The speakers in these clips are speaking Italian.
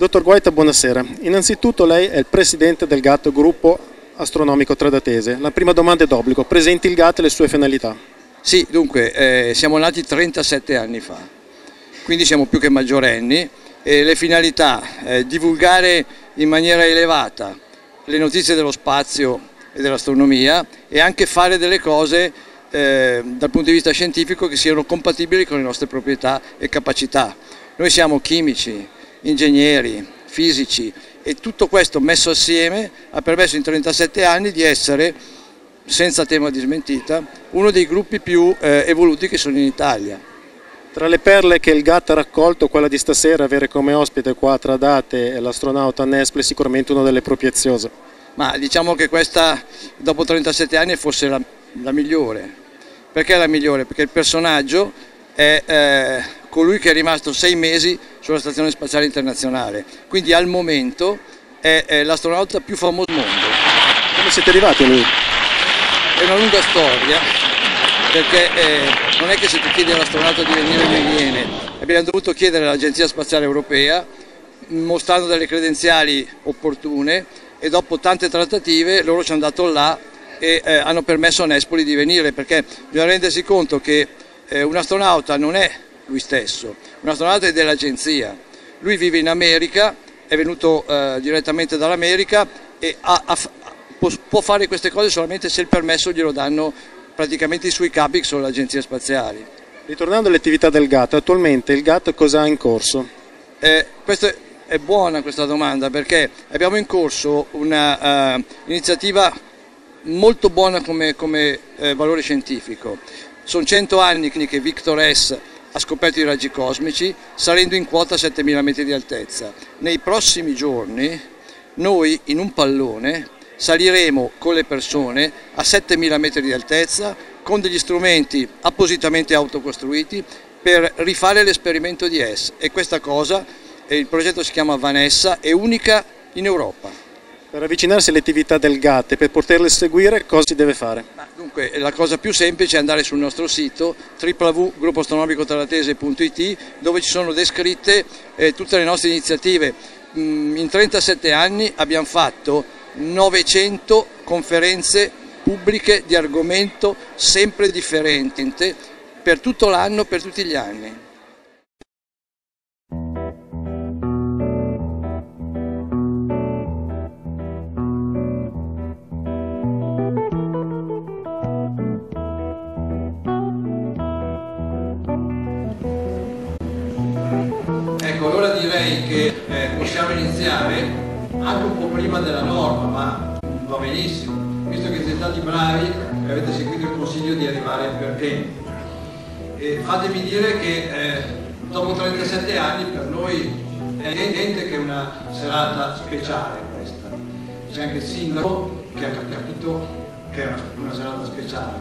Dottor Guaita, buonasera. Innanzitutto lei è il presidente del GAT, Gruppo Astronomico Tradatese. La prima domanda è d'obbligo. Presenti il GAT e le sue finalità? Sì, dunque, siamo nati 37 anni fa, quindi siamo più che maggiorenni e le finalità, divulgare in maniera elevata le notizie dello spazio e dell'astronomia e anche fare delle cose dal punto di vista scientifico che siano compatibili con le nostre proprietà e capacità. Noi siamo chimici, ingegneri, fisici e tutto questo messo assieme ha permesso in 37 anni di essere, senza tema di smentita, uno dei gruppi più evoluti che sono in Italia. Tra le perle che il GAT ha raccolto, quella di stasera, avere come ospite qua Tradate e l'astronauta Nespoli è sicuramente una delle più preziose. Ma diciamo che questa, dopo 37 anni, è forse la migliore. Perché è la migliore? Perché il personaggio è colui che è rimasto 6 mesi sulla Stazione Spaziale Internazionale, quindi al momento è l'astronauta più famoso al mondo. Come siete arrivati a lui? È una lunga storia, perché non è che se tu chiedi all'astronauta di venire lui viene. Abbiamo dovuto chiedere all'Agenzia Spaziale Europea, mostrando delle credenziali opportune, e dopo tante trattative loro ci hanno dato là e hanno permesso a Nespoli di venire, perché bisogna rendersi conto che un astronauta non è lui stesso, un astronauta è dell'agenzia. Lui vive in America, è venuto direttamente dall'America e può fare queste cose solamente se il permesso glielo danno praticamente i suoi capi, che sono le agenzie spaziali. Ritornando alle attività del GAT, attualmente il GAT cosa ha in corso? Questa è buona questa domanda, perché abbiamo in corso una iniziativa molto buona come valore scientifico. Sono 100 anni che Victor S ha scoperto i raggi cosmici salendo in quota a 7000 metri di altezza. Nei prossimi giorni noi in un pallone saliremo con le persone a 7000 metri di altezza con degli strumenti appositamente autocostruiti per rifare l'esperimento di S, e questa cosa, il progetto si chiama Vanessa, è unica in Europa. Per avvicinarsi alle attività del GAT e per poterle seguire cosa si deve fare? Dunque, la cosa più semplice è andare sul nostro sito www.gruppoastronomicotradate.it, dove ci sono descritte tutte le nostre iniziative. In 37 anni abbiamo fatto 900 conferenze pubbliche di argomento sempre differente per tutto l'anno, per tutti gli anni. Ecco, allora direi che possiamo iniziare anche un po' prima della norma, ma va benissimo, visto che siete stati bravi e avete seguito il consiglio di arrivare per tempo. Fatemi dire che dopo 37 anni per noi è evidente che è una serata speciale questa. C'è anche il sindaco che ha capito che è una serata speciale.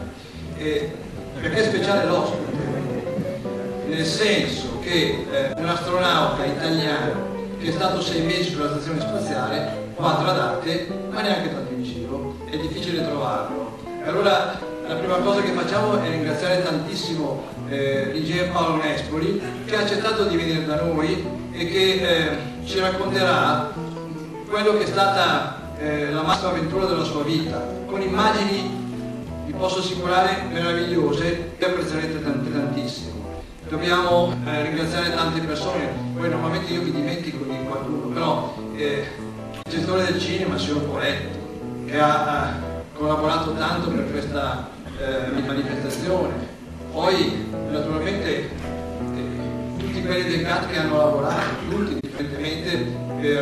Perché è speciale l'ospite? Nel senso che un astronauta italiano che è stato 6 mesi sulla stazione spaziale qua a Tradate, ma neanche tanto in giro, è difficile trovarlo. Allora la prima cosa che facciamo è ringraziare tantissimo l'ingegner Paolo Nespoli, che ha accettato di venire da noi e che ci racconterà quello che è stata la massima avventura della sua vita, con immagini, vi posso assicurare, meravigliose, che apprezzerete tantissimo. Dobbiamo ringraziare tante persone, poi normalmente io vi dimentico di qualcuno, però il gestore del cinema, il signor Poletto, che ha collaborato tanto per questa manifestazione, poi naturalmente tutti quelli del GAT che hanno lavorato, tutti differentemente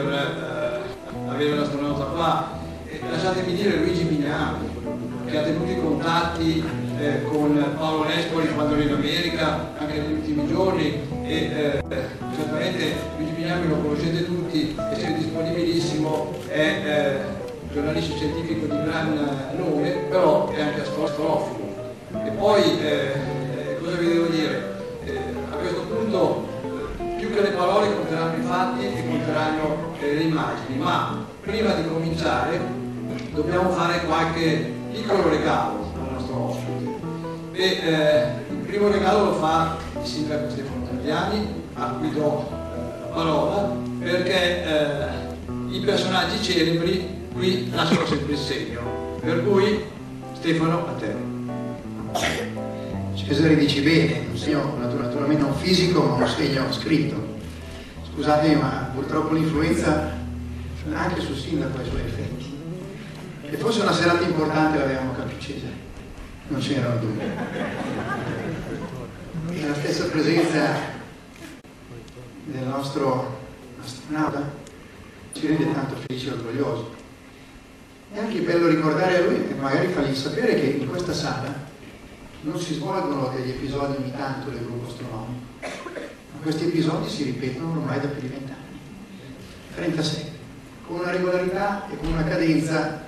per avere l'astronauta qua, lasciatemi dire Luigi Bignami, che ha tenuto i contatti con Paolo Nespoli quando era in America, anche negli ultimi giorni, e certamente Luigi Bignami lo conoscete tutti, è sempre disponibilissimo, è giornalista scientifico di gran nome, però è anche astrofilo. E poi cosa vi devo dire? A questo punto più che le parole conteranno i fatti e conteranno le immagini, ma prima di cominciare dobbiamo fare qualche piccolo regalo al nostro ospite. Il primo regalo lo fa il sindaco Stefano Tagliani, a cui do la parola, perché i personaggi celebri qui lasciano sempre il segno. Per cui Stefano, a te. Cesare dici bene, un segno naturalmente non fisico ma un segno scritto. Scusatemi, ma purtroppo l'influenza anche sul sindaco ha i suoi effetti. Che fosse una serata importante l'avevamo capito, Cesare, non ce n'erano dubbi. E la stessa presenza del nostro astronauta ci rende tanto felici e orgogliosi. È anche bello ricordare a lui e magari fargli sapere che in questa sala non si svolgono degli episodi ogni tanto del gruppo astronomico, ma questi episodi si ripetono ormai da più di 20 anni, 36, con una regolarità e con una cadenza,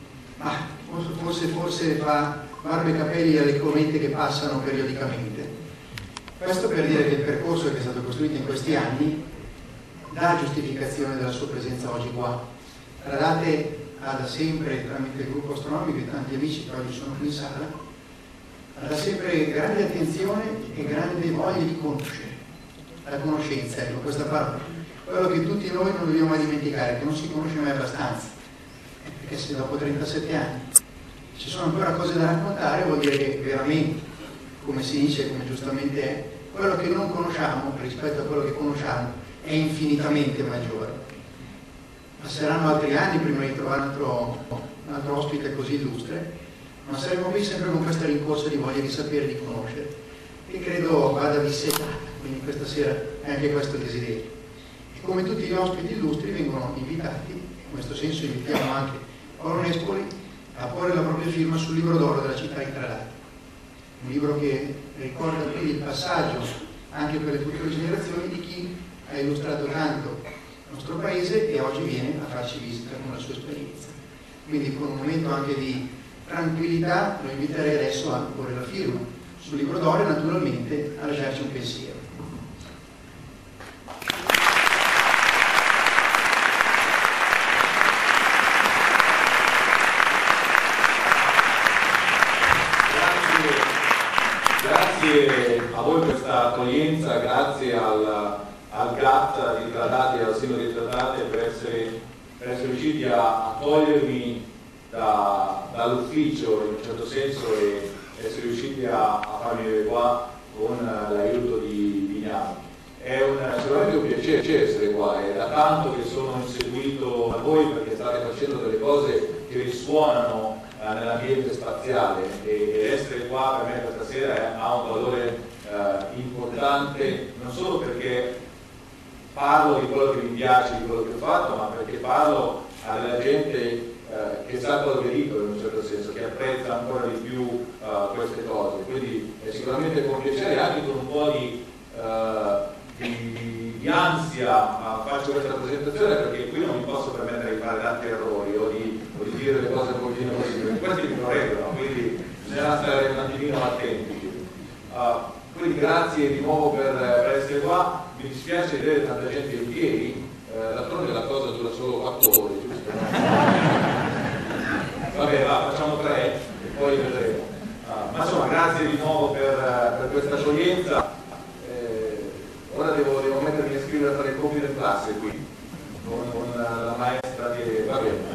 forse fa barba e capelli alle comete che passano periodicamente. Questo per dire che il percorso che è stato costruito in questi anni dà giustificazione della sua presenza oggi qua. Tradate da sempre tramite il gruppo astronomico e tanti amici che oggi sono qui in sala, da sempre grande attenzione e grande voglia di conoscere. La conoscenza, ecco questa parola, quello che tutti noi non dobbiamo mai dimenticare, che non si conosce mai abbastanza, perché se dopo 37 anni ci sono ancora cose da raccontare vuol dire che veramente, come si dice, come giustamente è, quello che non conosciamo rispetto a quello che conosciamo è infinitamente maggiore. Passeranno altri anni prima di trovare un altro ospite così illustre, ma saremo qui sempre con questa rincorsa di voglia di sapere, di conoscere, che credo vada dissetata, quindi questa sera è anche questo desiderio. E come tutti gli ospiti illustri vengono invitati, in questo senso invitiamo anche Paolo Nespoli a porre la propria firma sul libro d'oro della città di Tralati, un libro che ricorda quindi il passaggio anche per le future generazioni di chi ha illustrato tanto il nostro paese e oggi viene a farci visita con la sua esperienza. Quindi con un momento anche di tranquillità lo inviterei adesso a porre la firma sul libro d'oro e naturalmente a lasciarci un pensiero. Grazie a voi per questa accoglienza, grazie al GAT di Tralati e al Sindaco di Tralati per essere riusciti a togliermi dall'ufficio in un certo senso e essere riusciti a farmi vedere qua con l'aiuto di Vignano. È sicuramente un piacere essere qua, è da tanto che sono inseguito da voi perché state facendo delle cose che risuonano nell'ambiente spaziale e essere qua per me questa sera ha un valore importante, non solo perché parlo di quello che mi piace, di quello che ho fatto, ma perché parlo alla gente che sa quello che dico in un certo senso, che apprezza ancora di più queste cose. Quindi è sicuramente con piacere, anche con un po' di ansia faccio questa presentazione, perché qui non mi posso permettere di fare tanti errori o di dire le cose un pochino così, perché questi mi correggono, quindi bisogna stare un attimino attenti. Quindi grazie di nuovo per essere qua. Mi dispiace vedere tanta gente in piedi, d'altronde la cosa dura solo 4 ore, giusto? Vabbè, facciamo 3 e poi vedremo. Ma insomma, grazie di nuovo per questa accoglienza. Ora devo mettermi a scrivere a fare il compito in classe qui, con la maestra di... Va bene.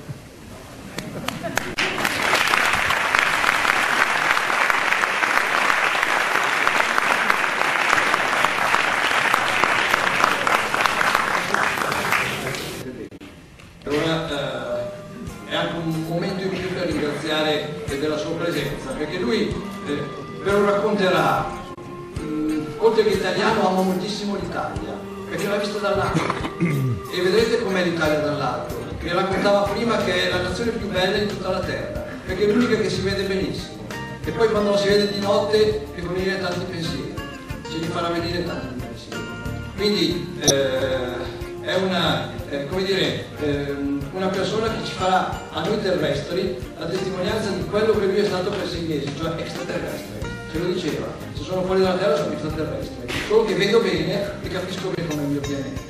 È anche un momento in più per ringraziare della sua presenza, perché lui ve lo racconterà. Oltre che italiano ama moltissimo l'Italia, perché l'ha vista dall'alto e vedrete com'è l'Italia dall'alto. Vi raccontava prima che è la nazione più bella di tutta la terra, perché è l'unica che si vede benissimo, e poi quando si vede di notte vi fa venire tanti pensieri, ce li farà venire tanti pensieri. Quindi è una, come dire, una persona che ci farà a noi terrestri la testimonianza di quello che lui è stato per 6 mesi, cioè extraterrestre. Ce lo diceva, se sono fuori dalla Terra sono extraterrestre, solo che vedo bene e capisco bene come è il mio pianeta.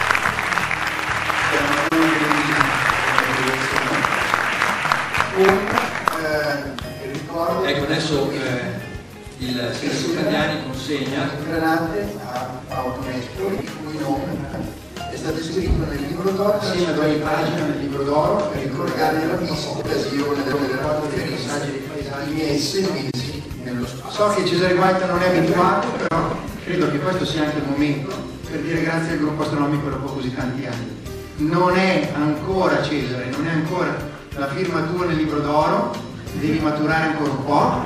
Un Adesso il senatore Candiani consegna granate a Paolo Nespoli, il cui nome è stato scritto nel libro d'oro, assieme ad ogni pagina del libro d'oro, per ricordare la visita d'asilo delle quattro messaggi dei paesaggi messi nello spazio. So che Cesare Guaita non è abituato, però credo che questo sia anche il momento per dire grazie al gruppo astronomico dopo così tanti anni. Non è ancora, Cesare, non è ancora la firma tua nel libro d'oro, devi maturare ancora un po'.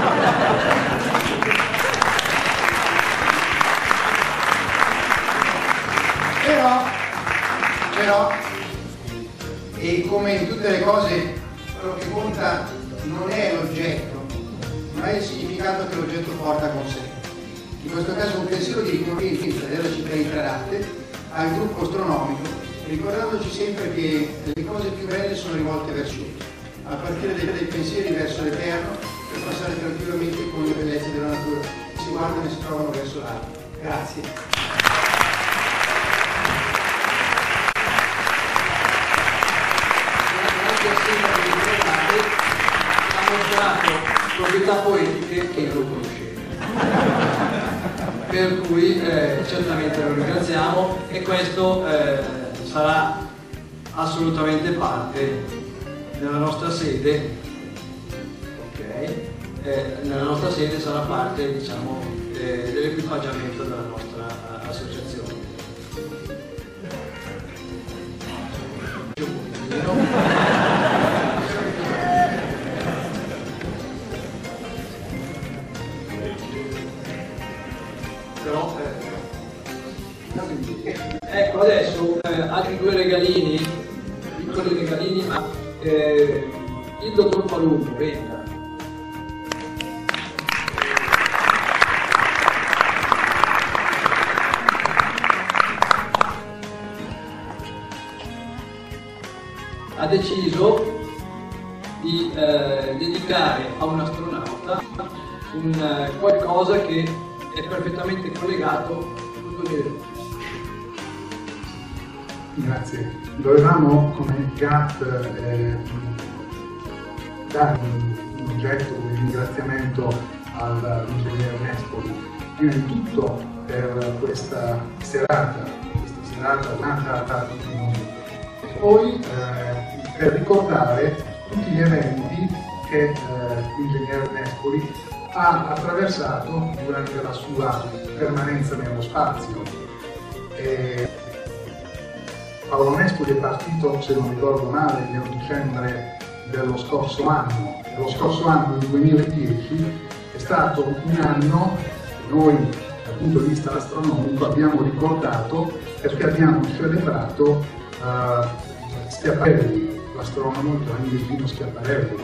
Però, e come in tutte le cose, quello che conta non è l'oggetto, ma è il significato che l'oggetto porta con sé. In questo caso un pensiero di riconoscenza della cifra di Tradatte al gruppo astronomico, ricordandoci sempre che le cose più belle sono rivolte verso lui, a partire dai pensieri verso l'Eterno, per passare tranquillamente con le bellezze della natura, che si guardano e si trovano verso l'alto. Grazie. Ha mostrato proprietà poetiche che non conoscete, per cui certamente lo ringraziamo, e questo sarà assolutamente parte della nostra sede, nella nostra sede sarà parte, diciamo, dell'equipaggiamento della nostra associazione. Ecco, adesso altri due regalini, piccoli regalini, ma il dottor Palumbo, venga. Ha deciso di dedicare a un astronauta qualcosa che è perfettamente collegato tutto di. Grazie. Dovevamo come GAT dare un oggetto, un ringraziamento all'ingegnere Nespoli, prima di tutto per questa serata nata da tutti noi, e poi per ricordare tutti gli eventi che l'ingegnere Nespoli ha attraversato durante la sua permanenza nello spazio. Paolo Nespoli è partito, se non ricordo male, nel dicembre dello scorso anno. Lo scorso anno, il 2010, è stato un anno che noi, dal punto di vista astronomico, abbiamo ricordato perché abbiamo celebrato Schiaparelli, l'astronomo Giovanni Gino Schiaparelli.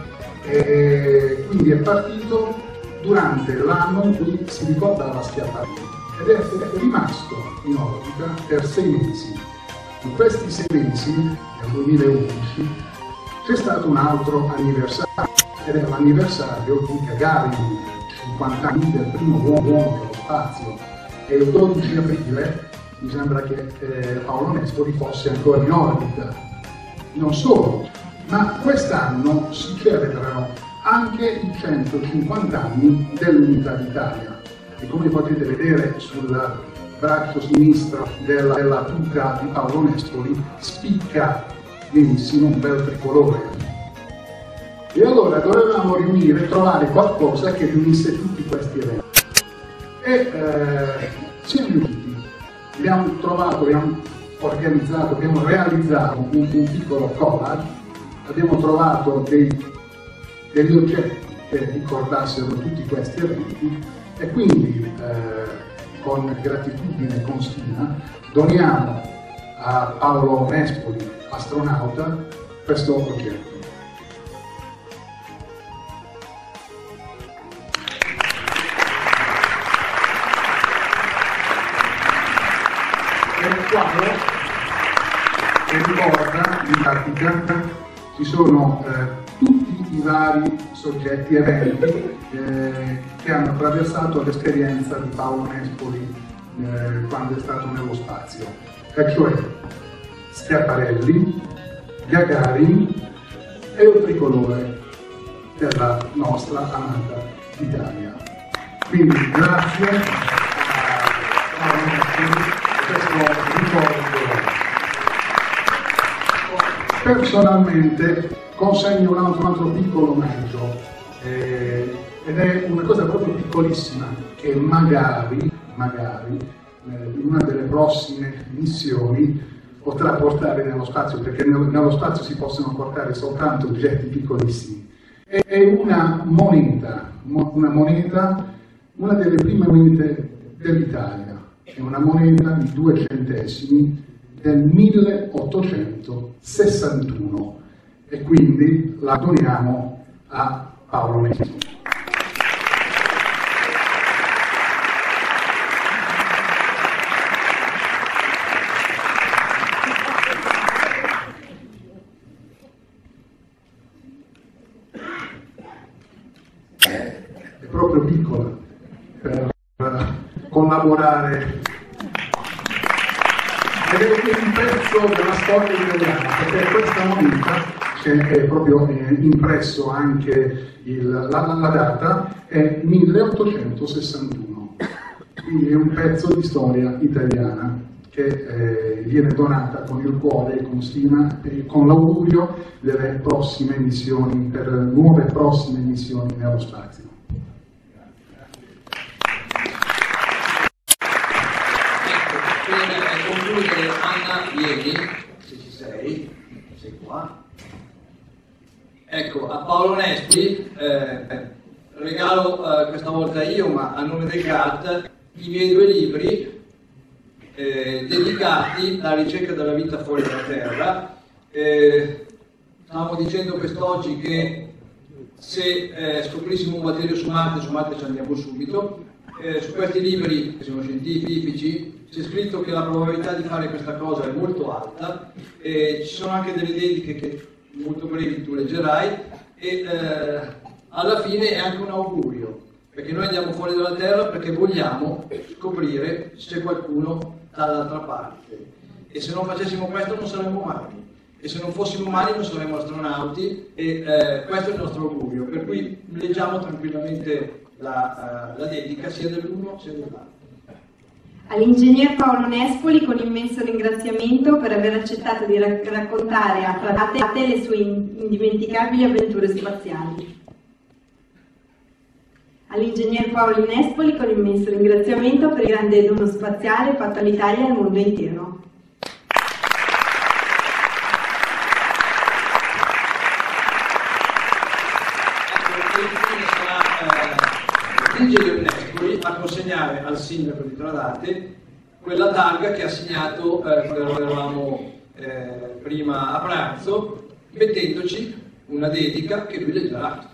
E quindi è partito durante l'anno in cui si ricordava Schiaparelli ed è rimasto in orbita per 6 mesi. In questi 6 mesi, nel 2011, c'è stato un altro anniversario, ed è l'anniversario di Gagarin, 50 anni del primo uomo dello spazio, e il 12 aprile mi sembra che Paolo Nespoli fosse ancora in orbita. Non solo, ma quest'anno si celebrano anche i 150 anni dell'Unità d'Italia, e come potete vedere sul braccio sinistro della tuta di Paolo Nespoli spicca benissimo un bel tricolore. E allora dovevamo trovare qualcosa che riunisse tutti questi eventi. E siamo riusciti. Abbiamo realizzato un piccolo collage, abbiamo trovato degli oggetti che ricordassero tutti questi eventi, e quindi con gratitudine constina doniamo a Paolo Nespoli, astronauta, questo oggetto. È un quadro che ricorda, in pratica, ci sono tutti i vari soggetti e eventi che hanno attraversato l'esperienza di Paolo Nespoli quando è stato nello spazio, e cioè Schiaparelli, Gagarin e il tricolore. della nostra amata Italia. Quindi grazie a questo ricordo. Personalmente consegno un altro piccolo omaggio, ed è una cosa proprio piccolissima che magari in una delle prossime missioni potrà portare nello spazio, perché nello spazio si possono portare soltanto oggetti piccolissimi. È una moneta, una delle prime monete dell'Italia, è una moneta di 2 centesimi del 1861 e quindi la doniamo a Paolo Nespoli. È proprio piccola per collaborare ed è un pezzo della storia italiana, perché questa moneta, che è proprio impresso anche la data, è 1861, quindi è un pezzo di storia italiana che viene donata con il cuore e con stima e con l'augurio delle prossime missioni, per nuove prossime missioni nello spazio. Anna, vieni, se ci sei qua. Ecco, a Paolo Nespoli regalo questa volta io, ma a nome del GAT, i miei 2 libri dedicati alla ricerca della vita fuori dalla Terra. Stavamo dicendo quest'oggi che se scoprissimo un batterio su Marte ci andiamo subito. Su questi libri, che sono scientifici, c'è scritto che la probabilità di fare questa cosa è molto alta, ci sono anche delle dediche che molto brevi tu leggerai, e alla fine è anche un augurio, perché noi andiamo fuori dalla Terra perché vogliamo scoprire se c'è qualcuno dall'altra parte, e se non facessimo questo non saremmo umani, e se non fossimo umani non saremmo astronauti, e questo è il nostro augurio, per cui leggiamo tranquillamente la dedica sia dell'uno sia dell'altro. All'ingegner Paolo Nespoli, con immenso ringraziamento per aver accettato di raccontare a te le sue indimenticabili avventure spaziali. All'ingegner Paolo Nespoli, con immenso ringraziamento per il grande dono spaziale fatto all'Italia e al mondo intero. L'ingegner Nespoli a consegnare al sindaco di Tradate quella targa che ha segnato quando eravamo prima a pranzo, mettendoci una dedica che lui leggerà.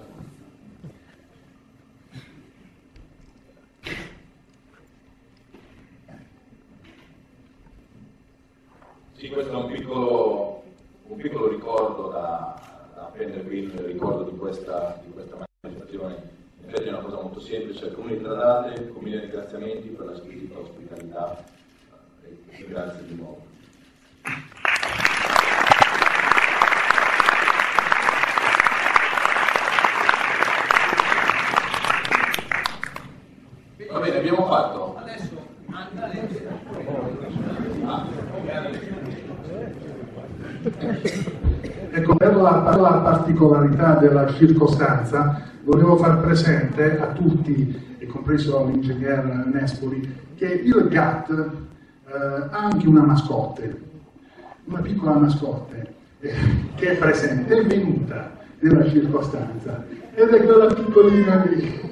Sì, questo è un piccolo ricordo da prendere qui, il ricordo di questa manifestazione. In effetti è una cosa molto semplice, il Comune di Tradate, con 1000 ringraziamenti per la squisita ospitalità, e grazie di nuovo. Va bene, abbiamo fatto. Adesso Anna legge. Ecco, per la particolarità della circostanza, volevo far presente a tutti, e compreso l'ingegner Nespoli, che il GAT ha anche una mascotte, una piccola mascotte che è presente, è venuta nella circostanza, ed è quella piccolina lì.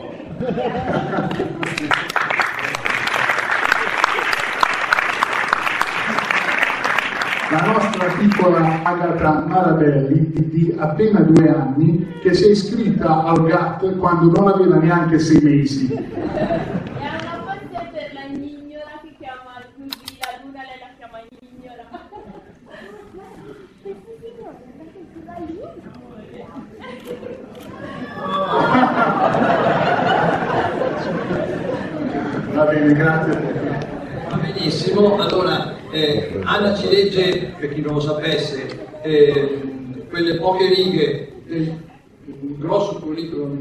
La nostra piccola Agata Marabelli, di appena 2 anni, che si è iscritta al GAT quando non aveva neanche 6 mesi. È una pazzia per la gnignola che chiama così, la luna lei la chiama gnignola. Va bene, grazie. Va benissimo, allora Anna ci legge, per chi non lo sapesse, quelle poche righe un grosso curriculum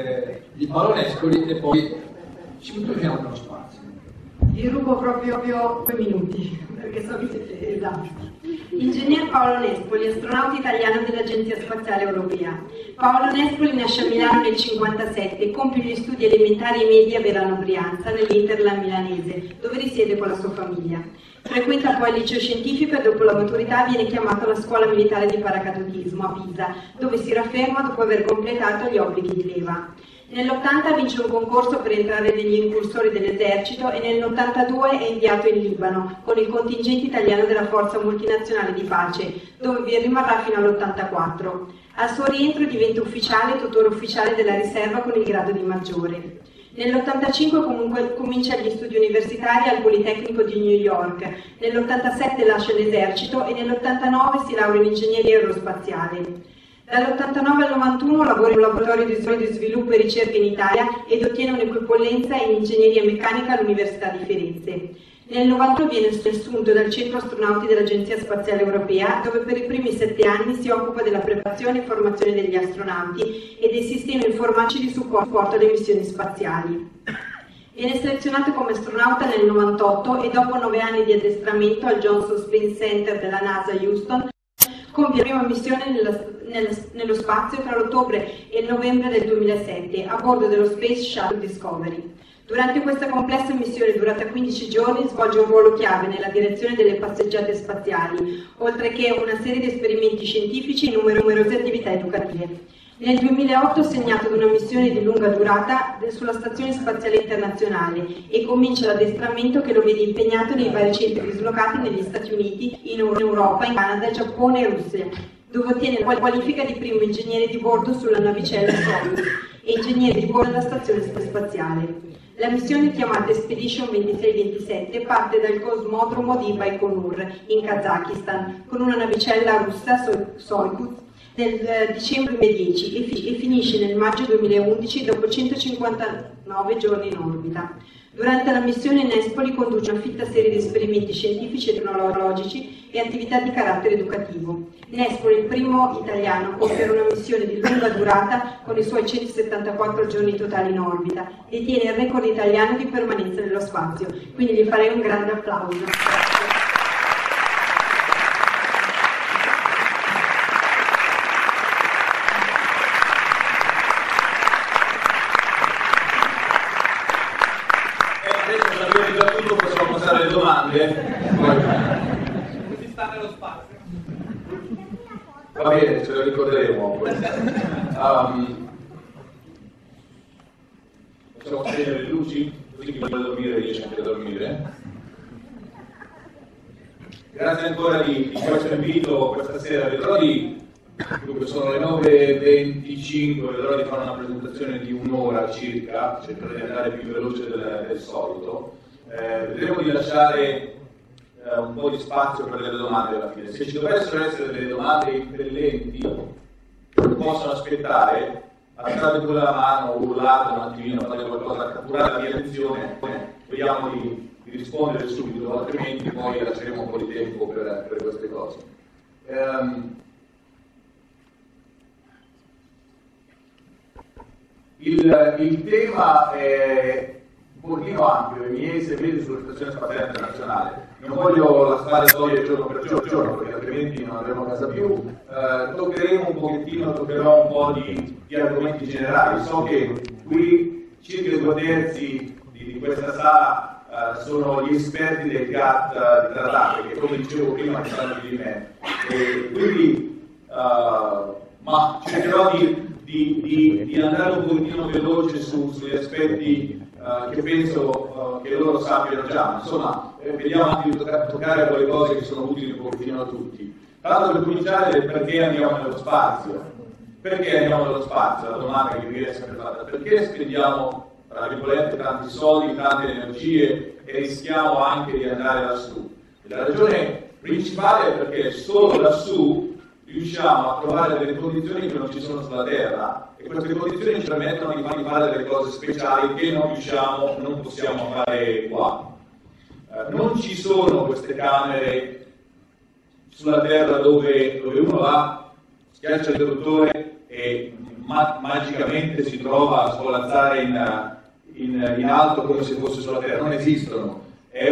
di Paolo Nespoli e poi ci buttiamo nello spazio. Vi rubo proprio 2 minuti, perché so che siete esatti. Ingegner Paolo Nespoli, astronauta italiano dell'Agenzia Spaziale Europea. Paolo Nespoli nasce a Milano nel 1957 e compie gli studi elementari e medi a Verano Brianza, nell'Interland milanese, dove risiede con la sua famiglia. Frequenta poi il liceo scientifico e dopo la maturità viene chiamato alla scuola militare di paracadutismo a Pisa, dove si rafferma dopo aver completato gli obblighi di leva. Nell'80 vince un concorso per entrare negli incursori dell'esercito e nell'82 è inviato in Libano con il contingente italiano della Forza Multinazionale di Pace, dove vi rimarrà fino all'84. Al suo rientro diventa ufficiale e tutore ufficiale della riserva con il grado di maggiore. Nell'85 comunque comincia gli studi universitari al Politecnico di New York, nell'87 lascia l'esercito e nell'89 si laurea in ingegneria aerospaziale. Dall'89 al 91 lavora in un laboratorio di sviluppo e ricerca in Italia ed ottiene un'equipollenza in ingegneria meccanica all'Università di Firenze. Nel 91 viene assunto dal Centro Astronauti dell'Agenzia Spaziale Europea, dove per i primi 7 anni si occupa della preparazione e formazione degli astronauti e dei sistemi informatici di supporto alle missioni spaziali. Viene selezionato come astronauta nel 98 e dopo 9 anni di addestramento al Johnson Space Center della NASA Houston compie la prima missione nello spazio tra l'ottobre e il novembre del 2007 a bordo dello Space Shuttle Discovery. Durante questa complessa missione durata 15 giorni svolge un ruolo chiave nella direzione delle passeggiate spaziali, oltre che una serie di esperimenti scientifici e numerose attività educative. Nel 2008 è segnato ad una missione di lunga durata sulla Stazione Spaziale Internazionale e comincia l'addestramento che lo vede impegnato nei vari centri dislocati negli Stati Uniti, in Europa, in Canada, Giappone e Russia, dove ottiene la qualifica di primo ingegnere di bordo sulla navicella Soyuz e ingegnere di bordo della Stazione Spaziale. La missione, chiamata Expedition 2627, parte dal cosmodromo di Baikonur, in Kazakistan, con una navicella russa Soyuz nel dicembre 2010 e finisce nel maggio 2011 dopo 159 giorni in orbita. Durante la missione Nespoli conduce una fitta serie di esperimenti scientifici e tecnologici e attività di carattere educativo. Nespoli è il primo italiano a compiere una missione di lunga durata con i suoi 174 giorni totali in orbita e tiene il record italiano di permanenza nello spazio, quindi gli farei un grande applauso. Possiamo passare alle domande. Si sta nello spazio. Va bene, ce lo ricorderemo. Possiamo spegnere le luci? Così chi vuole dormire riesce anche a dormire. Grazie ancora di questo invito questa sera. Vedrò dunque sono le 9:25, vedrò di fare una presentazione di un'ora circa, cercherò di andare più veloce del solito. Vedremo di lasciare un po' di spazio per le domande alla fine. Se ci dovessero essere delle domande impellenti che possono aspettare, alzate con la mano, urlate un attimino, fate qualcosa, catturate la mia attenzione, vediamo di rispondere subito, altrimenti poi lasceremo un po' di tempo per queste cose. Il tema è un pochino ampio, i miei segreti sulla Stazione Spaziale Internazionale. Non voglio lasciare storie giorno per giorno, perché altrimenti non andremo a casa più. Toccherò un po' di argomenti generali. So che qui circa 2/3 di questa sala sono gli esperti del GATT di trattati, che come dicevo prima sanno più di me. Quindi, ma cercherò di andare un pochettino veloce sugli aspetti che penso che loro sappiano già. Insomma, vediamo anche di toccare quelle cose che sono utili un pochettino a tutti. Tanto per cominciare, perché andiamo nello spazio? Perché andiamo nello spazio? La domanda che vi viene sempre fatta. Perché spendiamo, tra virgolette, tanti soldi, tante energie e rischiamo anche di andare lassù? La ragione principale è perché solo lassù riusciamo a trovare delle condizioni che non ci sono sulla Terra e queste condizioni ci permettono di fare delle cose speciali che non possiamo fare qua. Non ci sono queste camere sulla Terra dove uno va, schiaccia l'interruttore e magicamente si trova a svolazzare in alto come se fosse sulla terra. Non esistono,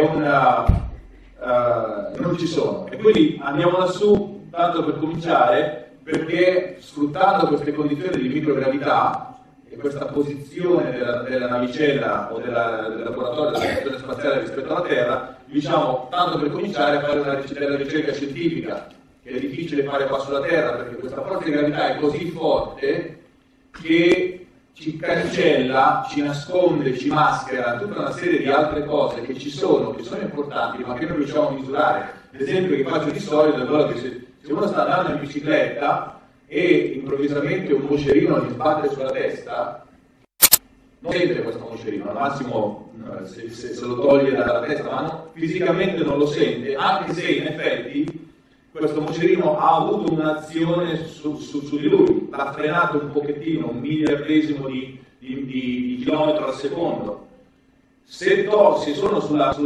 non ci sono. E quindi andiamo lassù, tanto per cominciare, perché sfruttando queste condizioni di microgravità e questa posizione della navicella o del laboratorio della stazione spaziale rispetto alla Terra, diciamo, tanto per cominciare a fare della ricerca scientifica, che è difficile fare qua sulla Terra, perché questa forza di gravità è così forte che ci cancella, ci nasconde, ci maschera tutta una serie di altre cose che ci sono, che sono importanti, ma che non riusciamo a misurare. L'esempio che faccio di solito è quello che se uno sta andando in bicicletta e improvvisamente un moscerino gli sbatte sulla testa, non sente questo moscerino, al massimo se lo toglie dalla testa, ma fisicamente non lo sente, anche se in effetti questo moscerino ha avuto un'azione su di lui, l'ha frenato un pochettino, 1/1000 di chilometro al secondo. Se sono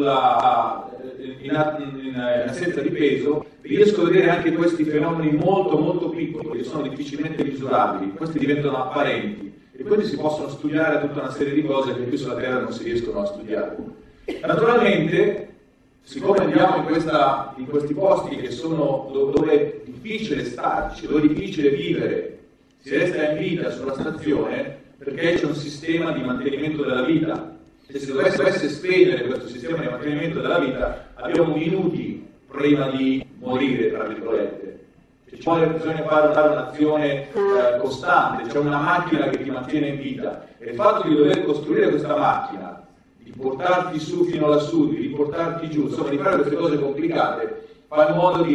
in assenza di peso, riesco a vedere anche questi fenomeni molto molto piccoli, che sono difficilmente misurabili, questi diventano apparenti e quindi si possono studiare tutta una serie di cose che qui sulla Terra non si riescono a studiare. Naturalmente, siccome andiamo in questi posti che sono dove è difficile starci, dove è difficile vivere, si resta in vita sulla stazione perché c'è un sistema di mantenimento della vita. Se si dovesse spegnere questo sistema di mantenimento della vita, abbiamo minuti prima di morire, tra virgolette. Bisogna fare un'azione costante, c'è una macchina che ti mantiene in vita. E il fatto di dover costruire questa macchina, di portarti su fino lassù, di riportarti giù, insomma di fare queste cose complicate, fa in modo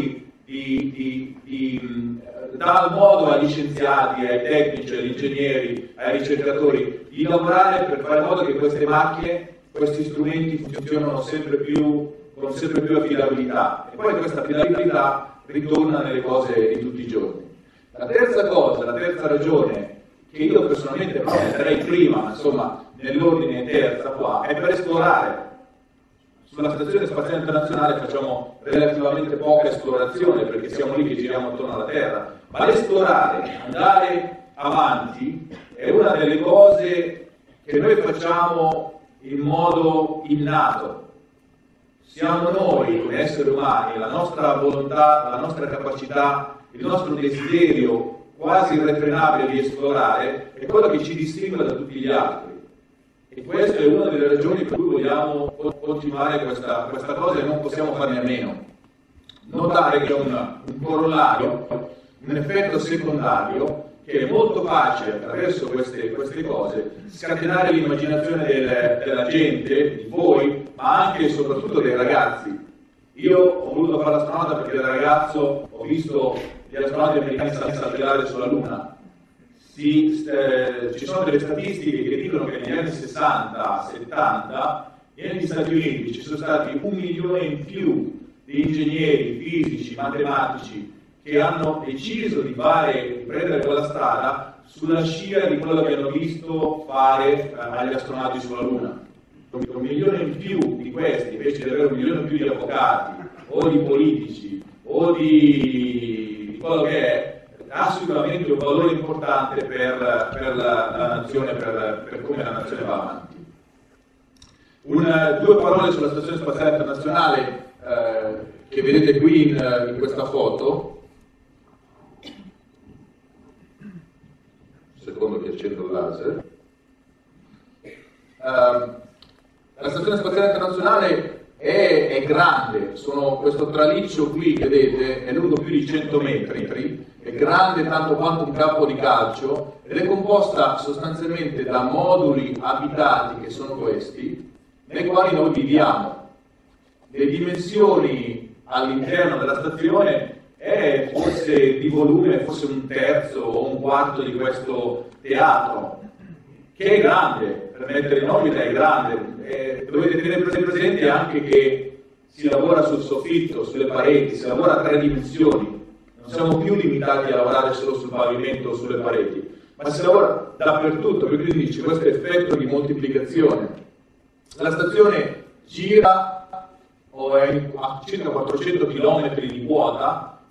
dà il modo agli scienziati, ai tecnici, agli ingegneri, ai ricercatori di lavorare per fare in modo che queste macchine, questi strumenti funzionino con sempre più affidabilità, e poi questa affidabilità ritorna nelle cose di tutti i giorni. La terza ragione, che io personalmente metterei prima, ma insomma nell'ordine terza qua, è per esplorare. Sulla Stazione Spaziale Internazionale facciamo relativamente poca esplorazione perché siamo lì che giriamo attorno alla Terra, ma l'esplorare, andare avanti, è una delle cose che noi facciamo in modo innato. Siamo noi, come esseri umani, la nostra volontà, la nostra capacità, il nostro desiderio quasi irrefrenabile di esplorare è quello che ci distingue da tutti gli altri. E questa è una delle ragioni per cui vogliamo continuare questa cosa e non possiamo farne a meno. Notare che è un corollario, un effetto secondario, che è molto facile attraverso queste cose scatenare l'immaginazione della gente, di voi, ma anche e soprattutto dei ragazzi. Io ho voluto fare l'astronauta perché da ragazzo ho visto gli astronauti americani saltellare sulla Luna. Ci sono delle statistiche che dicono che negli anni 60-70 negli Stati Uniti ci sono stati 1 milione in più di ingegneri, fisici, matematici che hanno deciso di prendere quella strada sulla scia di quello che hanno visto fare agli astronauti sulla Luna. 1 milione in più di questi, invece di avere 1 milione in più di avvocati, o di politici, o di quello che è, ha sicuramente un valore importante per la nazione, per come la nazione va avanti. 2 parole sulla Stazione Spaziale Internazionale che vedete qui in questa foto. Secondo che accendo il laser. La Stazione Spaziale Internazionale è grande, questo traliccio qui, vedete, è lungo più di 100 metri, è grande tanto quanto un campo di calcio ed è composta sostanzialmente da moduli abitati, che sono questi, nei quali noi viviamo. Le dimensioni all'interno della stazione è forse di volume, forse 1/3 o 1/4 di questo teatro, che è grande, per mettere in orbita è grande. Dovete tenere presente anche che si lavora sul soffitto, sulle pareti, si lavora a 3 dimensioni. Non siamo più limitati a lavorare solo sul pavimento o sulle pareti, ma si lavora dappertutto, per cui c'è questo effetto di moltiplicazione. La stazione gira o è a circa 400 km di quota,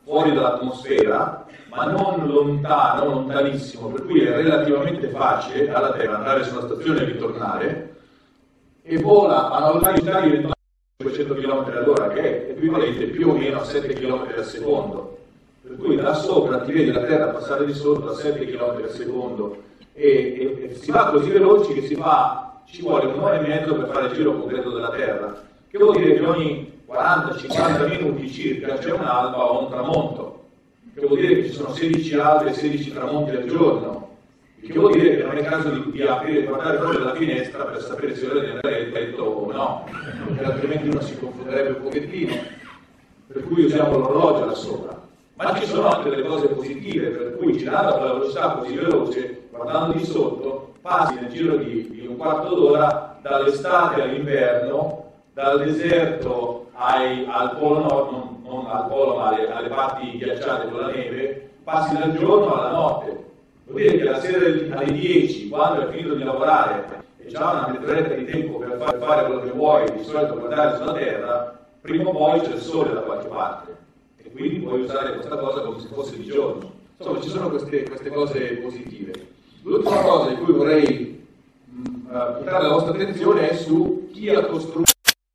fuori dall'atmosfera, ma non lontano, lontanissimo, per cui è relativamente facile dalla Terra andare sulla stazione e ritornare, e vola a una velocità di 500 km all'ora, che è equivalente più o meno a 7 km al secondo. Per cui da sopra ti vedi la Terra passare di sotto a 7 km al secondo e si va così veloci che ci vuole un'ora e mezzo per fare il giro completo della Terra, che vuol dire che ogni 40-50 minuti circa c'è un'alba o un tramonto, che vuol dire che ci sono 16 albe e 16 tramonti al giorno, che vuol dire che non è caso di aprire e guardare fuori dalla finestra per sapere se ora di andare a letto o no, perché altrimenti uno si confonderebbe un pochettino, per cui usiamo l'orologio là sopra. Ma ci sono anche delle cose positive, per cui girando a quella velocità così veloce, guardando di sotto, passi nel giro di un quarto d'ora dall'estate all'inverno, dal deserto al polo nord, non al polo ma alle parti ghiacciate con la neve, passi dal giorno alla notte. Vuol dire che la sera alle 10, quando hai finito di lavorare e c'è una mezz'oretta di tempo per fare quello che vuoi, di solito guardare sulla Terra, prima o poi c'è il sole da qualche parte. E quindi puoi usare questa cosa come se fosse di giorno. Insomma, ci sono queste cose positive. L'ultima cosa di cui vorrei puntare la vostra attenzione è su chi ha costruito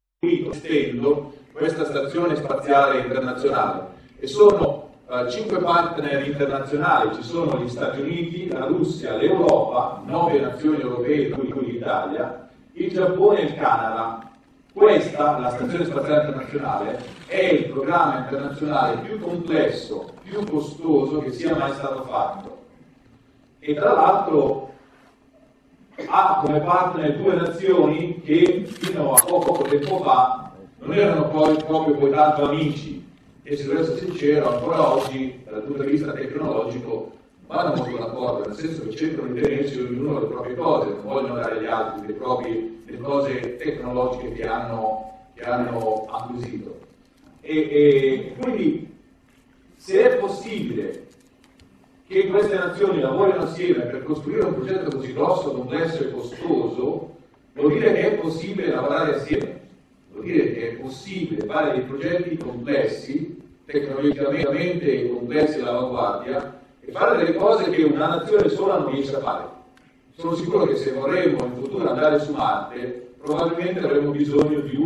questa stazione spaziale internazionale. E sono 5 partner internazionali, ci sono gli Stati Uniti, la Russia, l'Europa, 9 nazioni europee, tra cui l'Italia, il Giappone e il Canada. Questa, la Stazione Spaziale Internazionale, è il programma internazionale più complesso, più costoso che sia mai stato fatto. E tra l'altro ha come partner 2 nazioni che fino a poco tempo fa non erano proprio poi tanto amici, e se devo essere sincero, ancora oggi, dal punto di vista tecnologico, vanno molto d'accordo, nel senso che cercano di tenersi ognuno le proprie cose, non vogliono dare agli altri le cose tecnologiche che hanno acquisito. E quindi, se è possibile che queste nazioni lavorino assieme per costruire un progetto così grosso, complesso e costoso, vuol dire che è possibile lavorare assieme, vuol dire che è possibile fare dei progetti complessi, tecnologicamente complessi all'avanguardia, e fare delle cose che una nazione sola non riesce a fare. Sono sicuro che se vorremmo in futuro andare su Marte, probabilmente avremo bisogno di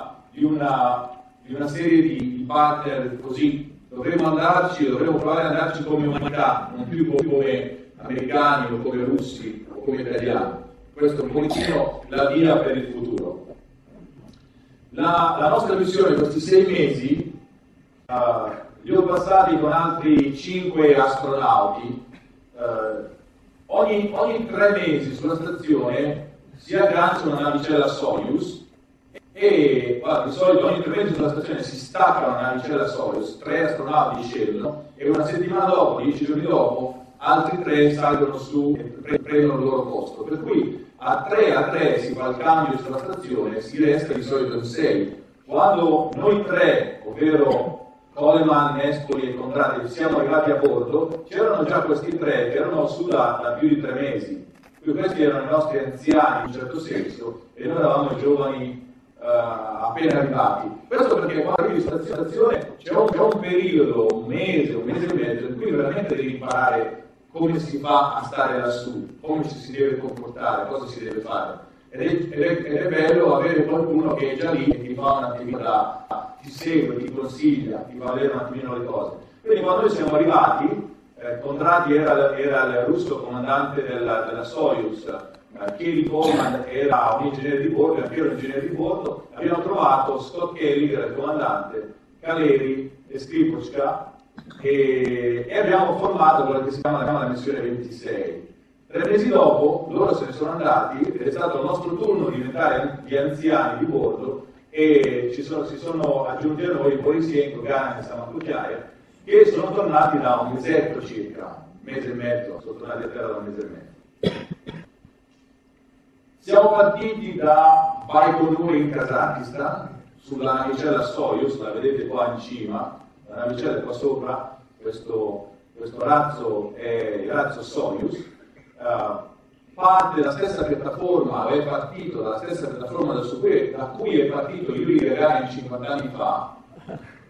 una serie di partner così. Dovremmo provare ad andarci come umanità, non più come americani o come russi o come italiani. Questo è un pochettino la via per il futuro. La nostra missione in questi 6 mesi li ho passati con altri 5 astronauti. Ogni 3 mesi sulla stazione si aggancia una navicella Soyuz e di solito ogni 3 mesi sulla stazione si stacca una navicella Soyuz, 3 astronauti scendono e una settimana dopo, 10 giorni dopo, altri 3 salgono su e prendono il loro posto. Per cui a 3 si fa il cambio sulla stazione e si resta di solito in 6. Quando noi 3, ovvero Coleman, Nespoli e Condrati, siamo arrivati a bordo, c'erano già questi 3 che erano su da più di 3 mesi. Quindi questi erano i nostri anziani in un certo senso e noi eravamo i giovani appena arrivati. Questo perché quando arrivi sulla stazione c'è un periodo, un mese e mezzo, in cui veramente devi imparare come si fa a stare lassù, come ci si deve comportare, cosa si deve fare. Ed è bello avere qualcuno che è già lì e ti fa un'attività, ti segue, ti consiglia, ti fa vedere un attimino le cose. Quindi quando noi siamo arrivati, Condrati era il russo comandante della Soyuz, Kelly Coleman era un ingegnere di bordo, anche io ero un ingegnere di bordo, abbiamo trovato Scott Kelly, che era il comandante, Kaleri e Skripochka, e abbiamo formato quello che si chiama la missione 26. 3 mesi dopo loro se ne sono andati ed è stato il nostro turno di diventare gli anziani di bordo e si sono aggiunti a noi Borisenko, Ganem e Samakuchaya, che sono tornati da un mesetto circa, un mese e mezzo, sono tornati a terra da un mese e mezzo. Siamo partiti da Baikonur in Kazakistan, sulla navicella Soyuz, la vedete qua in cima, la navicella è qua sopra, questo razzo è il razzo Soyuz, parte dalla stessa piattaforma, è partito dalla stessa piattaforma da cui è partito Yuri Gagarin 50 anni fa,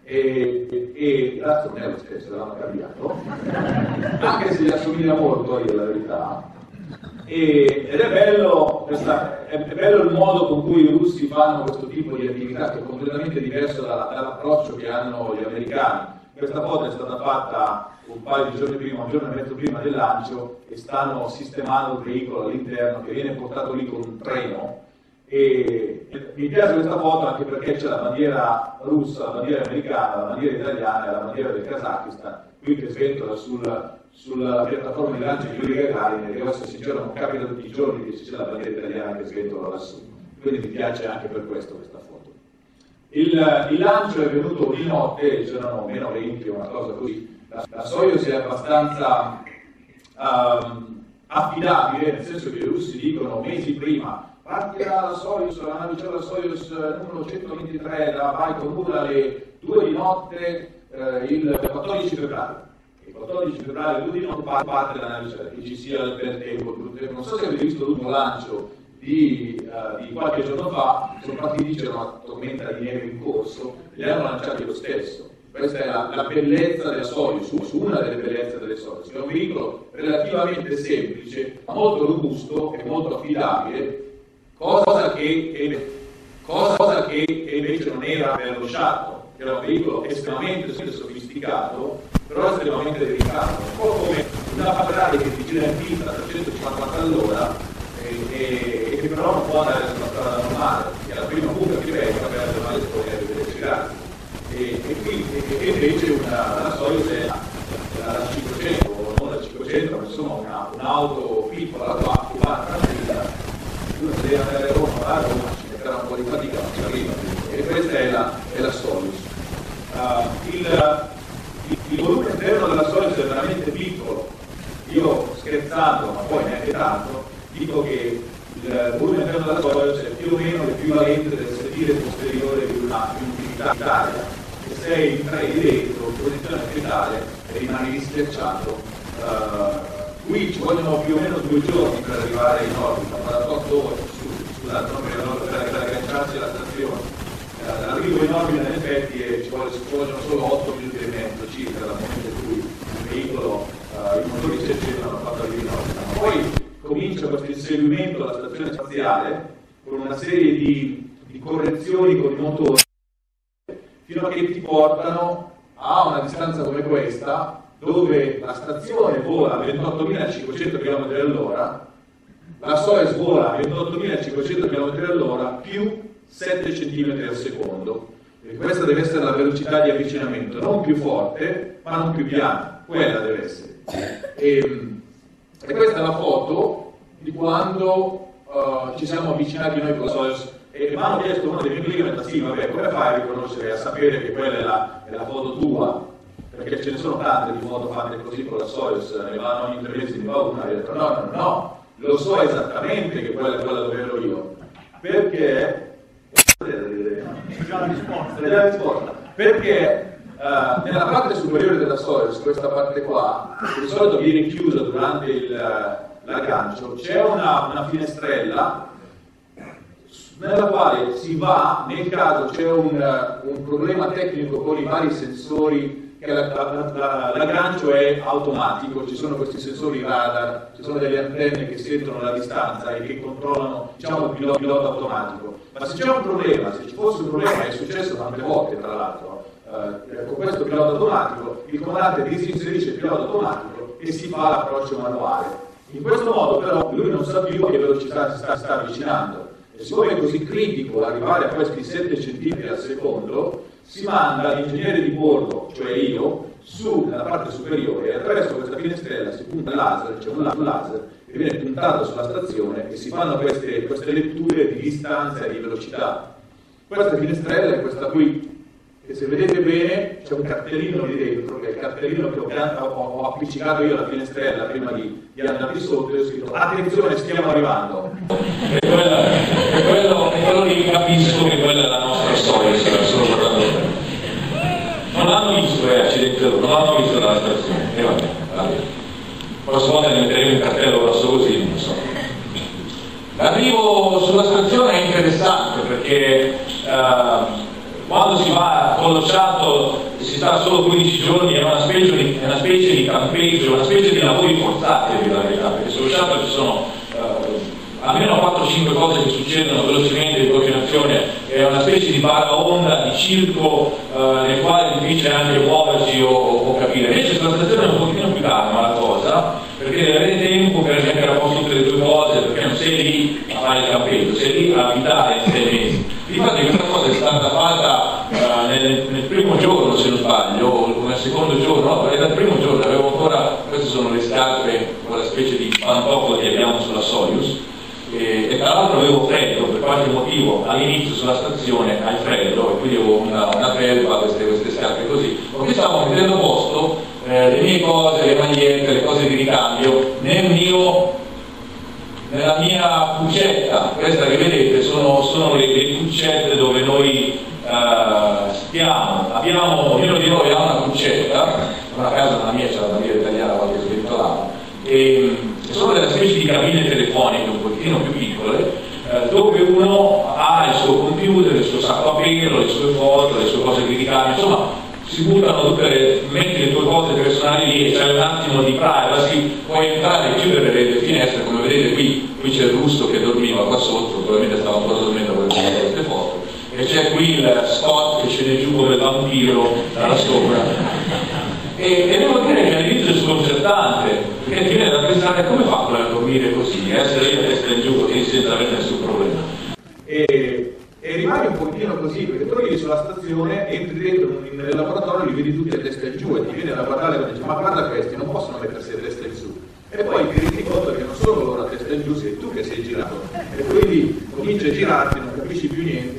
e l'altro non è lo stesso, l'hanno cambiato, anche se gli assomiglia molto, a dire la verità. Ed è bello il modo con cui i russi fanno questo tipo di attività, che è completamente diverso dall'approccio che hanno gli americani. Questa foto è stata fatta un paio di giorni prima, un giorno e mezzo prima del lancio, e stanno sistemando il veicolo all'interno che viene portato lì con un treno. E mi piace questa foto anche perché c'è la bandiera russa, la bandiera americana, la bandiera italiana e la bandiera del Kazakistan qui che sventola sulla piattaforma di lancio di Yuri Gagarin, e devo essere sincero, non capita tutti i giorni che ci sia la bandiera italiana che sventola lassù, quindi mi piace anche per questo questa foto. Il lancio è venuto di notte, c'erano meno 20 o una cosa così. La Soyuz è abbastanza affidabile, nel senso che i russi dicono mesi prima: partirà la Soyuz, la navicella Soyuz numero 123 da Baikonur alle 2 di notte il 14 febbraio. Il 14 febbraio, 2 di notte, parte la navicella, che ci sia per tempo. Non so se avete visto l'ultimo lancio di qualche giorno fa, sono partiti, c'era una tormenta di neve in corso, e li hanno lanciati lo stesso. Questa è la bellezza della Soyuz, una delle bellezze delle Soyuz, che è un veicolo relativamente semplice, ma molto robusto e molto affidabile, cosa che invece non era per lo Shuttle, che era un veicolo estremamente sofisticato, però estremamente delicato, un po' come una patente che ti gira in pista a 350 all'ora e che però non può andare sulla strada normale, che è la prima buca che becca per fermare le storie delle velocità. E invece la Soyuz è la 500, non la 500, ma insomma un'auto piccola, la che va tranquilla, uno se deve andare a Roma, ci metterà un po' di fatica, ma ci arriva, e questa è la Soyuz. Il volume interno della Soyuz è veramente piccolo, io scherzando, ma poi neanche tanto, dico che il volume interno della Soyuz è più o meno l'equivalente del sedile posteriore di un'unità d'Italia. Se sei in tre di dentro, in posizione fetale, e rimani schiacciato, qui ci vogliono più o meno 2 giorni per arrivare in orbita, 48 ore, scusate, non per agganciarsi alla stazione. L'arrivo in orbita in effetti ci vogliono solo 8 minuti e mezzo circa dal momento in cui il veicolo, i motori si accendono quando arrivi in orbita. Ma poi comincia questo inseguimento alla stazione spaziale con una serie di correzioni con i motori, fino a che ti portano a una distanza come questa, dove la stazione vola a 28.500 km all'ora, la Soyuz vola a 28.500 km all'ora più 7 cm al secondo. E questa deve essere la velocità di avvicinamento, non più forte, ma non più piana, quella deve essere. E questa è la foto di quando ci siamo avvicinati noi con la Soyuz. E mi hanno chiesto uno dei miei colleghi, ma sì, vabbè, come fai a riconoscere, a sapere che quella è la foto tua? Perché ce ne sono tante di foto fatte così con la Soyuz, ne vanno ogni 3 mesi, ne va una, e ho detto no, lo so esattamente che quella è quella dove ero io. Perché... Perché nella parte superiore della Soyuz, questa parte qua, che di solito viene chiusa durante l'aggancio, c'è una finestrella nella quale si va nel caso c'è un problema tecnico con i vari sensori, che l'aggancio è automatico, ci sono questi sensori radar, ci sono delle antenne che sentono la distanza e che controllano, diciamo, il pilota automatico. Ma se c'è un problema, se ci fosse un problema, è successo tante volte tra l'altro, con questo pilota automatico, il comandante disinserisce il pilota automatico e si fa l'approccio manuale. In questo modo però lui non sa più a che velocità si sta avvicinando. E siccome è così critico arrivare a questi 7 cm al secondo, si manda l'ingegnere di bordo, cioè io, su nella parte superiore, e attraverso questa finestrella si punta il laser, c'è un laser che viene puntato sulla stazione e si fanno queste letture di distanza e di velocità. Questa finestrella è questa qui, che se vedete bene c'è un cartellino lì dentro, che è il cartellino che ho appiccicato io alla finestrella prima di andare di sotto, e ho scritto attenzione, stiamo arrivando. E quello lì capisco che quella è la nostra storia, solo guardando bene. Non l'hanno visto, accidenti, non l'hanno visto dalla stazione, e vabbè. Prossima volta ne metteremo un cartello grosso così, non so. L'arrivo sulla stazione è interessante perché quando si va collocciato, si sta solo 15 giorni, è una specie di campeggio, una specie di lavori forzati, a dire la verità, perché sullo shuttle ci sono almeno 4-5 cose che succedono velocemente di coordinazione, è una specie di baraonda, di circo nel quale è difficile anche muoversi o capire. Invece sulla stazione è un pochino più calma la cosa, perché deve avere tempo per mettere a posto tutte le due cose, perché non sei lì a fare il campeggio, sei lì a abitare in 6 mesi. Infatti questa cosa è stata fatta nel primo giorno, se non sbaglio, o nel secondo giorno, no, era il primo giorno, avevo ancora, queste sono le scarpe, quella specie di pantofole che abbiamo sulla Soyuz, e tra l'altro avevo freddo per qualche motivo, all'inizio sulla stazione hai freddo e quindi avevo una felpa, queste scarpe così, perché stavo mettendo a posto le mie cose, le magliette, le cose di ricambio nella mia cuccetta. Questa che vedete sono le cuccette dove noi stiamo. Ognuno di noi ha una cuccetta, una casa della mia, c'è la bandiera italiana qualche sventolata, e sono delle specie di cabine telefoniche un pochino più piccole, dove uno ha il suo computer, il suo sacco a pelo, le sue foto, le sue cose di ricambio, insomma si buttano tutte metti le tue cose personali lì e c'è un attimo di privacy, puoi entrare e chiudere le finestre, come vedete qui c'è il russo che dormiva qua sotto, probabilmente stava ancora dormendo per queste foto, e c'è qui il Scott che scende giù come il vampiro dalla sopra. E devo dire che all'inizio è sconcertante, perché ti viene da pensare come fa a dormire così, essere giù così senza avere nessun problema. E rimane un pochino così, perché tu arrivi sulla stazione, entri dentro nel laboratorio, li vedi tutti a testa in giù e ti viene da guardare e dici ma guarda questi, non possono mettersi a testa in su. E poi ti rendi conto che non sono loro a testa in giù, sei tu che sei girato. E quindi cominci a girarti, non capisci più niente,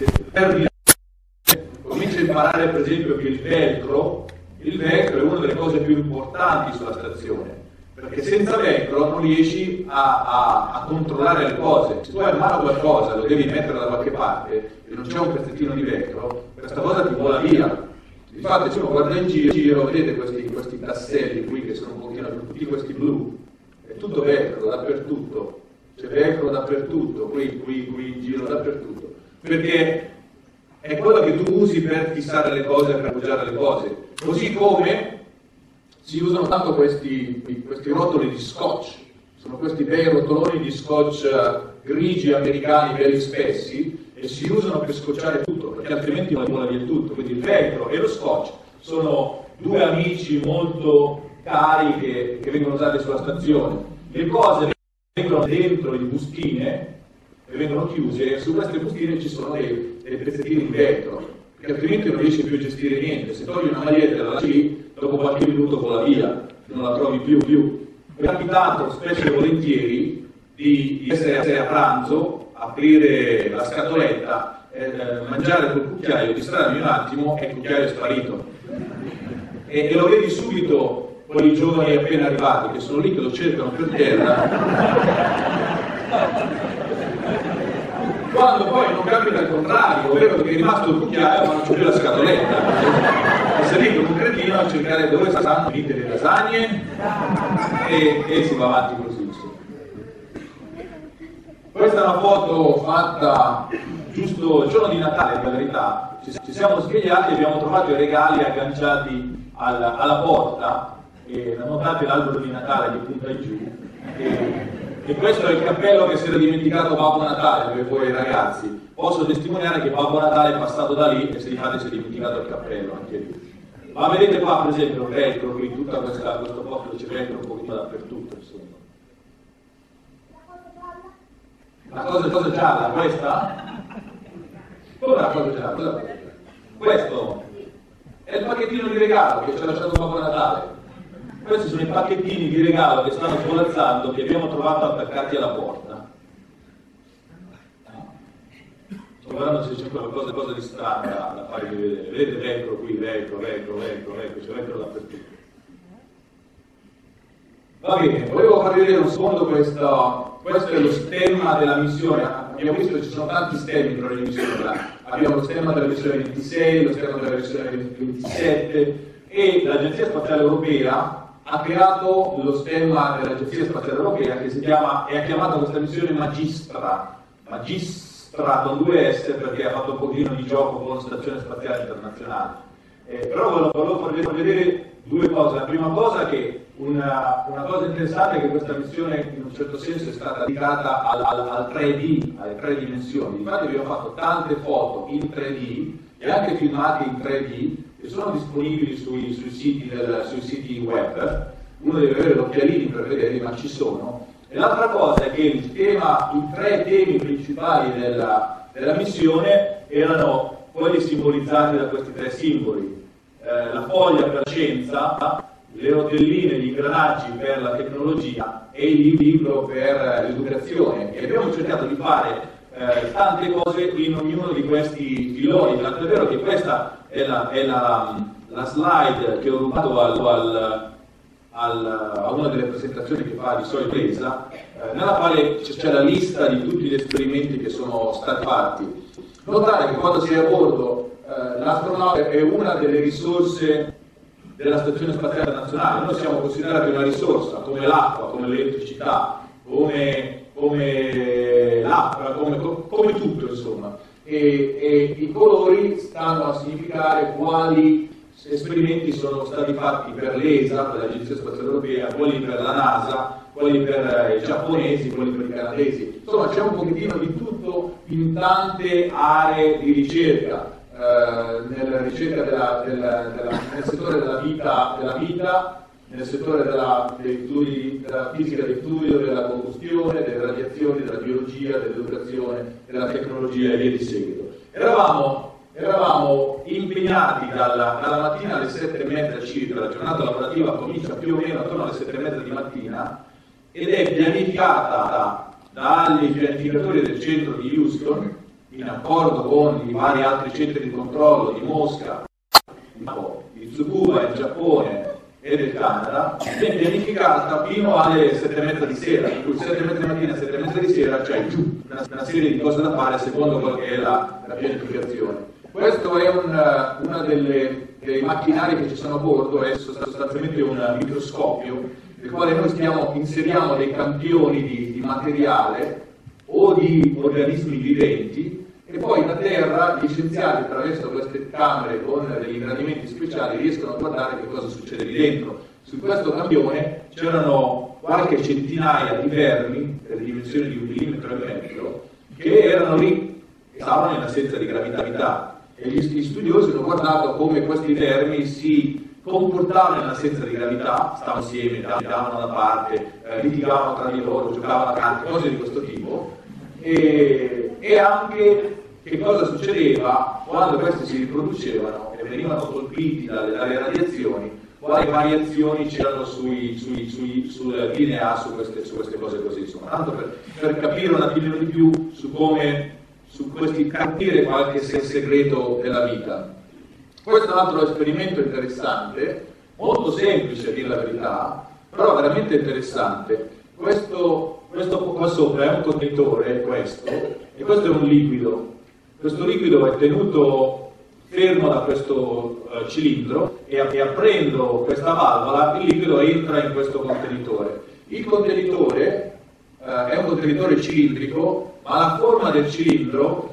cominci a imparare per esempio che il velcro è una delle cose più importanti sulla stazione, perché senza velcro non riesci a controllare le cose. Se tu hai in mano qualcosa, lo devi mettere da qualche parte e non c'è un pezzettino di velcro, questa cosa ti vola via. Infatti se uno guarda in giro, vedete questi tasselli qui che sono un pochino tutti questi blu, è tutto velcro dappertutto, c'è velcro dappertutto, qui in giro dappertutto, perché è quello che tu usi per fissare le cose, per appoggiare le cose. Così come si usano tanto questi rotoli di scotch, sono questi bei rotoloni di scotch grigi americani belli spessi, e si usano per scocciare tutto, perché altrimenti non vola via tutto. Quindi il velcro e lo scotch sono due amici molto cari che vengono usati sulla stazione. Le cose vengono dentro le bustine e vengono chiuse, e su queste bustine ci sono dei pezzettini di velcro, perché altrimenti non riesci più a gestire niente. Se togli una maglietta e la lasci lì, dopo qualche minuto vola via, non la trovi più. Mi è capitato spesso e volentieri di essere a pranzo, aprire la scatoletta, mangiare col cucchiaio, distrarmi un attimo e il cucchiaio è sparito. E lo vedi subito quei giovani appena arrivati che sono lì che lo cercano per terra. Quando poi non capita il contrario, ovvero che è rimasto il cucchiaio ma non c'è più la scatoletta. E sei lì con un cretino a cercare dove saranno finite le lasagne e si va avanti così. Questa è una foto fatta giusto il giorno di Natale, in verità. Ci siamo svegliati e abbiamo trovato i regali agganciati alla porta, e notate l'albero di Natale di punta in giù. E questo è il cappello che si era dimenticato Babbo Natale per voi ragazzi. Posso testimoniare che Babbo Natale è passato da lì e se infatti si è dimenticato il cappello anche lì. Ma vedete qua per esempio il velcro, qui tutta questo posto c'è velcro un pochino dappertutto, insomma. La cosa gialla, questa? Come la cosa gialla? Questo è il pacchettino di regalo che ci ha lasciato Babbo Natale. Questi sono i pacchettini di regalo che stanno svolazzando, che abbiamo trovato attaccati alla porta. Sto guardando se c'è qualcosa di strano da farvi vedere. Vedete velcro qui, velcro, c'è velcro dappertutto. Va bene, volevo farvi vedere un secondo questo è lo stemma della missione. Abbiamo visto che ci sono tanti stemmi tra le missioni. Abbiamo lo stemma della missione 26, lo stemma della missione 27, e l'Agenzia Spaziale Europea ha creato lo stemma dell'Agenzia Spaziale Europea che si chiama, e ha chiamato questa missione Magistra, con 2S perché ha fatto un pochino di gioco con la Stazione Spaziale Internazionale. Però volevo farvi vedere due cose. La prima cosa è che una cosa interessante è che questa missione in un certo senso è stata dedicata al 3D, alle 3 dimensioni. Infatti abbiamo fatto tante foto in 3D e anche filmati in 3D che sono disponibili sui siti web. Uno deve avere gli occhialini per vederli, ma ci sono. E l'altra cosa è che i 3 temi principali della missione erano quelli simbolizzati da questi 3 simboli. La foglia per la scienza, le rotelline, gli ingranaggi per la tecnologia e il libro per l'educazione. E abbiamo cercato di fare tante cose in ognuno di questi filoni, tanto è vero che questa è la slide che ho rubato a una delle presentazioni che fa di solito Elisa, nella quale c'è la lista di tutti gli esperimenti che sono stati fatti. Notare che quando si è a bordo l'astronauta è una delle risorse della Stazione Spaziale Internazionale. Noi siamo considerati una risorsa come l'acqua, come l'elettricità, come l'acqua, come tutto insomma. E i colori stanno a significare quali esperimenti sono stati fatti per l'ESA, per l'Agenzia Spaziale Europea, quelli per la NASA, quelli per i giapponesi, quelli per i canadesi. Insomma c'è un pochettino di tutto in tante aree di ricerca. Nella ricerca nel settore della vita, nel settore della fisica del fluido, della combustione, delle radiazioni, della biologia, dell'educazione, della tecnologia e via di seguito. Eravamo impegnati dalla mattina alle 7:30 circa, la giornata lavorativa comincia più o meno attorno alle 7:30 di mattina ed è pianificata dagli pianificatori del centro di Houston, in accordo con i vari altri centri di controllo di Mosca, di Tsukuba in Giappone e del Canada, è pianificata fino alle 7:30 di sera, per cui 7:30 di mattina e 7:30 di sera c'è una serie di cose da fare secondo quella che è la pianificazione. Questo è una dei macchinari che ci sono a bordo, è sostanzialmente un microscopio nel quale noi inseriamo dei campioni di materiale o di organismi viventi e poi da terra gli scienziati attraverso queste camere con degli ingrandimenti speciali riescono a guardare che cosa succede lì dentro. Su questo campione c'erano qualche centinaia di vermi delle dimensioni di 1,5 millimetri che erano lì e stavano in assenza di gravità. E gli studiosi hanno guardato come questi vermi si comportavano in assenza di gravità, stavano insieme, davano da parte, litigavano tra di loro, giocavano a carte, cose di questo tipo, e anche che cosa succedeva quando questi si riproducevano e venivano colpiti dalle radiazioni, quali variazioni c'erano sulle DNA su queste cose così, insomma, tanto per capire un attimino di più su questi capire qualche segreto della vita. Questo è un altro esperimento interessante, molto semplice a dire la verità, però veramente interessante. Questo qua sopra è un contenitore, e questo è un liquido. Questo liquido è tenuto fermo da questo cilindro e aprendo questa valvola il liquido entra in questo contenitore. Il contenitore è un contenitore cilindrico, ma la forma del cilindro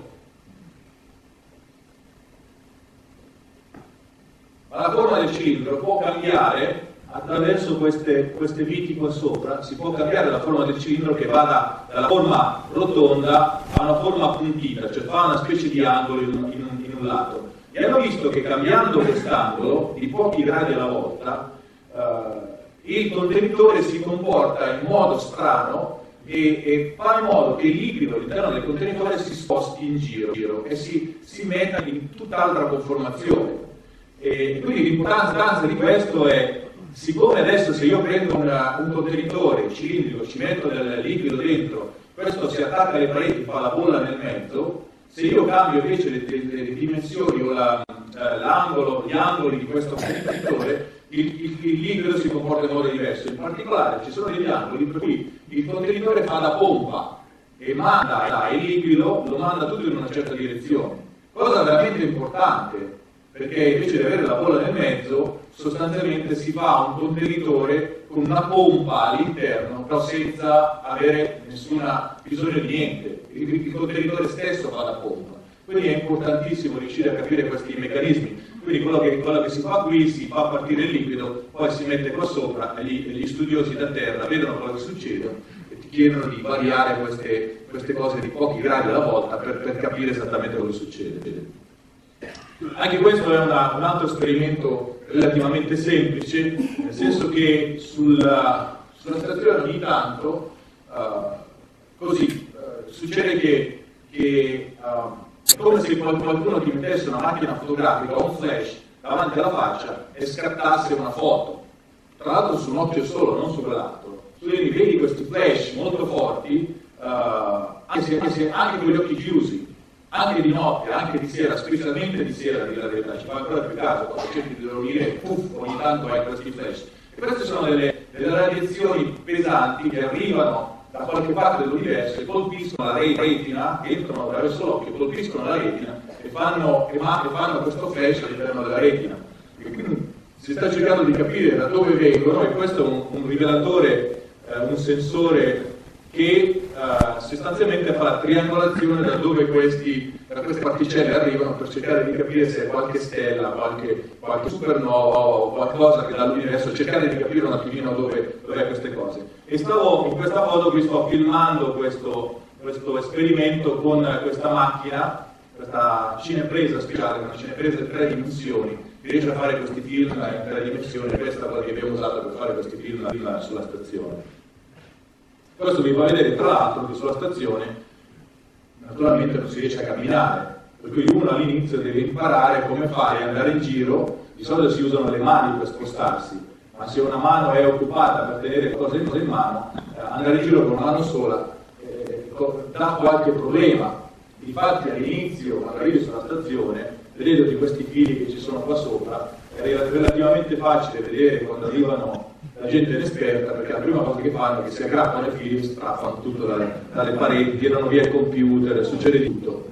può cambiare attraverso queste viti qua sopra. Si può cambiare la forma del cilindro che va dalla forma rotonda a una forma appuntita, cioè fa una specie di angolo in un lato. E hanno visto che cambiando quest'angolo di pochi gradi alla volta il contenitore si comporta in modo strano e fa in modo che il liquido all'interno del contenitore si sposti in giro e si metta in tutt'altra conformazione. E quindi l'importanza di questo è, siccome adesso se io prendo un contenitore cilindrico, ci metto del liquido dentro, questo si attacca alle pareti, fa la bolla nel mezzo, se io cambio invece le dimensioni o gli angoli di questo contenitore, il liquido si comporta in modo diverso. In particolare ci sono degli angoli per cui il contenitore fa da pompa e manda il liquido, lo manda tutto in una certa direzione. Cosa veramente importante, perché invece di avere la bolla nel mezzo, sostanzialmente si fa un contenitore con una pompa all'interno, però senza avere bisogno di niente. il contenitore stesso fa da pompa. Quindi è importantissimo riuscire a capire questi meccanismi. Quindi quello che si fa qui, si fa partire il liquido, poi si mette qua sopra e gli studiosi da terra vedono quello che succede e ti chiedono di variare queste cose di pochi gradi alla volta per capire esattamente cosa succede. Anche questo è un altro esperimento relativamente semplice, nel senso che sulla stazione ogni tanto succede che è come se qualcuno ti mettesse una macchina fotografica o un flash davanti alla faccia e scattasse una foto, tra l'altro su un occhio solo, non su quell'altro. Tu vedi questi flash molto forti, anche con gli occhi chiusi, anche di notte, anche di sera, specialmente di sera, a dire la verità, ci fa ancora più caso, quando cerchi di dormire, puff, ogni tanto hai questi flash. E queste sono delle radiazioni pesanti che arrivano da qualche parte dell'universo e colpiscono la retina, entrano attraverso l'occhio, colpiscono la retina e fanno questo flash all'interno della retina. E quindi si sta cercando di capire da dove vengono, e questo è un rivelatore, un sensore che sostanzialmente fa la triangolazione da dove queste particelle arrivano, per cercare di capire se è qualche stella, qualche supernova o qualcosa che dall'universo, cercare di capire un attimino dove è queste cose. E in questa foto qui sto filmando questo esperimento con questa macchina, questa cinepresa speciale, una cinepresa di 3 dimensioni, che riesce a fare questi film in 3 dimensioni. Questa è quella che abbiamo usato per fare questi film sulla stazione. Questo vi fa vedere tra l'altro che sulla stazione naturalmente non si riesce a camminare, per cui uno all'inizio deve imparare come fare ad andare in giro. Di solito si usano le mani per spostarsi, ma se una mano è occupata per tenere cose in mano, andare in giro con una mano sola dà qualche problema. Infatti all'inizio, quando arrivi sulla stazione, vedete di questi fili che ci sono qua sopra, è relativamente facile vedere quando arrivano la gente inesperta, perché la prima cosa che fanno è che si aggrappano ai fili e strappano tutto dalle pareti, tirano via il computer, succede di tutto.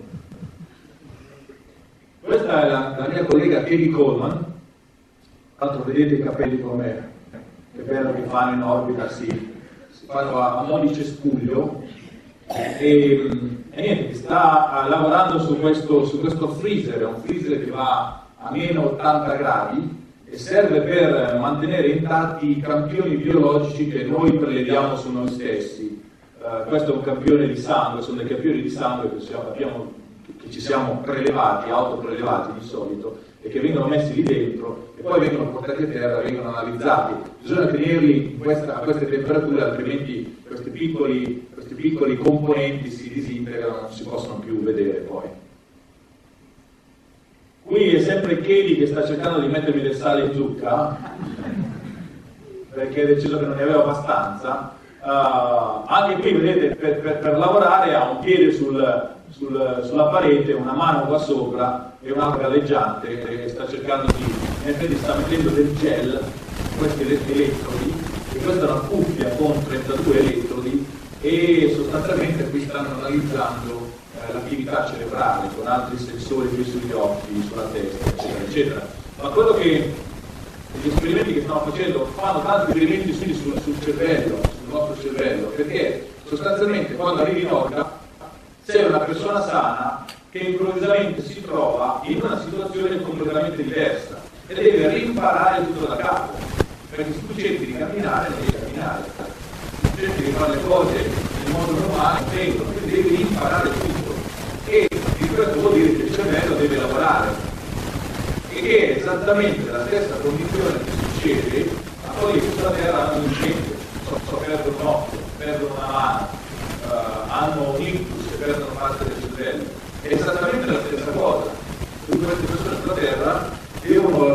Questa è la mia collega Katie Coleman. Tra l'altro vedete i capelli come che bello che fanno in orbita, si fanno a mo' di cespuglio, e niente, che sta lavorando su questo freezer. È un freezer che va a meno 80 gradi e serve per mantenere intatti i campioni biologici che noi preleviamo su noi stessi. Questo è un campione di sangue, sono dei campioni di sangue che ci siamo prelevati, autoprelevati di solito, e che vengono messi lì dentro e poi vengono portati a terra, vengono analizzati. Bisogna tenerli a queste temperature, altrimenti questi piccoli componenti si disintegrano, non si possono più vedere poi. Qui è sempre Katie che sta cercando di mettermi del sale in zucca, perché ha deciso che non ne aveva abbastanza. Anche qui vedete, per lavorare ha un piede sulla parete, una mano qua sopra e un'altra galleggiante, e sta cercando sta mettendo del gel, questi elettrodi, e questa è una cuffia con 32 elettrodi, e sostanzialmente qui stanno analizzando l'attività cerebrale con altri sensori qui sugli occhi, sulla testa, eccetera, eccetera. Ma quello che gli esperimenti che stiamo facendo fanno tanti esperimenti sul cervello, sul nostro cervello, perché sostanzialmente quando arrivi in orbita sei una persona sana che improvvisamente si trova in una situazione completamente diversa e deve rimparare tutto da capo, perché se tu cerchi di camminare non devi camminare, se cerchi di fare le cose in modo normale non vengono, quindi devi imparare tutto, e questo vuol dire che il cervello deve lavorare, e che è esattamente la stessa condizione che succede a quelli che sulla Terra hanno un incendio, perdono un occhio, perdono una mano, hanno un ictus e perdono parte del cervello. È esattamente la stessa cosa. Tutte queste persone sulla Terra devono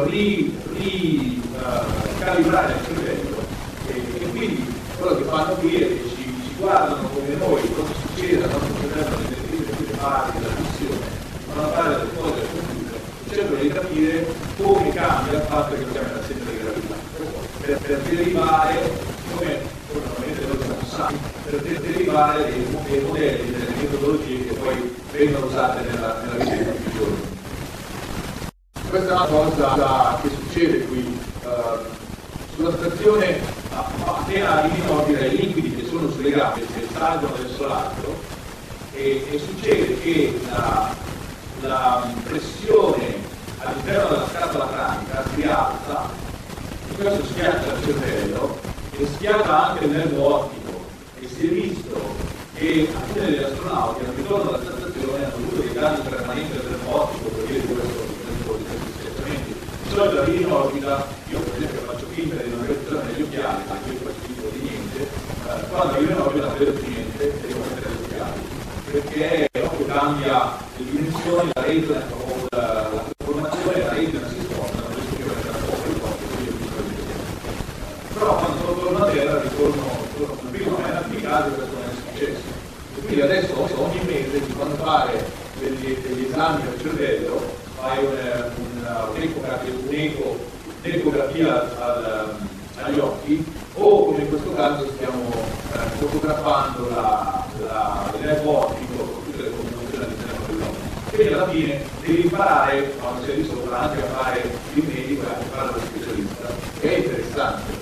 calibrare il cervello, e quindi quello che fanno qui è che ci guardano come noi, cosa succede al nostro cervello nelle parti della missione, fanno fare delle cose al computer, cercano di capire come cambia il fatto che siamo nella centro di gravità, per derivare, come normalmente noi siamo santi, per derivare dei modelli, delle metodologie che poi vengono usate nella vita di tutti i giorni. Questa è una cosa che succede qui. Sulla stazione, appena arrivino i liquidi che sono sulle gambe, che salgono verso l'alto, e succede che la pressione all'interno della scatola cranica si alza, e questo schiaccia il cervello e schiaccia anche il nervo ottico, e si è visto che alcuni degli astronauti al ritorno dalla stazione hanno avuto dei danni permanenti del nervo ottico per via di questi schiacciamenti. Di solito arrivi in orbita, io per esempio faccio finta di non avere bisogno degli occhiali, perché io faccio finta di niente, quando arrivo in orbita non vedo più niente e devo mettere gli occhiali, perché proprio cambia le dimensioni, la retina, la trasformazione, la retina si sposta, non riesco più a mettere a poco il corpo, quindi ho bisogno di tempo. Però quando torno a terra ritorno sul primo, ma in alcuni casi questo non è successo. E quindi adesso ogni mese quando fare degli esami al cervello fai un'ecografia agli occhi, o come in questo caso stiamo fotografando il nervo ottico con tutte le combinazioni all'interno dell'occhio. Quindi alla fine devi imparare, quando sei lì sopra, anche a fare il medico e anche a fare lo specialista, che è interessante.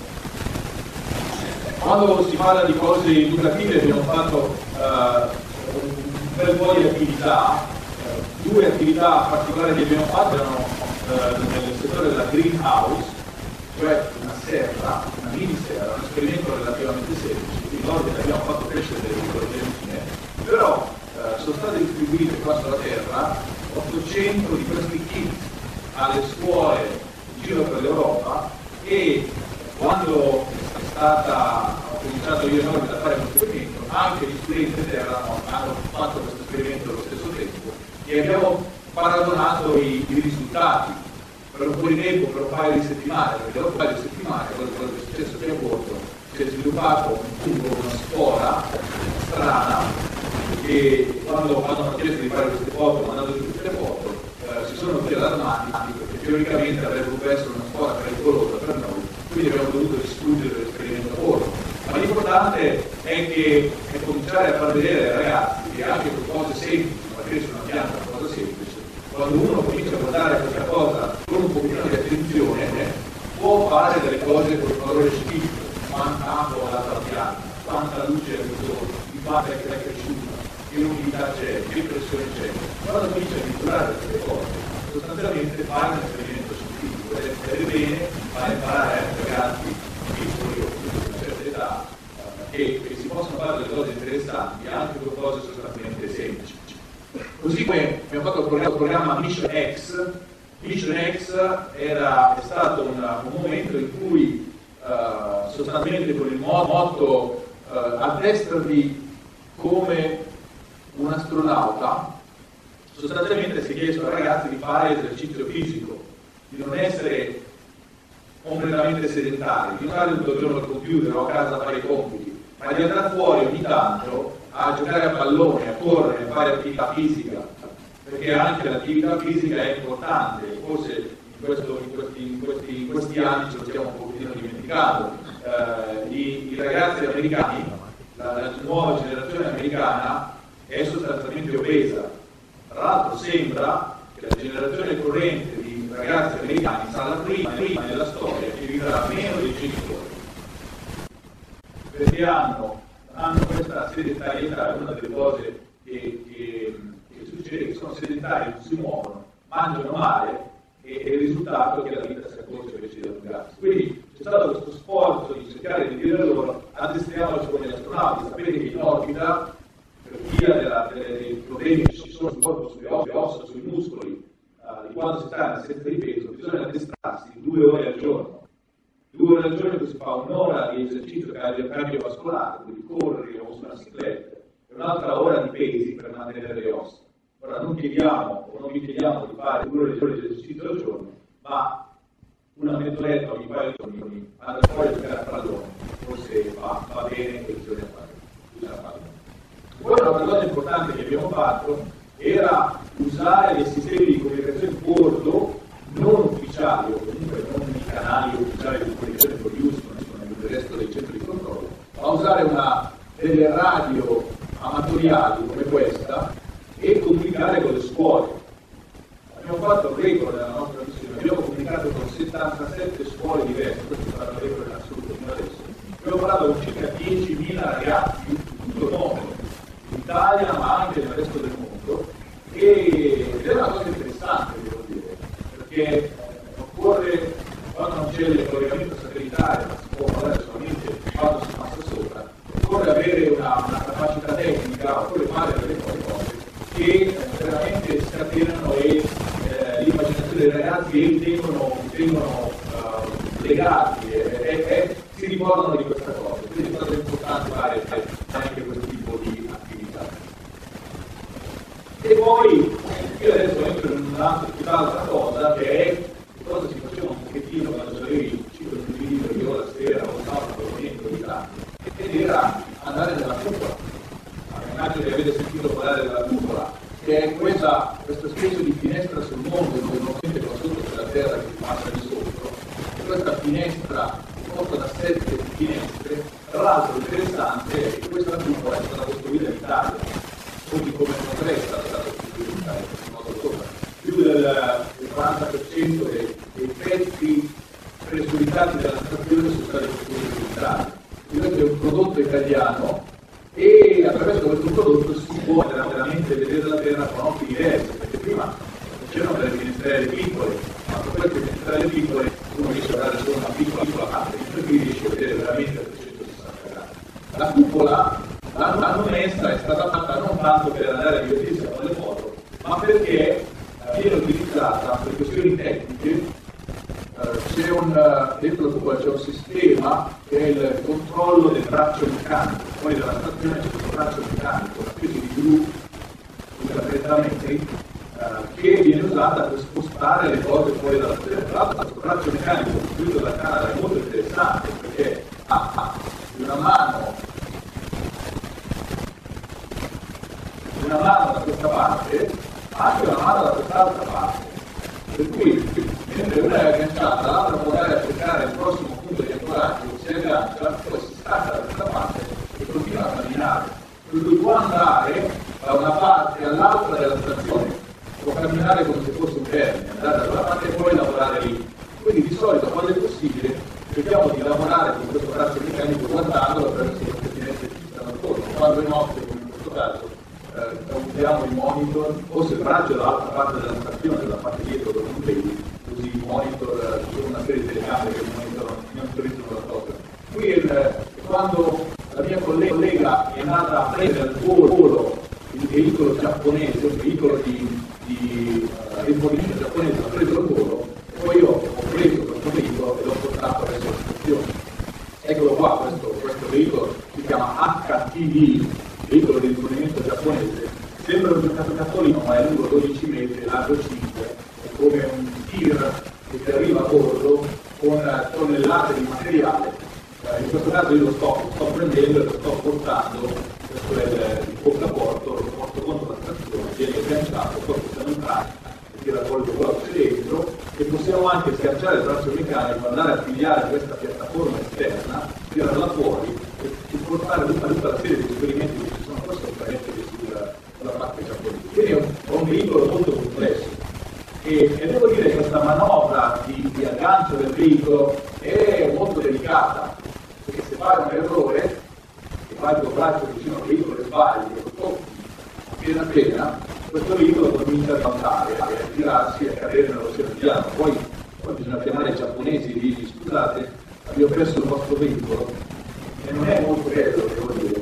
Quando si parla di cose educative abbiamo fatto un bel po' di attività. Due attività particolari che abbiamo fatto erano nel settore della greenhouse, cioè una serra, una mini serra, un esperimento relativamente semplice. In ordine abbiamo fatto crescere delle piccole piantine, però sono state distribuite qua sulla terra 800 di questi kit alle scuole in giro per l'Europa, e quando ho cominciato io a fare questo esperimento, anche gli studenti di terra hanno fatto questo esperimento allo stesso tempo, e abbiamo paragonato i risultati per un po' di tempo, per un paio di settimane, perché dopo un paio di settimane quello che è successo qui a bordo si è sviluppato una spora strana, e quando hanno chiesto di fare queste foto, mandando tutte le foto, si sono più allarmati, perché teoricamente avrebbe potuto essere una spora pericolosa per noi, quindi abbiamo dovuto distruggere l'esperimento a bordo. Ma l'importante è che cominciare a far vedere ai ragazzi che anche per cose semplici, magari su una pianta una cosa semplice, quando uno comincia a guardare questa cosa con un pochino di attenzione, può fare delle cose con un valore scientifico, quanta acqua ha dato alla pianta, quanta luce è intorno, di quanto è cresciuta, che umidità c'è, che pressione c'è. Quando comincia a misurare queste cose, sostanzialmente fare un esperimento scientifico, ed è bene fare imparare ai ragazzi piccoli o di una certa età che si possono fare delle cose interessanti anche con cose sostanzialmente semplici. Così come abbiamo fatto il programma Mission X. Mission X è stato un momento in cui sostanzialmente con il motto addestrati come un astronauta, sostanzialmente si è chiesto ai ragazzi di fare esercizio fisico, di non essere completamente sedentari, di non stare tutto il giorno al computer o a casa a fare i compiti, ma di andare fuori ogni tanto a giocare a pallone, a correre, a fare attività fisica, perché anche l'attività fisica è importante. Forse in questi anni ce lo stiamo un pochettino dimenticando. I ragazzi americani, la nuova generazione americana è sostanzialmente obesa. Tra l'altro sembra che la generazione corrente di ragazzi americani sarà la prima nella storia che vivrà meno dei genitori, perché hanno questa sedentarietà. È una delle cose che succede, che sono sedentari, non si muovono, mangiano male, e il risultato è che la vita si accorcia invece di allungarsi. Quindi c'è stato questo sforzo di cercare di dire loro: addestriamoci come gli astronauti. Sapete che in orbita, per via dei problemi che ci sono sul corpo, sulle ossa, sui muscoli, di quando si sta in assenza di peso, bisogna addestrarsi 2 ore al giorno. 2 ore al giorno che si fa un'ora di esercizio cardiovascolare, quindi corri o su una bicicletta, e un'altra ora di pesi per mantenere le ossa. Ora non chiediamo o non vi chiediamo di fare 2 ore di esercizio al giorno, ma una mezz'oretta ogni paio di giorni andare fuori a giocare a pallone, forse va bene, che bisogna fare. Poi una cosa importante che abbiamo fatto era usare dei sistemi di comunicazione bordo non ufficiali, o comunque non i canali ufficiali di comunicazione con Houston e con il resto dei centri di controllo, ma usare delle radio amatoriali come questa e comunicare con le scuole. Abbiamo fatto il record nella nostra missione, abbiamo comunicato con 77 scuole diverse, questo è stato il record in assoluto fino adesso. Abbiamo parlato con circa 10.000 ragazzi di tutto il mondo, in Italia ma anche nella vengono legati e si ricordano di questa cosa. Quindi è stato importante fare anche questo tipo di attività. E poi io adesso entro in un'altra cosa, che è cosa si faceva un pochettino quando avevi 5 minuti di io la sera o sabato o niente di tanto, ed era andare nella cupola. Immagino che avete sentito parlare della cupola, che è questa specie di finestra sul mondo dove non sente qua sotto c'è la terra che passa di sotto, e questa finestra composta da 7 finestre. Tra l'altro interessante è che questa cupola è stata costruita in Italia, così come non è stata costruita in Italia, in modo sopra. Più del 40% dei pezzi presuritati della stazione sono stati costruiti in Italia. Questo è un prodotto italiano e attraverso questo prodotto si può veramente vedere la terra con occhi diversi, perché prima c'erano delle finestrelle piccole, ma con queste finestrelle piccole uno riesce a dare solo una piccola parte, e qui riesce a vedere veramente a 360 gradi. La cupola l'hanno messa, è stata fatta non tanto per andare a divertirsi a fare le foto, ma perché viene utilizzata per questioni tecniche. Dentro la cupola c'è un sistema che è il controllo del braccio meccanico, poi dalla stazione c'è questo braccio meccanico, una specie di gru da 30 metri, che viene usata per spostare le cose fuori dalla stazione. Tra l'altro questo braccio meccanico costruito da Canada è molto interessante perché ha una mano da questa parte, anche una mano da quest'altra parte. Per cui, mentre una è agganciata, l'altra può andare a cercare il prossimo punto di ancoraggio, si aggancia, poi si stacca da questa parte e continua a camminare. Per cui può andare da una parte all'altra della stazione, può camminare come se fosse un termine, andare da una parte e poi lavorare lì. Quindi di solito, quando è possibile, cerchiamo di lavorare con questo braccio meccanico guardandolo attraverso queste finestre che ci stanno attorno. Quando è notte, come in questo caso, usiamo il monitor, o se il braccio è dall'altra parte della stazione, dalla parte dietro dove non vedi, così il monitor, ci sono una serie di telecamere che monitorizzano la cosa. Qui quando la mia collega è andata a prendere al volo il veicolo giapponese, il veicolo di rifornimento giapponese, ha preso al volo, e poi io ho preso questo veicolo e l'ho portato verso la stazione. Eccolo qua, questo veicolo si chiama HTV, veicolo di rifornimento giapponese, sembra un giocattolino ma è lungo 12 metri, largo 5, è come un tir che ti arriva a bordo con tonnellate di materiale. In questo caso io lo sto prendendo e lo sto portando, questo è il portaporto, lo porto contro la stazione, viene agganciato, poi possiamo entrare, tira fuori il braccio dentro e possiamo anche schiacciare il braccio meccanico, andare a pigliare questa piattaforma esterna, tirarla fuori e portare tutta la serie di esperimenti che ci sono qua sopra e sulla parte giapponese. Quindi è un veicolo molto complesso e devo dire che questa manovra di aggancio del veicolo è molto delicata, perché se fai un errore e fai il tuo braccio vicino al veicolo e sbagli e lo tocchi appena, questo veicolo comincia a saltare, a girarsi e a cadere nell'oceano piano. Poi bisogna chiamare i giapponesi e dirgli scusate, abbiamo perso il vostro veicolo. E non è molto bello, devo dire.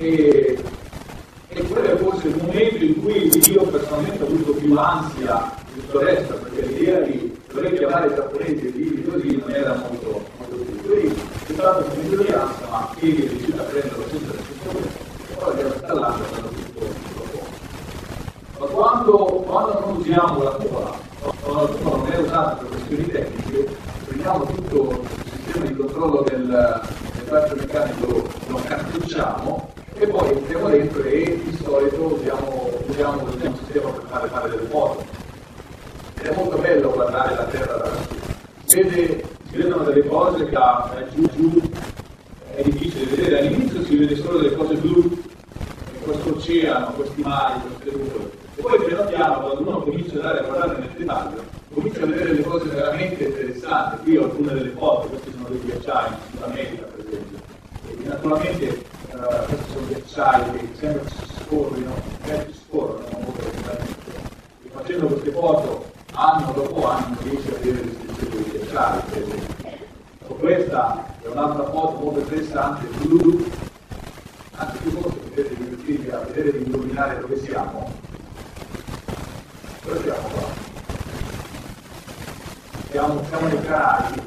E quello è forse il momento in cui io personalmente ho avuto più ansia di tutto il resto, perché l'idea di dover chiamare i giapponesi e dirgli così non era molto più. Quindi è stato un momento di ansia, ma chi è riuscito a prenderlo senza nessun problema, e poi abbiamo installato tutto poco. Ma quando non usiamo la cupola, quando la cupola non è usata per questioni tecniche, prendiamo tutto il sistema di controllo del braccio meccanico, lo cartucciamo e poi entriamo dentro e di solito usiamo il sistema per fare delle foto. Ed è molto bello guardare la terra da lassù. Si vedono delle cose che giù è difficile vedere, all'inizio si vede solo delle cose blu, questo oceano, questi mari, queste nuvole. E poi piano piano, quando uno comincia ad andare a guardare nel dettaglio, comincia a vedere le cose veramente interessanti. Qui ho alcune delle foto, questi sono dei ghiacciai in Sud America, per esempio. E naturalmente questi sono ghiacciai che sembra che si scorrono molto lentamente. E facendo queste foto anno dopo anno riesci a vedere l'istruzione dei ghiacciai, per esempio. Questa è un'altra foto molto interessante, blu, anche più forse potete divertirvi a vedere di indovinare dove siamo. Dove siamo qua? siamo nei Caraibi,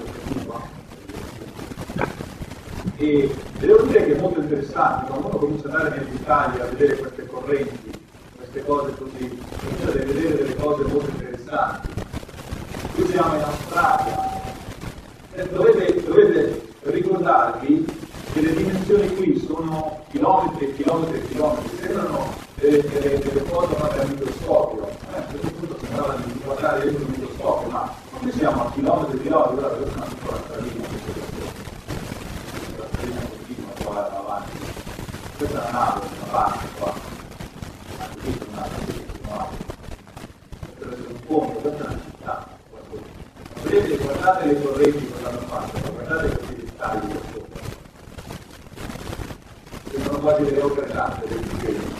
e devo dire che è molto interessante, quando uno comincia ad andare nell'Italia a vedere queste correnti, queste cose così, comincia a vedere delle cose molto interessanti. Qui siamo in Australia, dovete ricordarvi che le dimensioni qui sono chilometri e chilometri e chilometri, sembrano delle cose fatte al microscopio. A questo punto sembrava di guardare dentro il microscopio, ma qui siamo a chilometri e chilometri, guardate, questa è una piccola stradina, continua qua avanti. Questa è una nave, una barca qua. Anche questa è una nave, questa deve essere un ponte, questa è una città. Vedete, guardate le correnti cosa hanno fatto, guardate questi dettagli qua sopra. Sembrano quasi delle opere d'arte del disegno.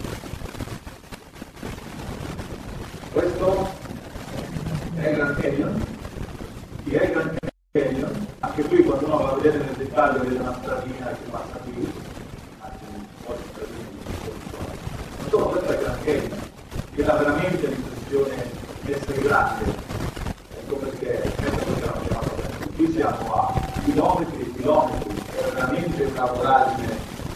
Questo è il Grand Canyon. Chi è il Grand Canyon? Anche qui quando uno va a vedere nel dettaglio vede una stradina che passa qui, anche un po' di stradine. Non solo, questo è il Grand Canyon, che dà veramente l'impressione di essere grande. Perché qui siamo a chilometri e chilometri, è veramente una voragine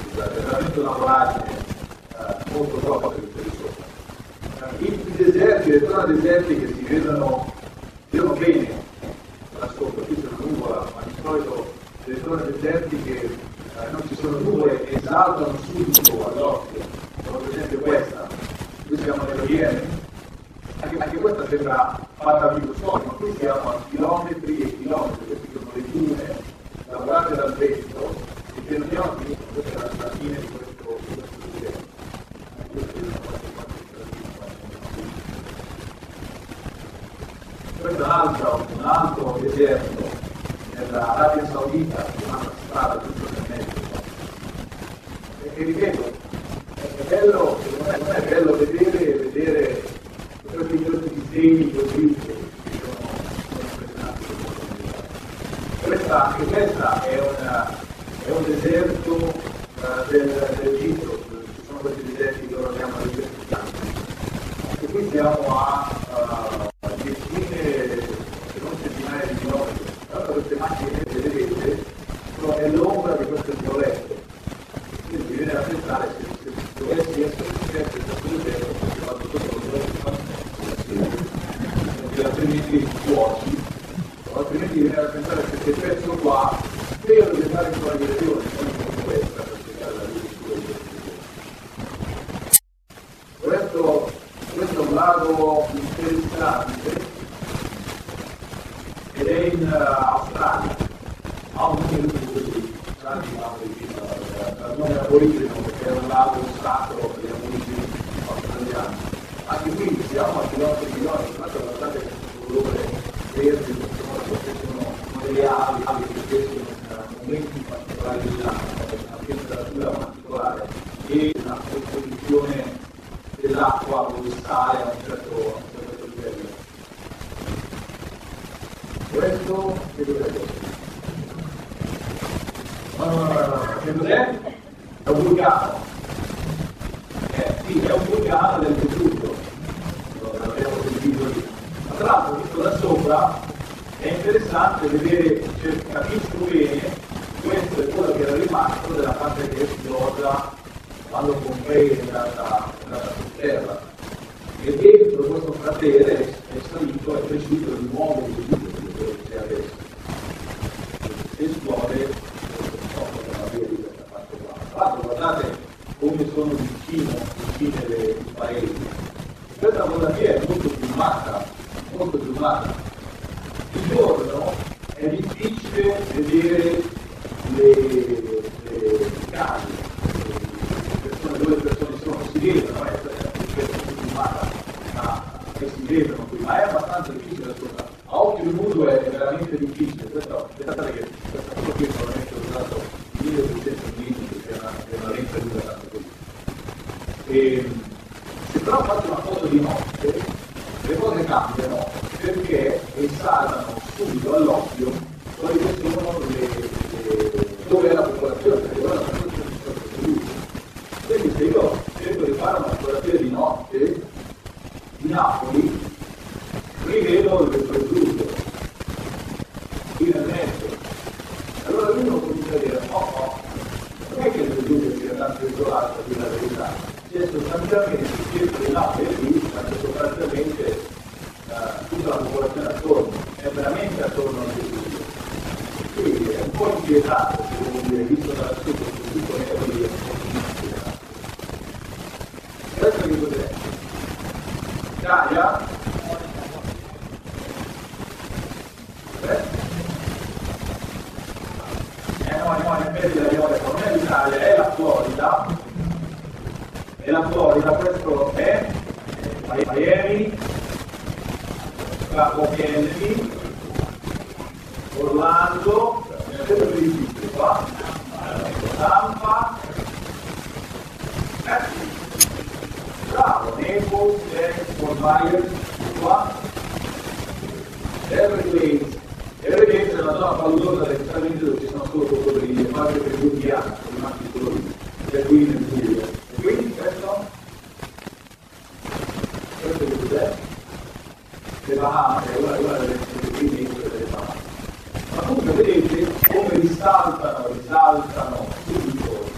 molto troppa per il sopra. I deserti, le zone deserti che si vedono bene da sopra, qui c'è una nuvola, ma di solito le zone deserti che non ci sono nuvole e saltano subito all'occhio, come per esempio questa, qui siamo nello Yemen. Anche questa sembra fatta a microscopio, ma qui siamo a chilometri e chilometri, questi sono le dune lavorate dal vento, e piano piano finiscono, questa è la fine di questo disegno. Questo è un altro deserto nell'Arabia Saudita, chiamata strada giusto nel mezzo. E ripeto, è bello, non è bello vedere questi disegni così che sono impressionanti. Anche questa è un deserto dell'Egitto, ci sono questi deserti che loro chiamano i deserti. Anche qui siamo a decine, se non centinaia di chilometri. Allora queste macchine che vedete è l'ombra di queste violette. Quindi mi viene da pensare se dovessi essere successo in questo deserto, perché fatto tutto altrimenti fuochi, altrimenti viene da pensare che questo pezzo qua spero di andare in quella direzione, non questa per spiegare la direzione. Questo è un lago interessante ed è in Australia, ha un nome così, il nome aborigeno perché è un lago sacro degli aborigeni australiani. Anche qui siamo a chilometri e chilometri, guardate questo colore verde, sono delle ali che crescono in momenti particolari dell'anno, una temperatura particolare e una composizione dell'acqua dove sale a un certo livello. Questo che cos'è? È un vulcano. Sì, è un vulcano del Vesuvio, l'abbiamo sentito lì. Ma tra l'altro, visto da sopra, è interessante vedere, capisco bene, questo è quello che era rimasto della parte che esplosa quando Pompei è andata su terra. E dentro questo cratere è salito, è cresciuto di nuovo il Vesuvio, quello che c'è adesso. Se esplode, la via di questa parte qua. Tra l'altro, guardate come sono vicine i paesi. Questa fotografia è molto filmata. Di giorno è difficile vedere le case, dove le persone sono, si vedono, è filmata, ma che si vedono qui, ma è abbastanza difficile da ascoltare. A occhio nudo è veramente difficile, pensate che questa foto qui probabilmente ho usato 1200 mm, che è una lente dura così. E se però faccio una foto di notte, le cose cambiano perché risaltano subito all'occhio quali sono dove è la popolazione, perché ora la popolazione è assoluta. Quindi se io cerco di fare una fotografia di notte di Napoli, rivedo il Vesuvio, isolata della verità, c'è sostanzialmente sempre là e lì, ma c'è sostanzialmente tutta la popolazione attorno, è veramente attorno al Gesù. Quindi è un po' inquietante, se vuol dire, visto dalla sotto, tutto nero lì, è un po' inquietante. Questo che cos'è? Italia? No, in effetti l'abbiamo detto, non è l'Italia, è la Florida. E la Florida, questo è Miami, Capokelli, Orlando, sempre più difficile qua, Tampa, bravo, Naples, Fort Myers, qua, Everglades è una zona paludosa letteralmente dove ci sono solo coccodrilli, e qualche per 2 anni sono rimasti solo lì, e qui nel buio. E quindi questo che cos'è? Le Bahame, è una delle prime isole delle Bahame. Ma comunque vedete come risaltano subito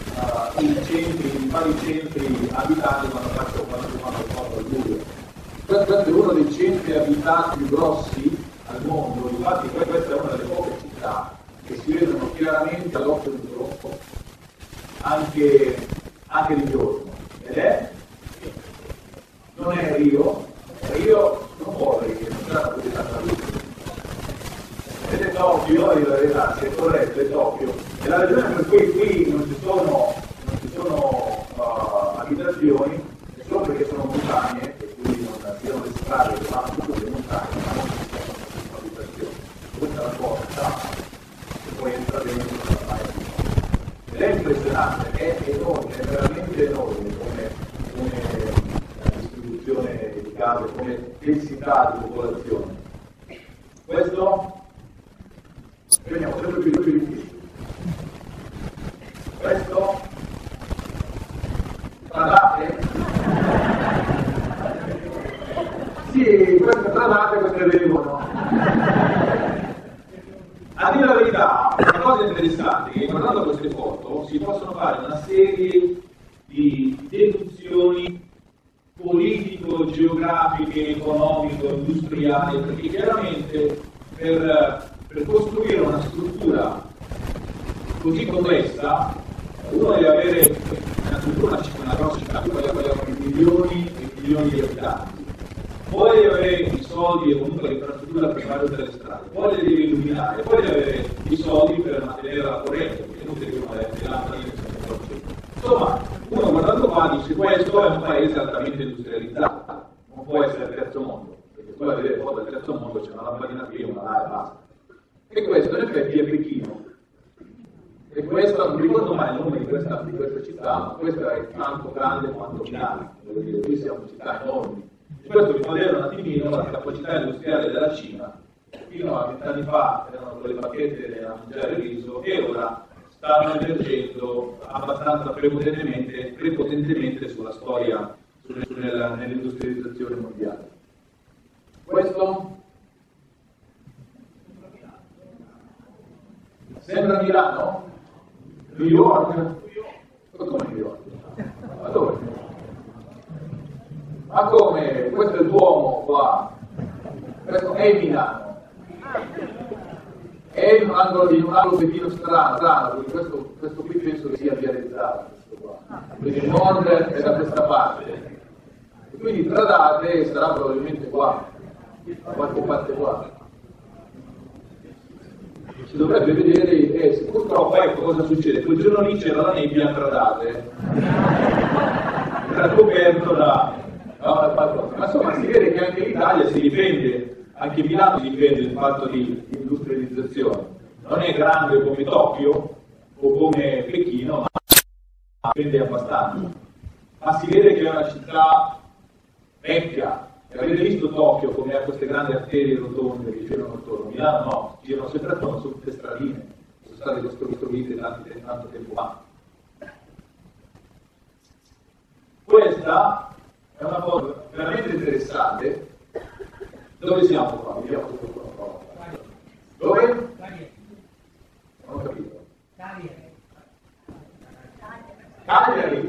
i vari centri abitati quando fanno il porto al buio. Questo è uno dei centri abitati più grossi al mondo, infatti questa è una delle poche città che si vedono chiaramente all'occhio nudo anche di giorno, ed è non è Rio non vuole che non sarà così tanta luce, ed è Tokyo, in realtà se è corretto è Tokyo, e la ragione per cui qui non ci sono abitazioni è solo perché sono montagne e quindi non ci sono le strade che vanno su le montagne, ma non ci sono abitazioni. Questa è la porta che poi entra dentro la mare. Ed è impressionante, è enorme, è veramente enorme come distribuzione di case, come densità di popolazione. Questo veniamo sempre più difficili. Questo stradate? Sì, queste stradate, queste vengono. A dire la verità, una cosa interessante è che guardando queste foto si possono fare una serie di deduzioni politico-geografiche, economico-industriali, perché chiaramente per costruire una struttura così complessa uno deve avere innanzitutto una grossa città, poi parliamo di milioni e milioni di abitanti, poi deve avere i soldi e comunque l'infrastruttura per fare tutte le strade, poi le deve illuminare, poi deve avere i soldi per mantenere la corrente, perché non deve avere le lampadine. Insomma, uno guardando qua dice questo è un paese altamente industrializzato, non può essere il terzo mondo, perché poi a vedere poi del terzo mondo c'è una lampadina qui, una là e basta. E questo in effetti è Pechino. E questa, non ricordo mai il nome di questa città, ma questa è tanto grande quanto Milano, devo dire, qui siamo città enormi. E questo vi fa vedere un attimino la capacità industriale della Cina, fino a 20 anni fa erano quelle bacchette da mangiare riso e ora stanno emergendo abbastanza prepotentemente sulla storia, nell'industrializzazione mondiale. Questo sembra Milano? New York? Ma come New York? Ma dove? Ma come? Questo è il Duomo qua. Questo è Milano. È in un angolo pettino strano, perché questo qui penso che sia vializzato, questo qua. Quindi il nord è da questa parte. E quindi Tradate sarà probabilmente qua, da qualche parte qua. Si dovrebbe vedere, purtroppo ecco cosa succede. Quel giorno lì c'era la nebbia a Tradate, era coperto da qualcosa. Ma insomma si vede che anche l'Italia si difende, anche Milano si difende del fatto di industrializzazione. Non è grande come Tokyo o come Pechino, ma difende abbastanza. Ma si vede che è una città vecchia. Avete visto Tokyo come ha queste grandi arterie rotonde che girano attorno? Milano no, girano sempre attorno su tutte stradine, sono state costruite tanto tempo fa. Questa è una cosa veramente interessante. Dove siamo qua? Vediamo tutto qua. Dove? Non ho capito. Cagliari.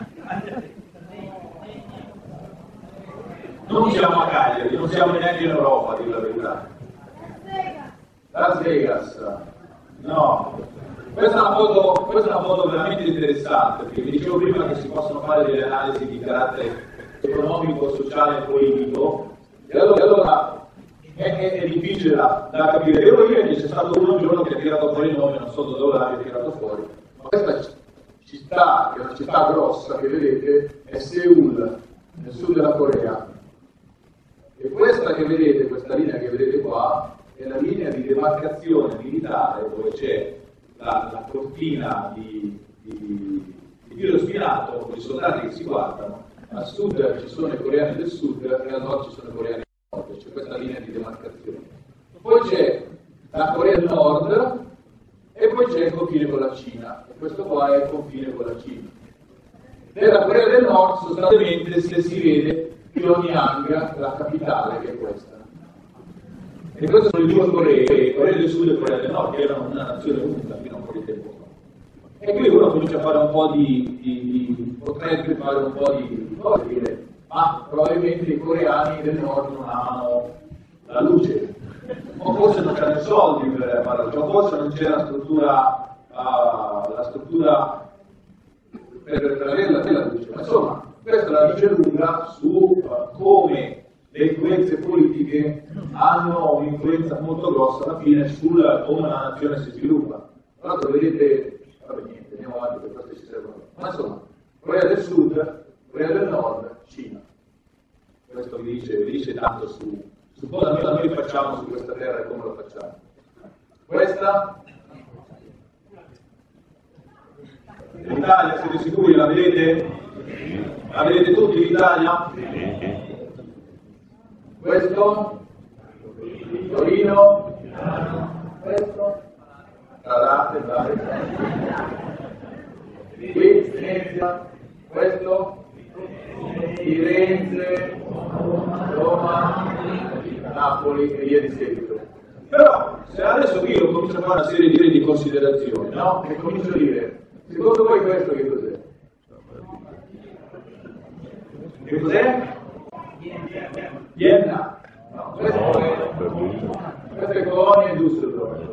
Non siamo a Cagliari, non siamo neanche in Europa, a dire la verità. Las Vegas. No. Questa è una foto veramente interessante, perché vi dicevo prima che si possono fare delle analisi di carattere economico, sociale e politico, e allora è difficile da capire. Devo dire che c'è stato uno un giorno che ha tirato fuori il nome, non so da dove l'abbia tirato fuori, ma questa città, che è una città grossa che vedete, è Seul, nel sud della Corea. E questa che vedete, questa linea che vedete qua, è la linea di demarcazione militare dove c'è la cortina di filo spinato con i soldati che si guardano. A sud ci sono i coreani del sud e a nord ci sono i coreani del nord, c'è questa linea di demarcazione. Poi c'è la Corea del Nord e poi c'è il confine con la Cina, e questo qua è il confine con la Cina. Nella Corea del Nord sostanzialmente si vede Pyongyang, la capitale, che è questa. E queste sono le due Coree, Corea del Sud e Corea del Nord, che erano una nazione unica fino a un po' di tempo fa. E qui uno comincia a fare un po' potrebbe fare un po' di cose, dire, ma probabilmente i coreani del Nord non amano la luce, o forse non c'erano i soldi per farlo, o forse non c'è la struttura per avere la luce. Ma insomma, questa la dice lunga su come le influenze politiche hanno un'influenza molto grossa alla fine su come una nazione si sviluppa. Tra l'altro vedete, vabbè niente, andiamo avanti per questo ci servono. Ma insomma, Corea del Sud, Corea del Nord, Cina. Questo vi dice tanto su cosa noi facciamo su questa terra e come lo facciamo. Questa, l'Italia, siete sicuri? La vedete? La vedete tutti l'Italia? Questo, Torino, questo, Radate, qui, Venezia, questo, Firenze, Roma, Napoli e via di seguito. Però, se adesso qui io comincio a fare una serie di considerazioni, no? E comincio a dire, secondo voi questo che cos'è? Che cos'è? Vienna. No, questo è Colonia e Düsseldorf.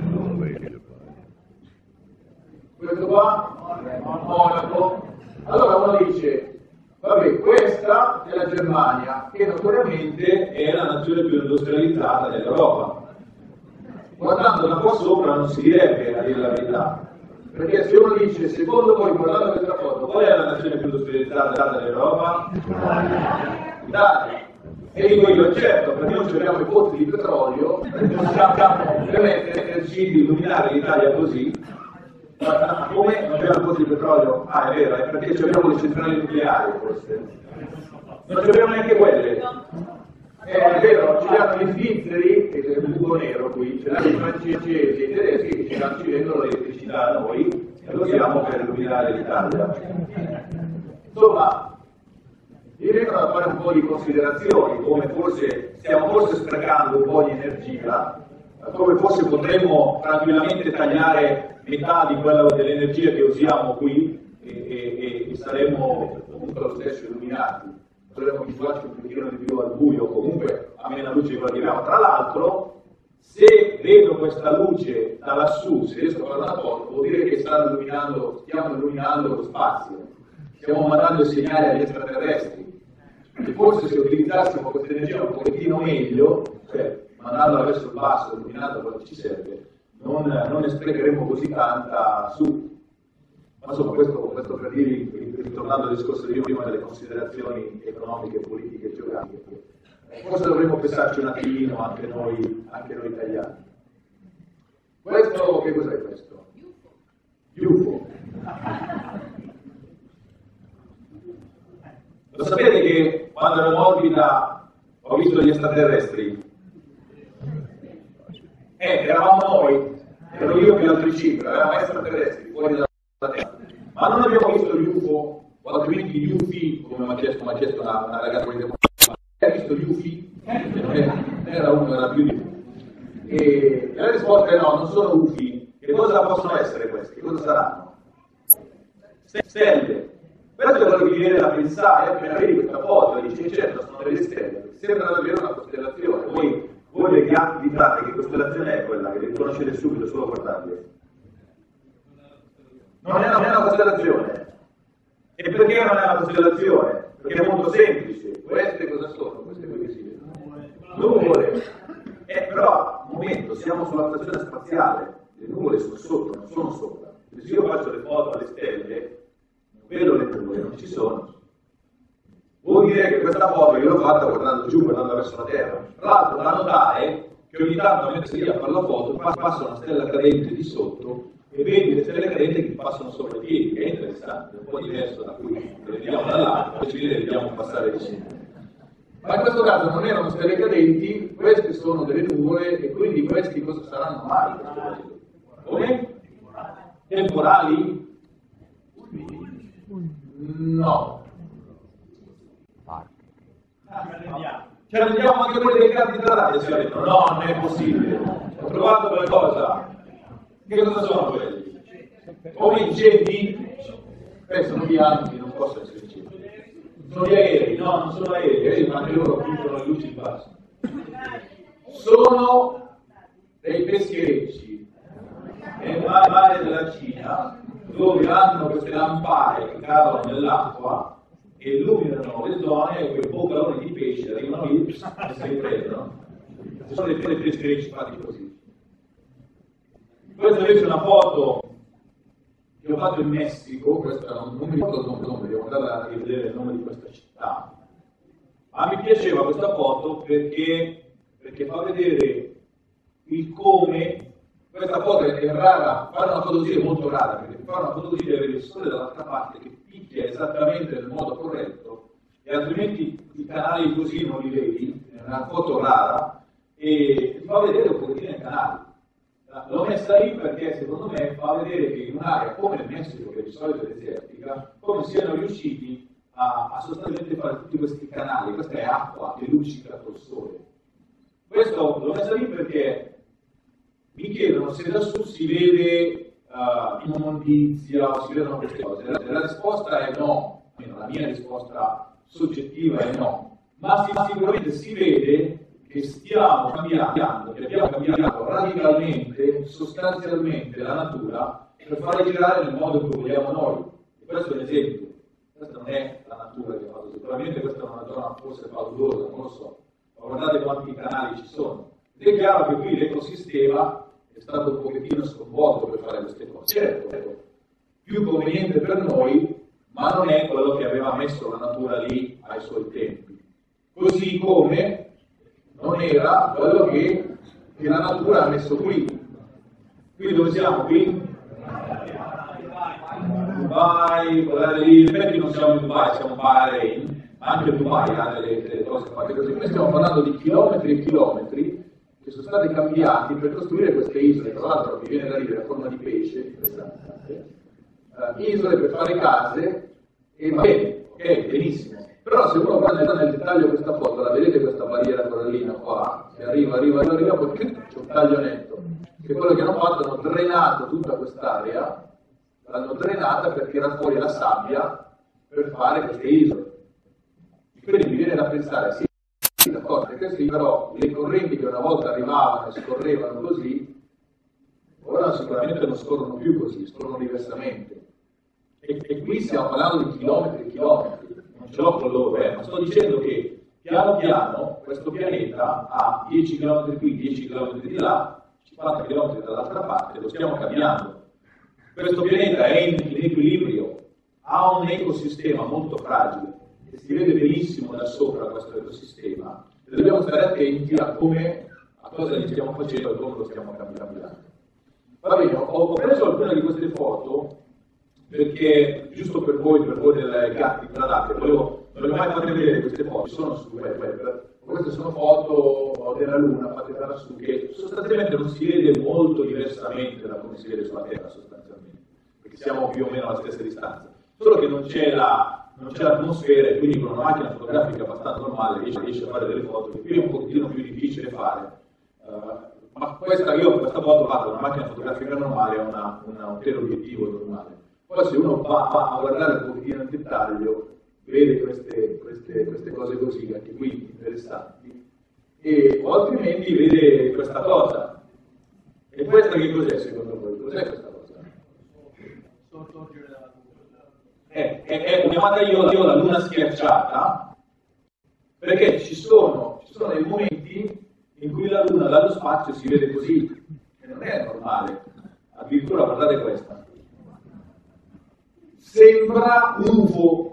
Questo qua, Monaco. Allora uno dice, vabbè, questa è la Germania, che notoriamente è la nazione più industrializzata dell'Europa. Guardando da qua sopra non si direbbe, a dire la verità. Perché se uno dice, secondo voi, guardando questa foto, qual è la nazione più industrializzata dell'Europa? Italia. E dico io, certo, perché noi abbiamo i pozzi di petrolio, non sappiamo permetterci di illuminare l'Italia così. Come non abbiamo pozzi di petrolio? Ah, è vero, è perché abbiamo le centrali nucleari, forse. Non abbiamo neanche quelle. È vero, ci hanno gli svizzeri, che c'è un buco nero qui, ce l'hanno i francesi e i tedeschi che ci vendono l'elettricità a noi, e lo usiamo per illuminare l'Italia. Insomma, mi vengono a fare un po' di considerazioni, come stiamo sprecando un po' di energia, come forse potremmo tranquillamente tagliare metà di quella dell'energia che usiamo qui e saremmo comunque lo stesso illuminati. Dovremmo abituarci un pochino di più al buio, comunque a meno luce di quella che abbiamo. Tra l'altro, se vedo questa luce da lassù, se riesco a fare una foto, vuol dire che stiamo illuminando lo spazio, stiamo mandando segnali agli extraterrestri. E forse se utilizzassimo questa energia un pochettino meglio, cioè mandandola verso il basso, illuminando quello che ci serve, non ne sprecheremo così tanta su. Ma insomma, questo per dirvi, ritornando al discorso di prima delle considerazioni economiche, politiche e geografiche, forse dovremmo pensarci un attimino anche noi italiani. Questo, che cos'è questo? UFO. Lo sapete che quando ero in orbita ho visto gli extraterrestri? Eravamo noi, ero io e gli altri 5, eravamo extraterrestri, fuori dalla Terra. Ma non abbiamo visto gli UFO, o altrimenti gli UFI, come mi ha chiesto una ragazza di hai visto gli UFI? Era uno, era più di uno. E la risposta è no, non sono UFI. Che cosa possono essere questi? Che cosa saranno? stelle. Questo è quello che mi viene da pensare appena vedi questa foto e dici certo sono delle stelle, sembra davvero una costellazione. Voi le dite che costellazione è quella che riconoscete subito solo guardandole? Non è una costellazione. E perché non è una costellazione? Perché è molto semplice. Queste cosa sono? Queste qui che si vedono. Nuvole. Però, un momento, siamo sulla stazione spaziale. Le nuvole sono sotto, non sono sopra. Se io faccio le foto alle stelle, vedo le nuvole, non ci sono. Vuol dire che questa foto io l'ho fatta guardando giù, guardando verso la Terra. Tra l'altro da notare che ogni tanto mentre sei lì a fare la foto passa una stella cadente di sotto e vedi le stelle cadenti che passano sopra i piedi, che è interessante, è un po' diverso da qui le vediamo dall'alto, e ci vediamo passare vicino. Ma in questo caso non erano stelle cadenti, queste sono delle nuvole e quindi questi cosa saranno mai? Come? Temporali? No. Ce la vediamo anche quelli dei carti della radio, no, non è possibile. Ho trovato qualcosa. Che cosa sono quelli? Come incendi? Sono bianchi, non possono essere incendi. Sono gli aerei, no, non sono aerei, ma anche loro puntano le luci in basso. Sono dei pescherecci nel mare della Cina, dove hanno queste lampade che cadono nell'acqua e illuminano le zone e quei bocaloni di pesce arrivano lì e si riprendono. Sono dei pescherecci fatti così. Questa invece è una foto che ho fatto in Messico, questa non mi ricordo il nome, devo andare a rivedere il nome di questa città. Ma mi piaceva questa foto perché fa vedere il come. Questa foto è rara, fare una foto così è molto rara, perché fare una foto così deve avere il sole dall'altra parte che picchia esattamente nel modo corretto, e altrimenti i canali così non li vedi, è una foto rara, e ti fa vedere un pochettino i canali. L'ho messa lì perché secondo me fa vedere che in un'area come il Messico, che di solito è desertica, come siano riusciti a sostanzialmente fare tutti questi canali. Questa è acqua che luccica col sole. Questo l'ho messa lì perché mi chiedono se da su si vede immondizia o si vedono queste cose. La risposta è no, almeno la mia risposta soggettiva è no, ma sicuramente si vede che stiamo cambiando, che abbiamo cambiato radicalmente, sostanzialmente la natura per farla girare nel modo che vogliamo noi. E questo è un esempio. Questa non è la natura che ha fatto, sicuramente questa è una zona forse paurosa, non lo so, ma guardate quanti canali ci sono. Ed è chiaro che qui l'ecosistema è stato un pochettino sconvolto per fare queste cose. Certo, più conveniente per noi, ma non è quello che aveva messo la natura lì ai suoi tempi. Così come non era quello che la natura ha messo qui. Qui dove siamo? Qui? Dubai, guardate lì, in effetti non siamo in Dubai, siamo in Bahrain, anche Dubai ha delle cose fatte così. Noi stiamo parlando di chilometri e chilometri che sono stati cambiati per costruire queste isole, tra l'altro mi viene da ridere a forma di pesce, interessante, isole per fare case, e va bene, ok, benissimo. Però se uno guarda nel dettaglio questa foto, la vedete questa barriera corallina qua, che arriva, poi c'è un taglio netto, che quello che hanno fatto hanno drenato tutta quest'area, l'hanno drenata per tirare fuori la sabbia per fare queste isole. Quindi mi viene da pensare, sì, d'accordo, perché sì, però le correnti che una volta arrivavano e scorrevano così, ora sicuramente non scorrono più così, scorrono diversamente. E qui stiamo parlando di chilometri e chilometri. Non ce l'ho con loro, ma sto dicendo che piano piano questo pianeta ha 10 km qui, 10 km di là, 50 km dall'altra parte, lo stiamo cambiando. Questo pianeta è in equilibrio, ha un ecosistema molto fragile, e si vede benissimo da sopra questo ecosistema, e dobbiamo stare attenti a cosa gli stiamo facendo e come lo stiamo cambiando. Va bene, ho preso alcune di queste foto perché, giusto per voi del gatti tradate, non le ho mai fatte vedere queste foto, sono sul web. Queste sono foto della Luna fatte da lassù, che sostanzialmente non si vede molto diversamente da come si vede sulla Terra, sostanzialmente, perché siamo più o meno alla stessa distanza. Solo che non c'è l'atmosfera, e quindi con una macchina fotografica abbastanza normale riesce a fare delle foto che qui è un pochettino più difficile fare. Ma io questa foto ho fatto una macchina fotografica normale, un teleobiettivo normale. Poi se uno va a guardare un pochettino nel dettaglio, vede queste cose così, anche qui interessanti, o altrimenti vede questa cosa. E questa che cos'è secondo voi? Cos'è questa cosa? È chiamata io la luna schiacciata, perché ci sono dei momenti in cui la luna dallo spazio si vede così, e non è normale. Addirittura guardate questa. Sembra un UFO,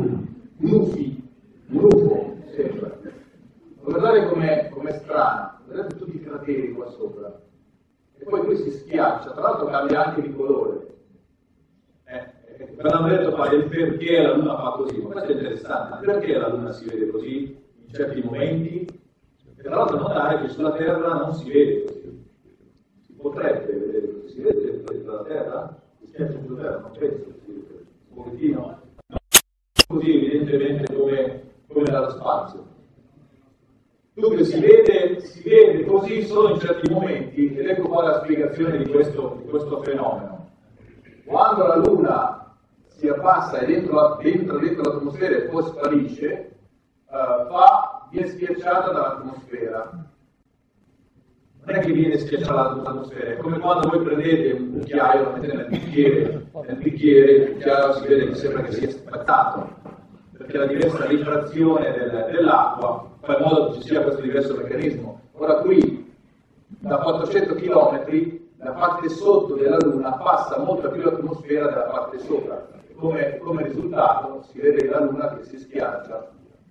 sembra. Guardate com'è strana, guardate tutti i crateri qua sopra. E poi lui si schiaccia, tra l'altro cambia anche di colore. Abbiamo detto qua del perché la Luna fa così, ma questo è interessante, perché la Luna si vede così in certi momenti? E tra l'altro notare che sulla Terra non si vede così. Si potrebbe vedere così, si vede dalla Terra? Si schiaccia sulla Terra, non penso che si vede un pochettino. Così evidentemente come dallo spazio. Dunque si vede così solo in certi momenti, ed ecco qua la spiegazione di questo fenomeno. Quando la Luna si abbassa e entra dentro l'atmosfera e poi sparisce, viene schiacciata dall'atmosfera. Non è che viene schiacciata dall'atmosfera, è come quando voi prendete un cucchiaio, lo mettete nel bicchiere, il cucchiaio si vede che sembra che sia spezzato, perché la diversa rifrazione dell'acqua fa in modo che ci sia questo diverso meccanismo. Ora qui, da 400 km, la parte sotto della Luna passa molta più l'atmosfera della parte sopra. Come risultato si vede la Luna che si schiaccia.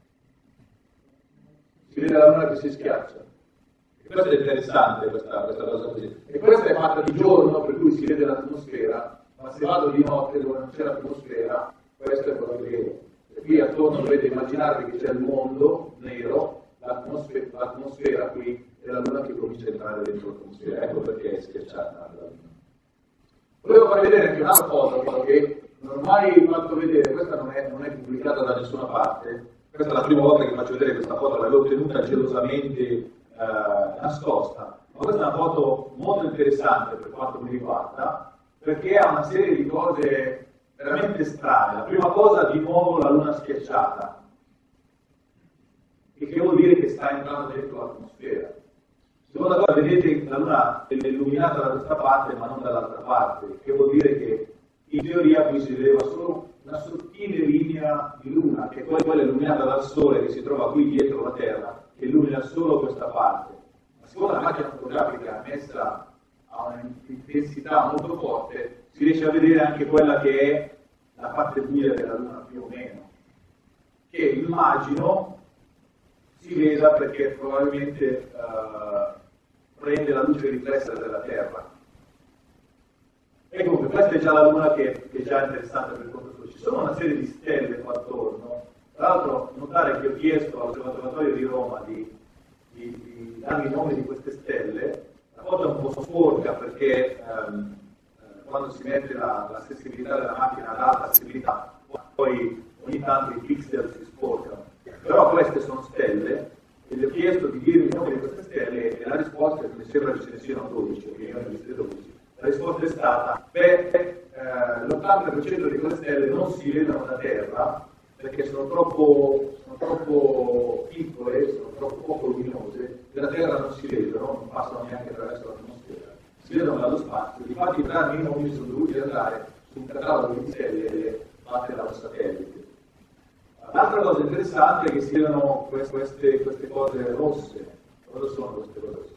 Si vede la Luna che si schiaccia. E questo è interessante, questa cosa così. E questa è fatta di giorno, per cui si vede l'atmosfera, ma se vado di notte dove non c'è l'atmosfera, questo è quello che vedo. E qui attorno dovete immaginarvi che c'è il mondo nero, l'atmosfera qui, e la Luna che comincia a entrare dentro l'atmosfera. Ecco perché è schiacciata la Luna. Volevo farvi vedere anche un'altra cosa che non ho mai fatto vedere, questa non è pubblicata da nessuna parte. Questa è la prima volta che faccio vedere questa foto, l'avevo tenuta gelosamente nascosta. Ma questa è una foto molto interessante per quanto mi riguarda, perché ha una serie di cose veramente strane. La prima cosa, di nuovo, la Luna schiacciata. E che vuol dire che sta entrando dentro l'atmosfera. Seconda cosa, vedete la Luna è illuminata da questa parte ma non dall'altra parte, che vuol dire che in teoria qui si vedeva solo una sottile linea di Luna, che è quella illuminata dal Sole che si trova qui dietro la Terra, che illumina solo questa parte. Ma siccome la macchina fotografica messa a un'intensità molto forte, si riesce a vedere anche quella che è la parte buia della Luna più o meno, che immagino si veda perché probabilmente prende la luce riflessa della Terra. E comunque questa è già la Luna che è già interessante per conto suo. Ci sono una serie di stelle qua attorno. Tra l'altro notare che ho chiesto all'Osservatorio di Roma di darmi i nomi di queste stelle. La foto è un po' sporca perché quando si mette la sensibilità della macchina ad alta sensibilità, poi ogni tanto i pixel si sporcano. Però queste sono stelle e gli ho chiesto di dirmi il nome di queste stelle e la risposta è che mi sembra che ce ne siano 12, perché io ne ho viste 12. La risposta è stata, l'80% di quelle stelle non si vedono da Terra perché sono troppo piccole, sono troppo poco luminose, e da Terra non si vedono, non passano neanche attraverso l'atmosfera. Si vedono dallo spazio. Infatti i grandi nomi sono dovuti andare su un catalogo di stelle fatte dallo satellite. L'altra cosa interessante è che si vedono queste cose rosse. Cosa sono queste cose rosse?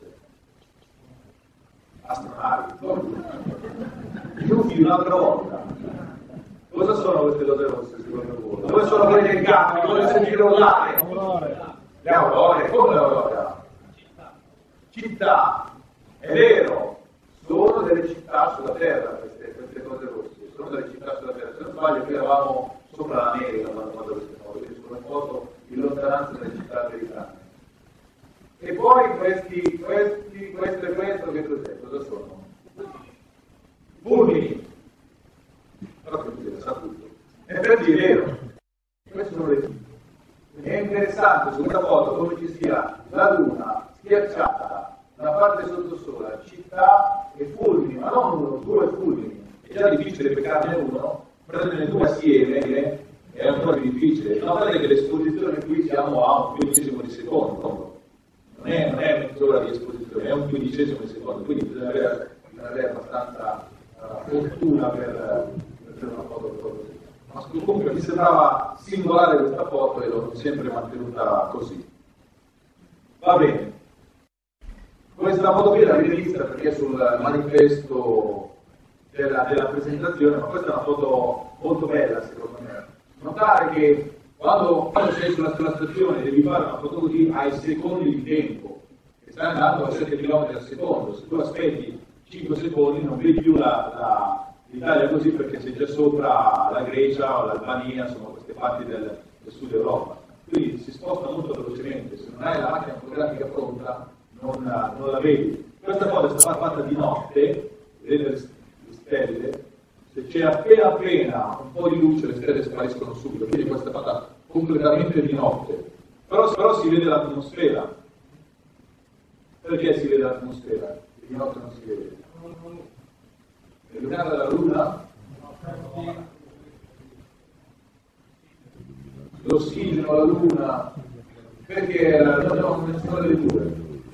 Astronavi. Giusti un'altra volta. Cosa sono queste cose rosse secondo voi? Dove sono quelle del gatto? Dove sentire urlare? Le aurore. Come le aurore? Città. È vero. Sono delle città sulla Terra queste cose rosse. Sono delle città sulla Terra. Se non sbaglio qui eravamo sopra l'America quando queste foto, quindi sono foto in lontananza delle città americane. E poi questo che cos'è? Cosa sono? Fulmini. Però che si sa tutto. E per dire vero. Queste sono le città. È interessante su questa foto come ci sia la Luna schiacciata, una parte sottosola, città e fulmini, ma non uno, due fulmini. è già difficile beccarne uno, prenderne due assieme è ancora più difficile. Notate che l'esposizione qui siamo a un 15° di secondo, non è mezz'ora di esposizione, è un 15° di secondo, quindi bisogna avere abbastanza fortuna per una foto così. Ma comunque mi sembrava singolare questa foto e l'ho sempre mantenuta così. Va bene. Questa foto qui l'avete vista perché è sul manifesto della presentazione, ma questa è una foto molto bella secondo me. Notare che quando sei sulla stazione e devi fare una foto così hai secondi di tempo, che stai andando a 7 km al secondo, se tu aspetti 5 secondi non vedi più l'Italia così perché sei già sopra la Grecia o l'Albania, insomma queste parti del sud Europa. Quindi si sposta molto velocemente, se non hai la macchina fotografica pronta non la vedi. Questa foto è stata fatta di notte, vedete le stelle, se c'è appena un po' di luce le stelle spariscono subito, quindi questa è fatta completamente di notte. Però si vede l'atmosfera. Perché si vede l'atmosfera? Di notte non si vede. È illuminata dalla luna? L'ossigeno, la luna, perché non sono delle due.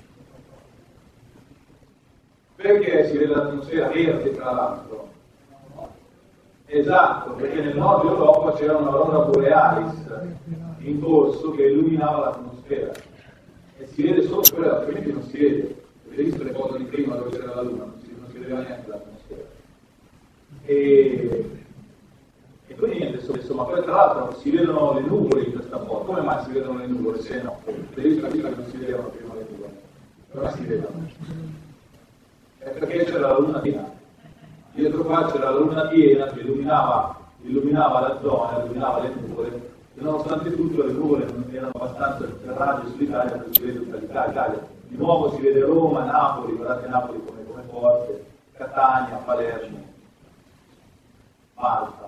Perché si vede l'atmosfera verde tra l'altro? Esatto, perché nel nord Europa c'era un'aurora borealis in corso che illuminava l'atmosfera e si vede solo quello, altrimenti non si vede. Avete visto le foto di prima dove c'era la luna? Non si vedeva neanche l'atmosfera. E quindi niente, insomma, poi tra l'altro si vedono le nuvole in questa foto. Come mai si vedono le nuvole? Se no, avete visto che non si vedevano prima le nuvole, ora si vedono. È perché c'era la luna piena. Dietro qua c'era la luna piena che illuminava la zona, illuminava le nuvole, e nonostante tutto le nuvole non erano abbastanza raggio sull'Italia per si vede tutta l'Italia. Di nuovo si vede Roma, Napoli, guardate Napoli come forte, Catania, Palermo, Malta.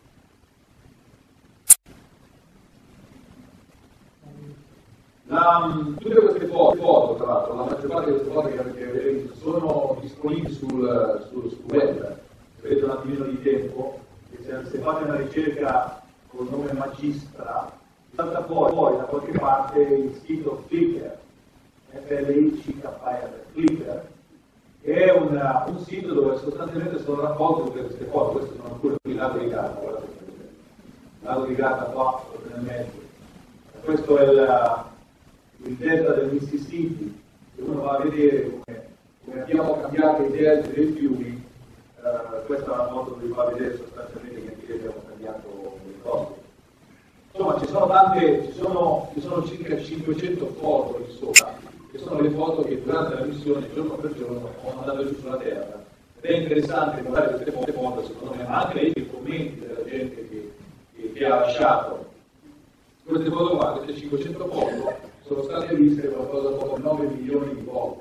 Tutte queste foto, tra l'altro, la maggior parte di queste foto che avete visto sono disponibili sul web. Se avete un attimino di tempo, se fate una ricerca col nome Magistra, salta fuori da qualche parte il sito Flickr, FLICKR, Flickr, che è un sito dove sostanzialmente sono raccolte tutte queste foto. Queste sono alcune qui, Lago di Garda, guardate, Lago di Garda qua, nel mezzo. Questo è il delta del Mississippi, se uno va a vedere come abbiamo cambiato i delta dei fiumi, questa è una foto dove fa vedere sostanzialmente che anche abbiamo cambiato le cose. Insomma, ci sono circa 500 foto lì sopra, che sono le foto che durante la missione, giorno per giorno, ho mandato giù sulla Terra. Ed è interessante guardare queste foto, secondo me, ma anche i commenti della gente che ha lasciato queste foto qua, queste 500 foto, sono state viste qualcosa come 9 milioni di volte.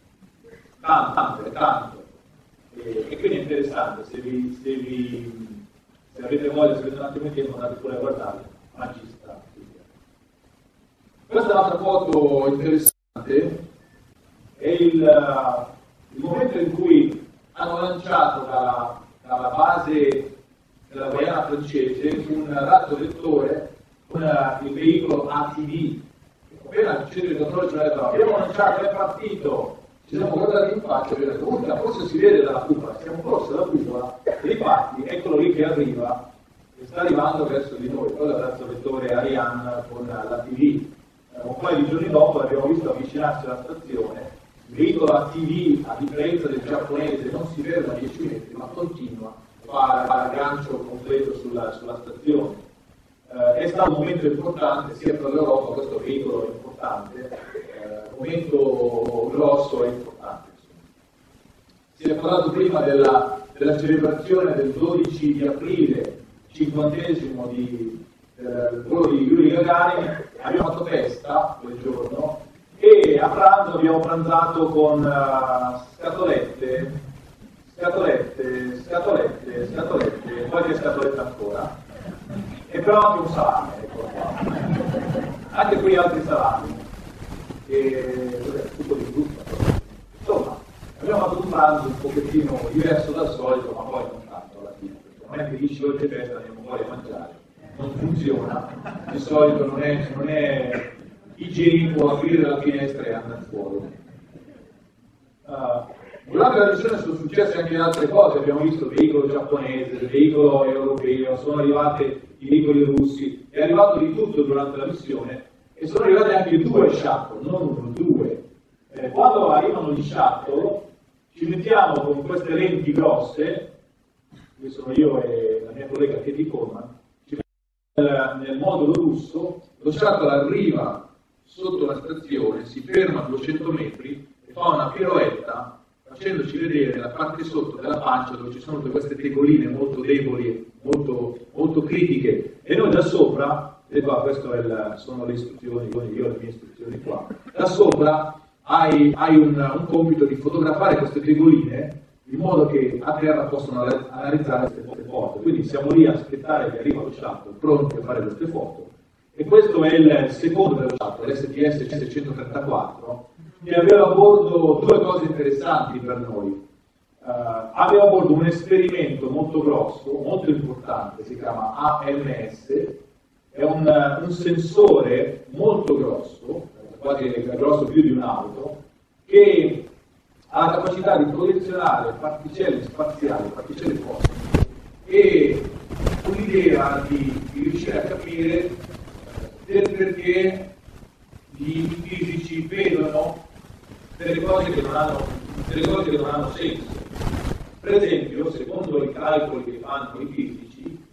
Tanto. E quindi è interessante, se avete voglia, se avete un attimo di tempo, andate pure a guardare, Magistra. Questa è un'altra foto interessante, è il momento in cui hanno lanciato dalla base della Guayana francese un razzo vettore con il veicolo ATV. Appena il centro di controllo ci ha detto abbiamo lanciato, è partito, ci siamo guardati in faccia e abbiamo detto urca, forse si vede dalla cupola, siamo corsi dalla cupola e infatti eccolo lì che arriva e sta arrivando verso di noi. Quello è il razzo vettore Ariane con l'ATV. Un paio di giorni dopo l'abbiamo visto avvicinarsi alla stazione. Il veicolo ATV, a differenza del giapponese, non si ferma a 10 metri ma continua, fa il gancio completo sulla stazione. È stato un momento importante sia per l'Europa, questo veicolo è importante, un momento grosso e importante. Si è parlato prima della celebrazione del 12 di aprile, 50esimo del volo di Yuri Gagarin. Abbiamo fatto festa quel giorno e a pranzo abbiamo pranzato con scatolette, qualche scatoletta ancora. E però anche un salame, ecco qua. Anche qui altri salami. Tutto di frutta. Insomma, abbiamo fatto un pranzo un pochettino diverso dal solito, ma poi non tanto. neanche 10 ore di festa, andiamo fuori a mangiare. Non funziona, di solito non è igienico aprire la finestra e andare fuori. Durante la missione sono successe anche altre cose, abbiamo visto il veicolo giapponese, il veicolo europeo, sono arrivati i veicoli russi, è arrivato di tutto durante la missione e sono arrivati anche 2 shuttle, non uno, 2. Quando arrivano gli shuttle ci mettiamo con queste lenti grosse, qui sono io e la mia collega Katie Coleman, ci mettiamo nel modulo russo, lo shuttle arriva sotto la stazione, si ferma a 200 metri e fa una piroetta facendoci vedere la parte sotto della pancia dove ci sono tutte queste tegoline molto deboli, molto critiche, e noi da sopra, e qua queste sono le istruzioni, io ho le mie istruzioni qua, da sopra hai un compito di fotografare queste tegoline in modo che a terra possano analizzare queste foto, quindi siamo lì a aspettare che arriva lo shuttle pronti a fare queste foto, e questo è il secondo dello shuttle, l'STS 634, che aveva a bordo 2 cose interessanti per noi. Aveva a bordo un esperimento molto grosso, molto importante, si chiama AMS, è un sensore molto grosso, quasi grosso più di un'auto, che ha la capacità di collezionare particelle spaziali, particelle cosmiche, e con l'idea di riuscire a capire del perché i fisici vedono delle cose che non hanno senso. Per esempio, secondo i calcoli che fanno i fisici,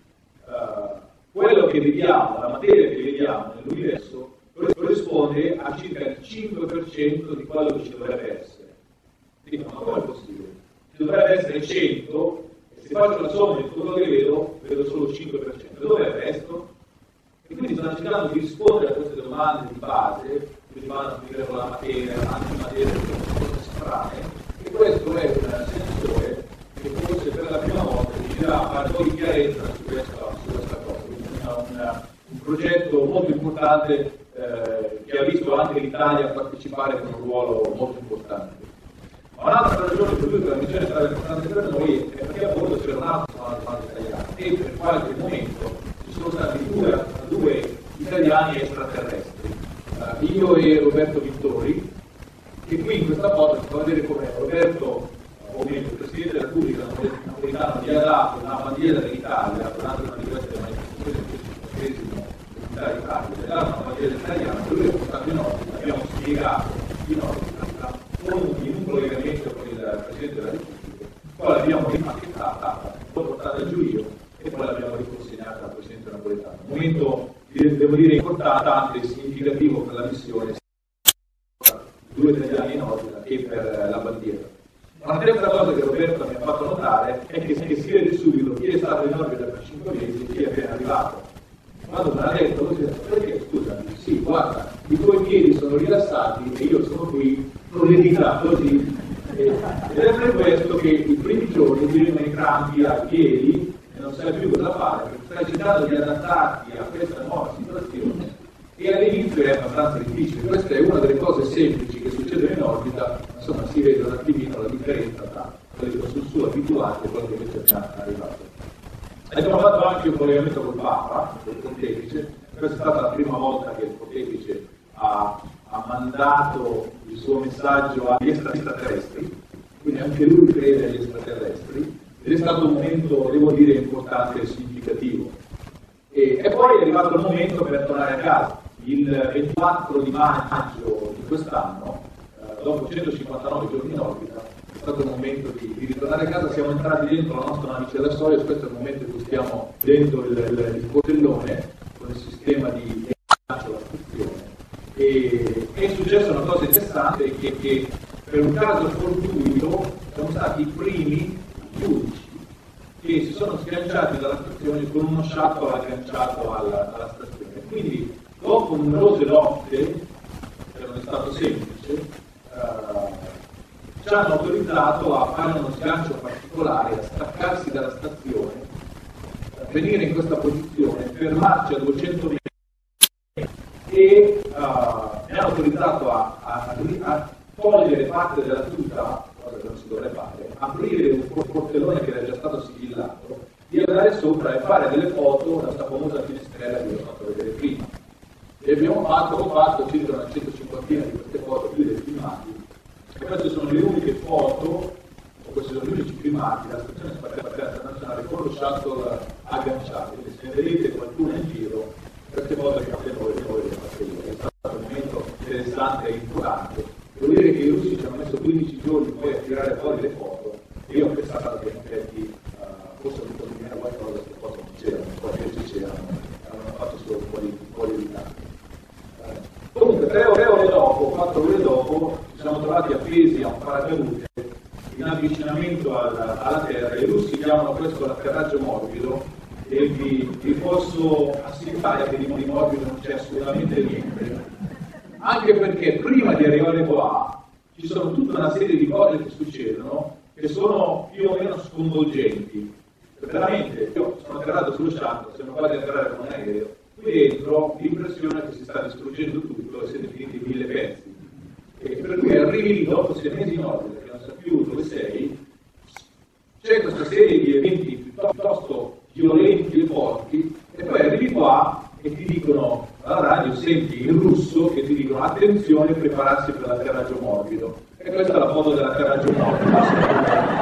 quello che vediamo, la materia che vediamo nell'universo, corrisponde a circa il 5% di quello che ci dovrebbe essere. Dico, ma come è possibile? Ci dovrebbe essere 100, e se faccio la somma di tutto quello che vedo solo il 5%. Dov'è il resto? E quindi stanno cercando di rispondere a queste domande di base, che vanno a finire con la materia, l'antimateria, cose strane, e questo è un sensore che forse per la prima volta riuscirà a fare un po' di chiarezza su questa cosa. Quindi è un progetto molto importante che ha visto anche l'Italia partecipare con un ruolo molto importante. Ma un'altra ragione per cui la missione è stata importante per noi è perché a bordo c'era un altro comando italiano e per qualche momento ci sono stati due italiani extraterrestri, io e Roberto Vittori, che qui in questa foto si fa vedere come Roberto, o meglio il Presidente della Repubblica napoletano, gli ha dato una bandiera dell'Italia, durante una di queste manifestazioni dell'Italia, gli ha dato una bandiera italiana, lui è portato in orbita, abbiamo spiegato in orbita, in un collegamento con il Presidente della Repubblica, poi l'abbiamo rimachettata, l'ho portata giù io e poi l'abbiamo riconsegnata al Presidente napoletano. Un momento, devo dire, importante e significativo per la missione, 2 italiani in orbita e per la bandiera. Una terza cosa che Roberto mi ha fatto notare è che si vede subito chi è stato in orbita per 5 mesi e chi è appena arrivato. Quando me l'ha detto, ho detto, perché scusa? Sì, guarda, i tuoi piedi sono rilassati e io sono qui con le dita così. Ed è per questo che i primi giorni ti vengono i crampi ai piedi e non sai più cosa fare, perché stai cercando di adattarti a questa nuova situazione e all'inizio è abbastanza difficile. Questa è una delle cose semplici che succedono in orbita, insomma si vede un attimino la differenza tra quello che sono su abituati e quello che invece è appena arrivato. Abbiamo fatto anche un collegamento col Papa, col Pontefice. Questa è stata la prima volta che il Pontefice ha mandato il suo messaggio agli extraterrestri, quindi anche lui crede agli extraterrestri, ed è stato un momento, devo dire, importante e significativo. E poi è arrivato il momento per tornare a casa. Il 24 di maggio di quest'anno, dopo 159 giorni in orbita, è stato il momento di ritornare a casa. Siamo entrati dentro la nostra navicella Soyuz, questo è il momento in cui stiamo dentro il portellone con il sistema di lancio alla stazione. E è successa una cosa interessante, che per un caso fortuito siamo stati i primi giudici che si sono sganciati dalla stazione con uno shuttle agganciato alla stazione. Quindi dopo numerose lotte, che non è stato semplice, ci hanno autorizzato a fare uno sgancio particolare, a staccarsi dalla stazione, a venire in questa posizione, fermarci a 200 metri e mi hanno autorizzato a togliere parte della tuta, cosa che non si dovrebbe fare, aprire un portellone che era già stato sigillato, di aver andare sopra e fare delle foto da questa famosa finestrella che vi ho fatto vedere prima. E ho fatto circa una 150 di queste foto più dei filmati, e queste sono le uniche foto, o questi sono gli unici filmati della Stazione Spaziale Internazionale con lo shuttle agganciato. Quindi se vedete qualcuno in giro, queste foto che fate voi le fate io. È stato un momento interessante e importante. Devo dire che i russi ci hanno messo 15 giorni poi a tirare fuori le foto, e io ho pensato che in effetti forse un po' di meno qualcosa che foto non c'erano, poi invece c'erano, avevano fatto solo un po' di ritardo. Comunque 3 ore dopo, 4 ore dopo, ci siamo trovati appesi a un paracadute in avvicinamento alla terra. I russi chiamano questo l'atterraggio morbido, e vi posso assicurare che di morbido non c'è assolutamente niente, anche perché prima di arrivare qua ci sono tutta una serie di cose che succedono che sono più o meno sconvolgenti. Veramente, io sono atterrato sullo shuttle, siamo quasi a atterrare con un aereo, qui dentro l'impressione è che si sta distruggendo tutto e siete finiti in 1000 pezzi. E per cui arrivi lì dopo 6 mesi in orbita, che non sa più dove sei, c'è questa serie di eventi piuttosto violenti e forti, e poi arrivi qua e ti dicono, alla radio senti in russo che ti dicono attenzione, prepararsi per l'atterraggio morbido. E questa è la foto dell'atterraggio morbido.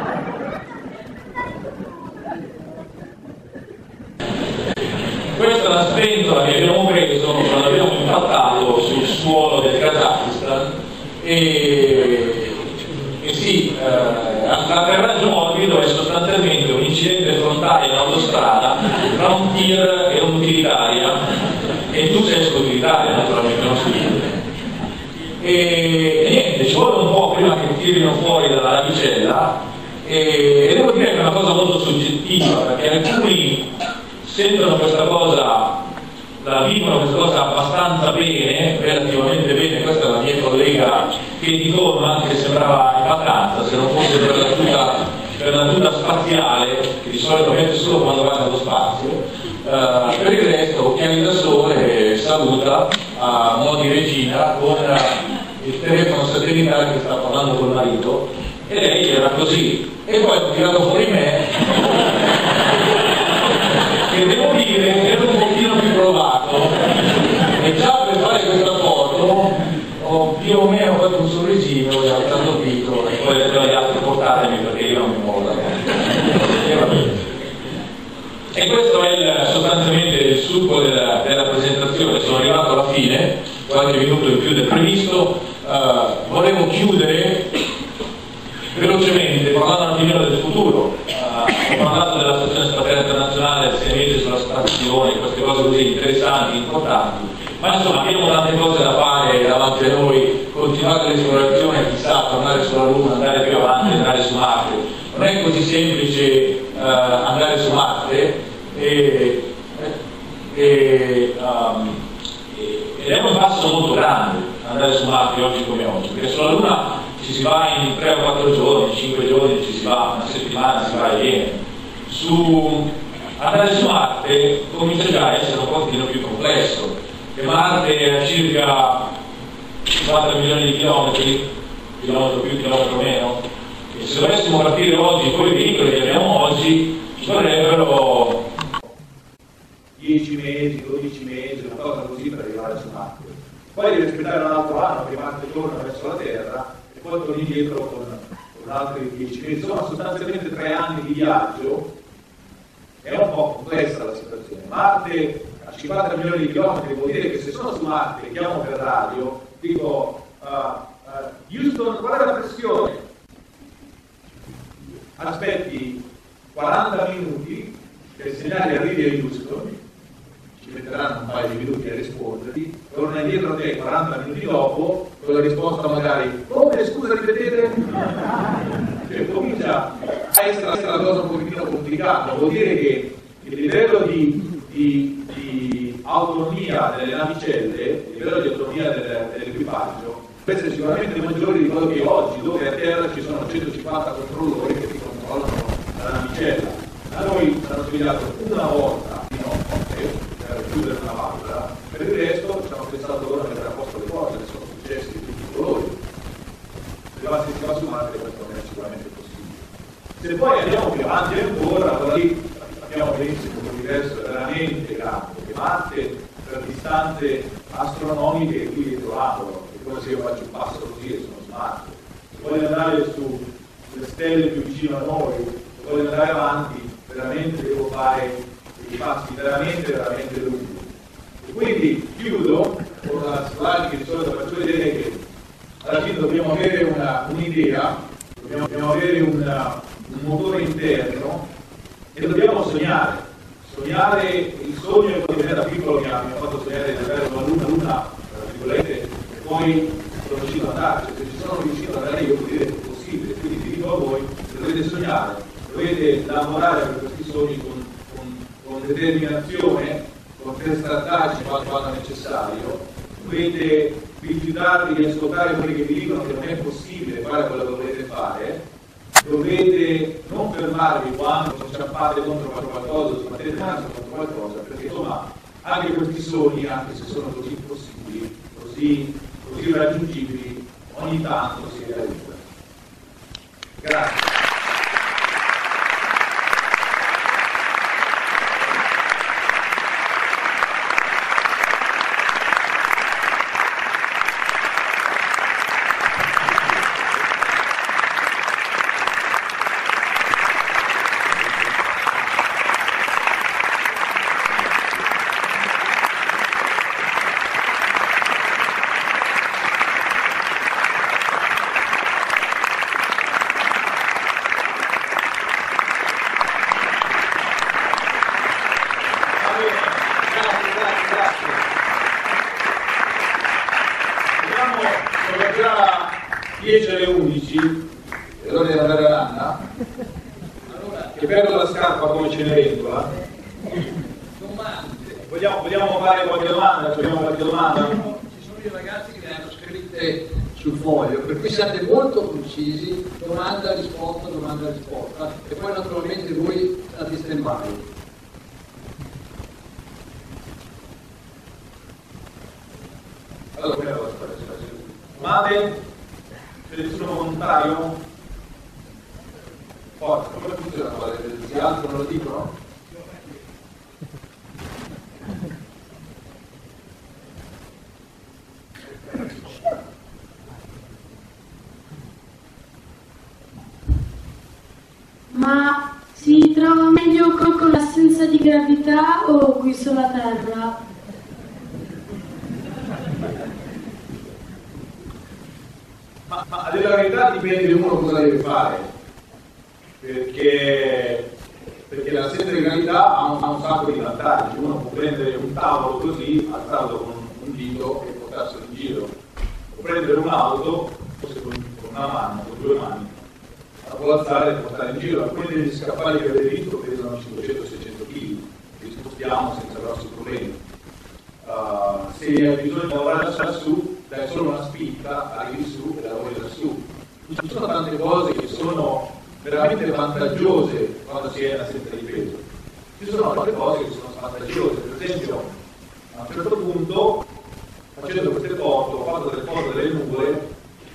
Questa è la spentola che abbiamo preso quando abbiamo impattato sul suolo del Kazakistan, e sì, l'atterraggio morbido è sostanzialmente un incidente frontale in autostrada tra un tir e un'utilitaria, e tu sei sull'utilitaria, naturalmente non su e niente, ci vuole un po' prima che tirino fuori dalla navicella, e devo dire che è una cosa molto soggettiva, perché alcuni sentono questa cosa, la vivono questa cosa abbastanza bene, relativamente bene. Questa è la mia collega Katie Coleman, che sembrava in vacanza, se non fosse per la tuta spaziale, che di solito mette solo quando va nello spazio. Per il resto, occhiali da sole, saluta a mo' di regina con il telefono satellitare che sta parlando col marito, e lei era così. E poi ho tirato fuori me, che devo dire che ero un pochino più provato, e già per fare questa foto ho più o meno fatto un sorrisino, ho alzato il dito, e poi ho detto agli altri portatemi perché io non mi muovo da qua. E questo è sostanzialmente il succo della presentazione. Sono arrivato alla fine, qualche minuto in più del previsto. Volevo chiudere velocemente parlando un attimino del futuro. Ho parlato della Stazione Spaziale Internazionale, del 6 mesi sulla stazione, queste cose così interessanti, importanti, ma insomma abbiamo tante cose da fare davanti a noi. Continuare l'esplorazione, chissà, tornare sulla Luna, andare più avanti, andare su Marte. Non è così semplice andare su Marte, ed è un passo molto grande andare su Marte oggi come oggi, perché sulla Luna ci si va in 3 o 4 giorni, 5 giorni ci si va, una settimana si va e viene. Andare su Marte comincia già a essere un pochino più complesso, e Marte è a circa 50 milioni di chilometri, chilometro più, chilometro meno, e se dovessimo partire oggi con i veicoli che abbiamo oggi ci vorrebbero 10 mesi, 12 mesi, una cosa così per arrivare su Marte. Poi devi aspettare un altro anno che Marte torna verso la Terra, e poi torni indietro con altri 10 mesi. Insomma, sostanzialmente 3 anni di viaggio. È un po' complessa la situazione. Marte a 50 milioni di chilometri vuol dire che se sono su Marte e chiamo per radio, dico Houston, qual è la pressione? Aspetti 40 minuti che il segnale arrivi a Houston, ci metteranno un paio di minuti a risponderti, torna indietro a te 40 minuti dopo con la risposta magari come, scusa, ripetete? Cioè, comincia a essere la cosa un pochettino complicata. Vuol dire che il livello di autonomia delle navicelle, il livello di autonomia dell'equipaggio può essere sicuramente maggiore di quello che oggi, dove a terra ci sono 150 controllori che ti controllano la navicella. A noi ci hanno svegliato una volta di notte per chiudere una valvola, per il resto ci hanno pensato loro a mettere a posto le cose, sono successi di tutti i colori. Se si va su Marte questo non è sicuramente possibile. Se poi andiamo più avanti ancora, allora lì sappiamo benissimo che l'universo è veramente grande, che Marte per distanze astronomiche è qui dietro l'angolo, è come se io faccio un passo così e sono su Marte. Se voglio andare sulle stelle più vicino a noi, se voglio andare avanti, veramente devo fare dei passi veramente lunghi. E quindi chiudo con una slide che di solito faccio vedere che alla fine dobbiamo avere un'idea, dobbiamo avere un motore interno e dobbiamo sognare. Sognare il sogno che da piccolo mi ha fatto sognare di avere una luna, tra virgolette, e poi sono riuscito ad andarci. Se ci sono riuscito ad andare io vuol dire che è possibile, quindi vi dico a voi, dovete sognare, dovete lavorare per questi sogni con determinazione, con testardaggine quando necessario, dovete rifiutarvi di ascoltare quelli che vi dicono che non è possibile fare quello che volete fare, dovete non fermarvi quando inciampate contro qualcosa, sbattete il naso contro qualcosa, perché insomma anche questi sogni, anche se sono così impossibili, così raggiungibili, ogni tanto si realizzano. Grazie. Sono già 10 alle 11, e allora devo andare a Anna, che perdo la scarpa come Cenerentola. Domande. Vogliamo fare qualche domanda? Ci sono i ragazzi che le hanno scritte sul foglio, per cui siate molto concisi, domanda, risposta, e poi naturalmente voi state in stand-by. Allora, domande? C'è nessuno volontario? Forza, come funziona? Si alzano, lo dicono? Ma si trova meglio con l'assenza di gravità o qui sulla Terra? Ma della verità dipende uno cosa deve fare, perché l'assenza di gravità ha un sacco di vantaggi. Uno può prendere un tavolo così, alzarlo con un dito e portarselo in giro, può prendere un'auto, forse con una mano, con due mani, la può alzare e portare in giro. Alcuni degli scaffali che avete visto pesano 500-600 kg, li spostiamo senza grossi problemi. Se hai bisogno di lavorare lassù, dai solo una spinta, arrivi su e lavori lassù. Ci sono tante cose che sono veramente vantaggiose quando si è in assenza di peso. Ci sono altre cose che sono svantaggiose. Per esempio, a un certo punto, facendo queste foto, ho fatto delle foto delle nuvole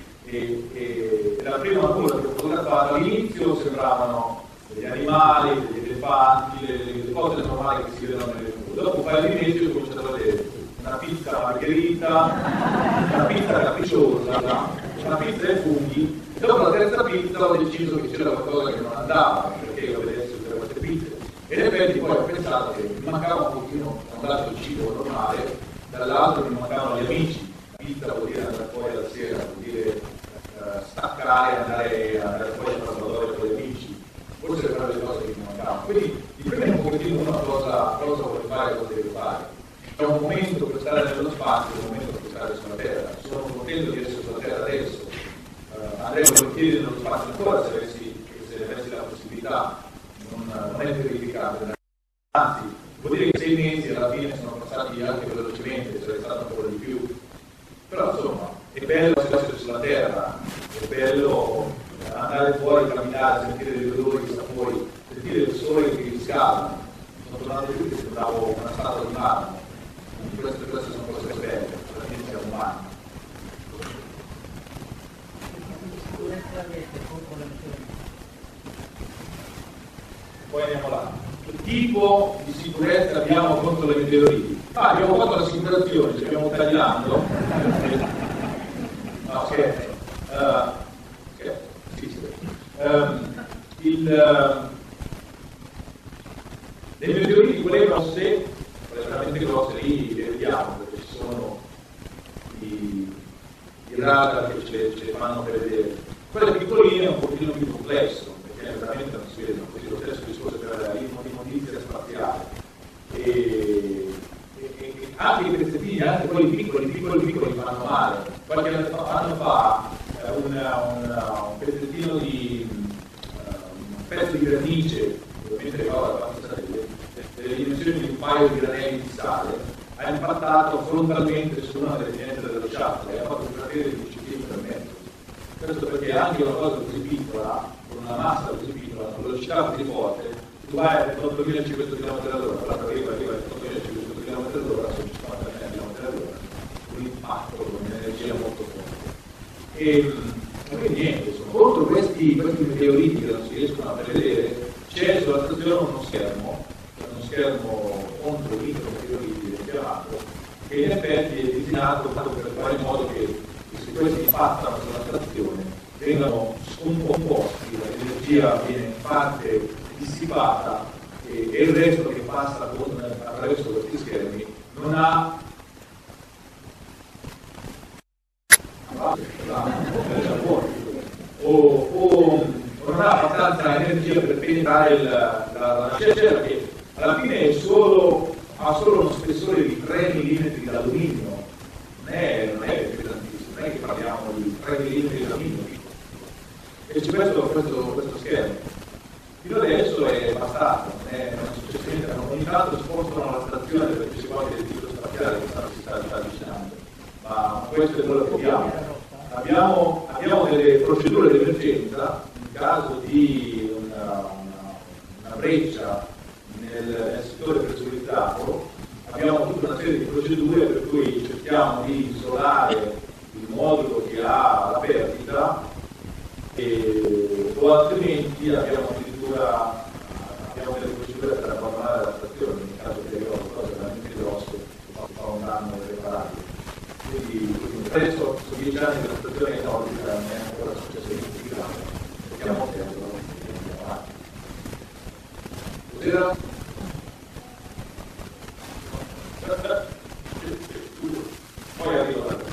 e la prima nuvola che ho fotografato all'inizio sembravano degli animali, degli elefanti, le cose normali che si vedono nelle nuvole. Dopo un paio di mesi ho cominciato a vedere una pizza margherita, una pizza capricciosa, una pizza ai funghi. Dopo la terza pizza ho deciso che c'era qualcosa che non andava, perché io vedessi tutte queste pizze. E in effetti poi ho pensato che mi mancava un pochino, da un lato il cibo normale, dall'altro mi mancavano gli amici. La pizza vuol dire andare fuori la sera, vuol dire staccare, andare fuori a Salvatore con gli amici. Forse erano le cose che mi mancavano. Quindi dipende un pochettino uno cosa vuole fare e cosa deve fare. C'è un momento per stare nello spazio, un momento per stare sulla Terra. Sono contento di essere sulla Terra adesso. Andrei volentieri nello spazio ancora se avessi la possibilità. Non è verificabile. Anzi, vuol dire che 6 mesi alla fine sono passati anche velocemente, sarebbe stato ancora di più. Però insomma, è bello essere sulla Terra, è bello andare fuori, camminare, sentire degli odori, dei sapori, sentire il sole che ti riscalda. Sono tornato qui che sembravo una statua di marmo. Queste sono cose belle, alla fine siamo umani. Poi andiamo là. che tipo di sicurezza abbiamo contro le meteoriti? Abbiamo fatto l'assicurazione, ci abbiamo tagliando. No, scherzo. Le meteoriti, quelle grosse, veramente grosse, lì le vediamo, perché ci sono i radar che ce le fanno vedere. Quelle piccoline è un pochino più complesso, perché veramente non si vedono, così lo stesso discorso per il notizia spaziale. E anche i pezzettini, anche quelli piccoli fanno male. Qualche anno fa un pezzettino di un pezzo di granice, ovviamente delle dimensioni di un paio di granelli di sale, ha impattato frontalmente su una delle finestre dello shuttle e ha fatto un cratere di 10 km per metro. Questo perché anche una cosa così piccola, con una massa così piccola, con velocità così forte, tu vai a 8500 km/h, l'altra arriva a 8500 km/h, sono 50 km/h, un impatto con un'energia molto forte. E quindi niente, contro questi meteoriti che non si riescono a prevedere, c'è sulla stazione uno schermo contro i micrometeoriti chiamato, che in effetti è disegnato per fare in modo che se questi impattano sulla stazione vengano scomposti, l'energia viene in parte dissipata e il resto che passa attraverso questi schermi non ha o non ha abbastanza energia per penetrare la scena, che alla fine ha solo uno spessore di 3 mm d'alluminio, non è pesantissimo, non è che parliamo di 3 mm di alluminio, e c'è questo schermo. Fino adesso è bastato, non è successo niente, ogni tanto spostano la stazione perché ci vuole il titolo spaziale che si sta avvicinando, ma questo è quello che abbiamo. Abbiamo delle procedure di emergenza in caso di una breccia nel settore pressurizzato. Abbiamo tutta una serie di procedure per cui cerchiamo di isolare il modulo che ha la perdita o altrimenti abbiamo addirittura delle procedure per abbandonare la stazione in caso che arriva qualcosa veramente grosso che fa un danno irreparabile. Quindi adesso sono 10 anni della stazione nordica, non è ancora successo niente di grave, cerchiamo tempo, andiamo avanti. Cos'era? Poi arrivo là.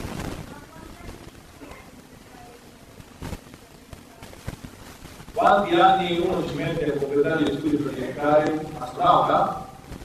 Quanti anni uno ci mette a completare gli studi per diventare astronauta?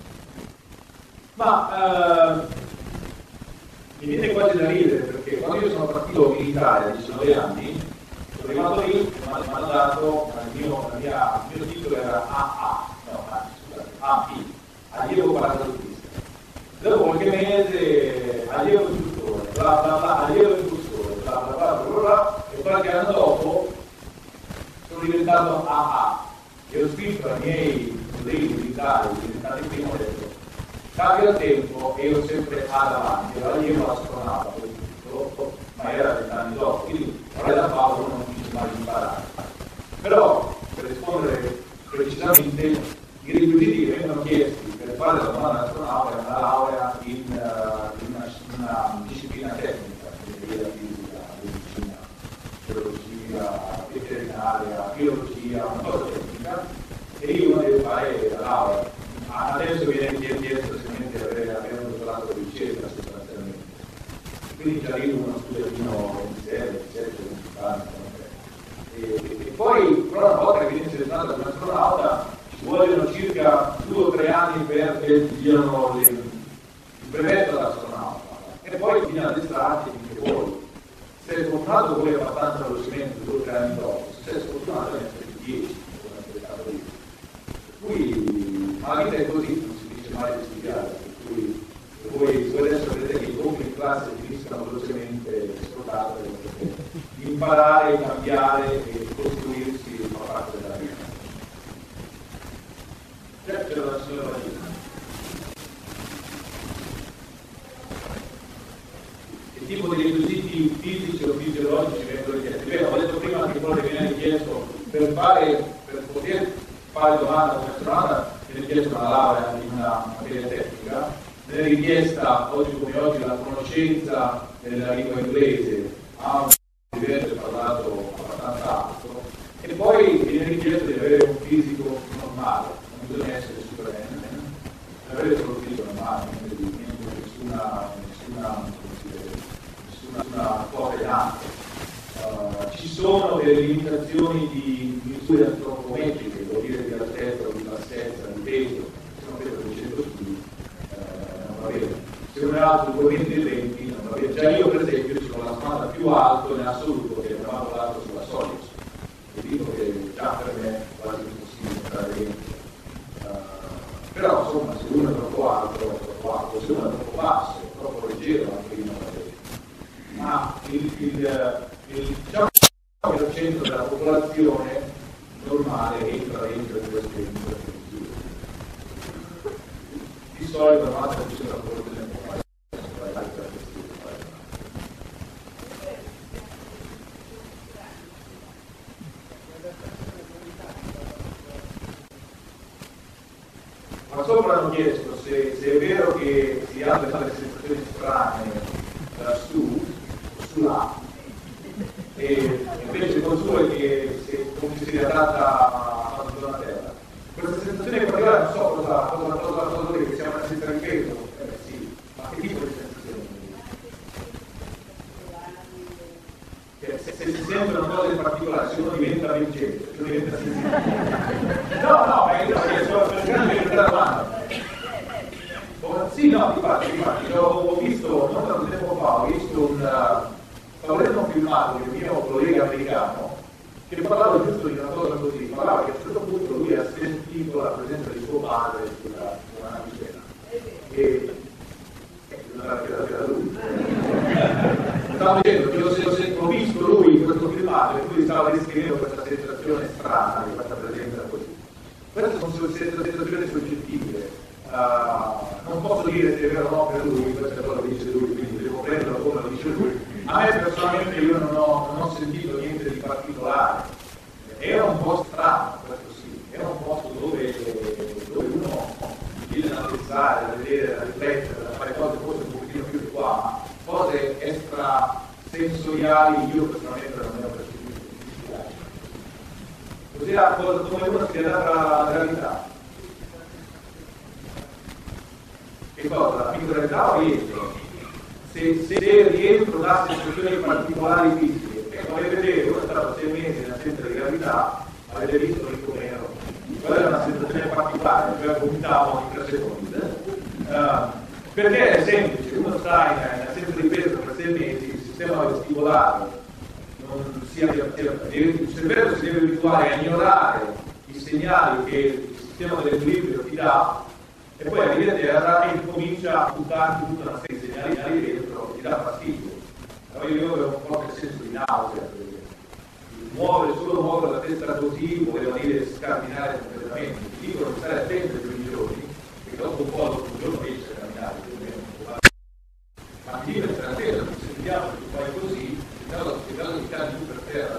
Ma mi viene quasi da ridere, perché quando io sono partito militare a 19 anni, sono arrivato lì, mi hanno dato il mio titolo era AP, allievo paracadutista. Dopo qualche mese, allievo istruttore, bla bla bla, allievo impulsore, bla bla bla bla bla, e qualche anno dopo sono diventato AA. E ho scritto ai miei colleghi militari diventati prima, ho detto cambia il tempo e io sempre A davanti, allora io l'astronauta, ma era 20 anni dopo, quindi ora da Paolo non finisce mai di imparare. Però, per rispondere precisamente, i requisiti che vengono chiesti per fare la domanda astronauta è una laurea in una disciplina tecnica, ingegneria fisica, medicina, biologia, veterinaria, biologia, una cosa tecnica, e uno deve fare la laurea. Adesso viene chiesto semplicemente avere un dottorato di ricerca sostanzialmente. Quindi già lì uno studia fino a 26, 27, 28 anni. E poi, però una volta che viene selezionato come astronauta, ci vogliono circa 2 o 3 anni perché ti diano il brevetto dell'astronauta. E poi viene addestrati finché vuoi. Se sei fortunato poi abbastanza velocemente 2 o 3 anni dopo, se sei sfortunato ne aspetti 10, come è stato lì. Ma la vita è così, non si dice mai di studiare, per cui voi adesso vedete che i compiti in classe finiscono velocemente esplodate, perché imparare, cambiare e costruirsi fa parte della vita. C'è la signora Marina. Che tipo di requisiti fisici o fisiologici vengono richiesti? Beh, ho detto prima che quello che viene richiesto per poter fare domanda come astronauta, viene richiesto una laurea in una materia tecnica, ne è richiesta oggi come oggi la conoscenza della lingua inglese a un livello parlato abbastanza alto, e poi viene richiesto di avere un fisico normale, non bisogna essere superman, avere solo un fisico normale, nessuna cosa in alto. Ci sono delle limitazioni di misure antropometriche, vuol dire di altezza, di bassezza, di peso, se non peso 200 kg, non va bene. Se uno è alto 2,20 non va bene. Già io per esempio sono la spada più alto in assoluto che mi ha volato sulla soglia, e dico che già per me è quasi impossibile entrare dentro. Però insomma, se uno è troppo alto, è troppo alto, se uno è troppo basso, è troppo leggero, anche lì non va bene. Ma diciamo che il centro della popolazione normale entra dentro in queste misure. Di solito la massa ci sono la popolazione normale. Ma sopra hanno chiesto se è vero che si hanno delle sensazioni strane su là, e invece il consumo è che come si adatta alla zona terra. Questa sensazione in particolare non so cosa dire, che sia una sensazione di peso, sì, ma che tipo di sensazione? Se si sente una cosa in particolare, se uno diventa vincente, se uno diventa sensibile. No, è una domanda. Sì, no, infatti, ho visto, non tanto tempo fa, ho visto stavo vedendo un filmato di un mio collega americano che parlava giusto di una cosa così, parlava che a un certo punto lui ha sentito la presenza di suo padre sulla navicella e non era che lui. Stavo dicendo che ho visto lui in questo filmato e lui stava descrivendo questa sensazione strana, questa presenza così. Queste sono sensazioni soggettive. Non posso dire se è vero o no per lui, questa cosa lo dice lui, quindi devo prenderlo come lo dice lui. A me personalmente io non ho sentito niente di particolare. Era un po' strano, questo sì, era un posto dove uno viene a pensare, a vedere, a riflettere, a fare cose forse un pochettino più di qua, ma cose extrasensoriali io personalmente non ne ho percepito. Così era come uno si è data la gravità. Che cosa? La piccolità o rientro? Se rientro da sensazioni particolari fisiche, come vedete, uno è stato 6 mesi nel centro di gravità, avete visto il com'ero. Quella è una sensazione particolare, cioè vomitavo in 3 secondi. Perché è semplice, uno sta in assenza di peso per 6 mesi, il sistema vestibolare non si il cervello si deve abituare a ignorare i segnali che il sistema dell'equilibrio ti dà, e poi arrivi a terra e comincia a buttarti tutta una serie di segnali dentro che ti dà fastidio. Allora io avevo un po' che senso di nausea, solo muovere la testa così voleva dire scardinare completamente. Ti dicono di stare attento ai primi giorni, perché dopo un giorno riesci a camminare, ma ti dicono di stare attento, perché se vediamo che fai così, ti danno di stare giù per terra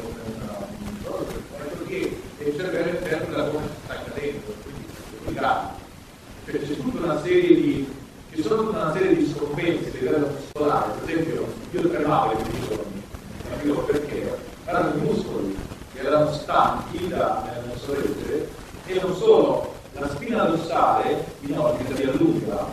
perché il cervello interno della bocca sta cadendo, quindi grave. Perché c'è tutta una serie di scompensi a livello muscolare. Per esempio, io tremavo le primi giorni, non capivo perché. Erano i muscoli che erano stanchi da non sorreggere, e non solo, la spina dorsale in orbita si allunga.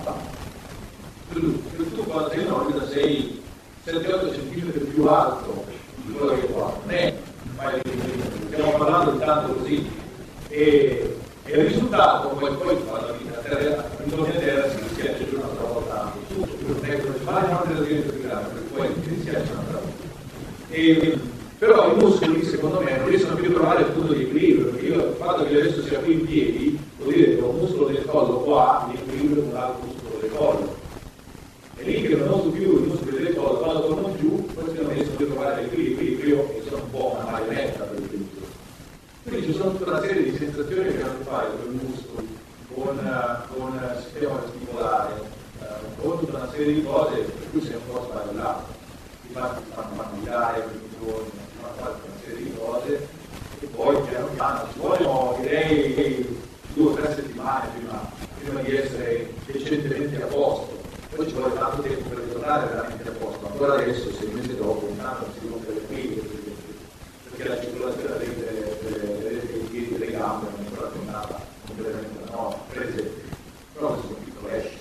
Tu quando sei in orbita sei 7-8 cm più alto di quello che qua, non è un paio di centimetri, stiamo parlando di tanto così. E il risultato, poi fa la vita, intorno a terra si schiaccia giù un'altra volta tutto, non è come fare una cosa più grande, poi si schiaccia un'altra volta. Però i muscoli, secondo me, non riescono più a trovare il punto di equilibrio, perché io il fatto che adesso sia qui in piedi, vuol dire che ho un muscolo del collo qua, in equilibrio con l'altro muscolo del collo. È lì che non uso più i muscoli del collo, quando torno giù, questi non riescono più a trovare l'equilibrio, e sono un po' una marionetta per l'equilibrio. Quindi ci sono tutta una serie di sensazioni che hanno a che fare con i muscoli, con il sistema vestibolare, con tutta una serie di cose per cui sei un po' sbagliato. Infatti ti fanno guidare per i giorni, ti fanno fare una serie di cose, e poi piano piano ci vogliono, direi, 2 o 3 settimane decentemente a posto. Poi ci vuole tanto tempo per ritornare veramente a posto. Ancora adesso, 6 mesi dopo, intanto si rompe le figlie, perché la circolazione dei piedi e delle gambe non è ancora tornata completamente alla norma, per esempio. Però questi sono piccole.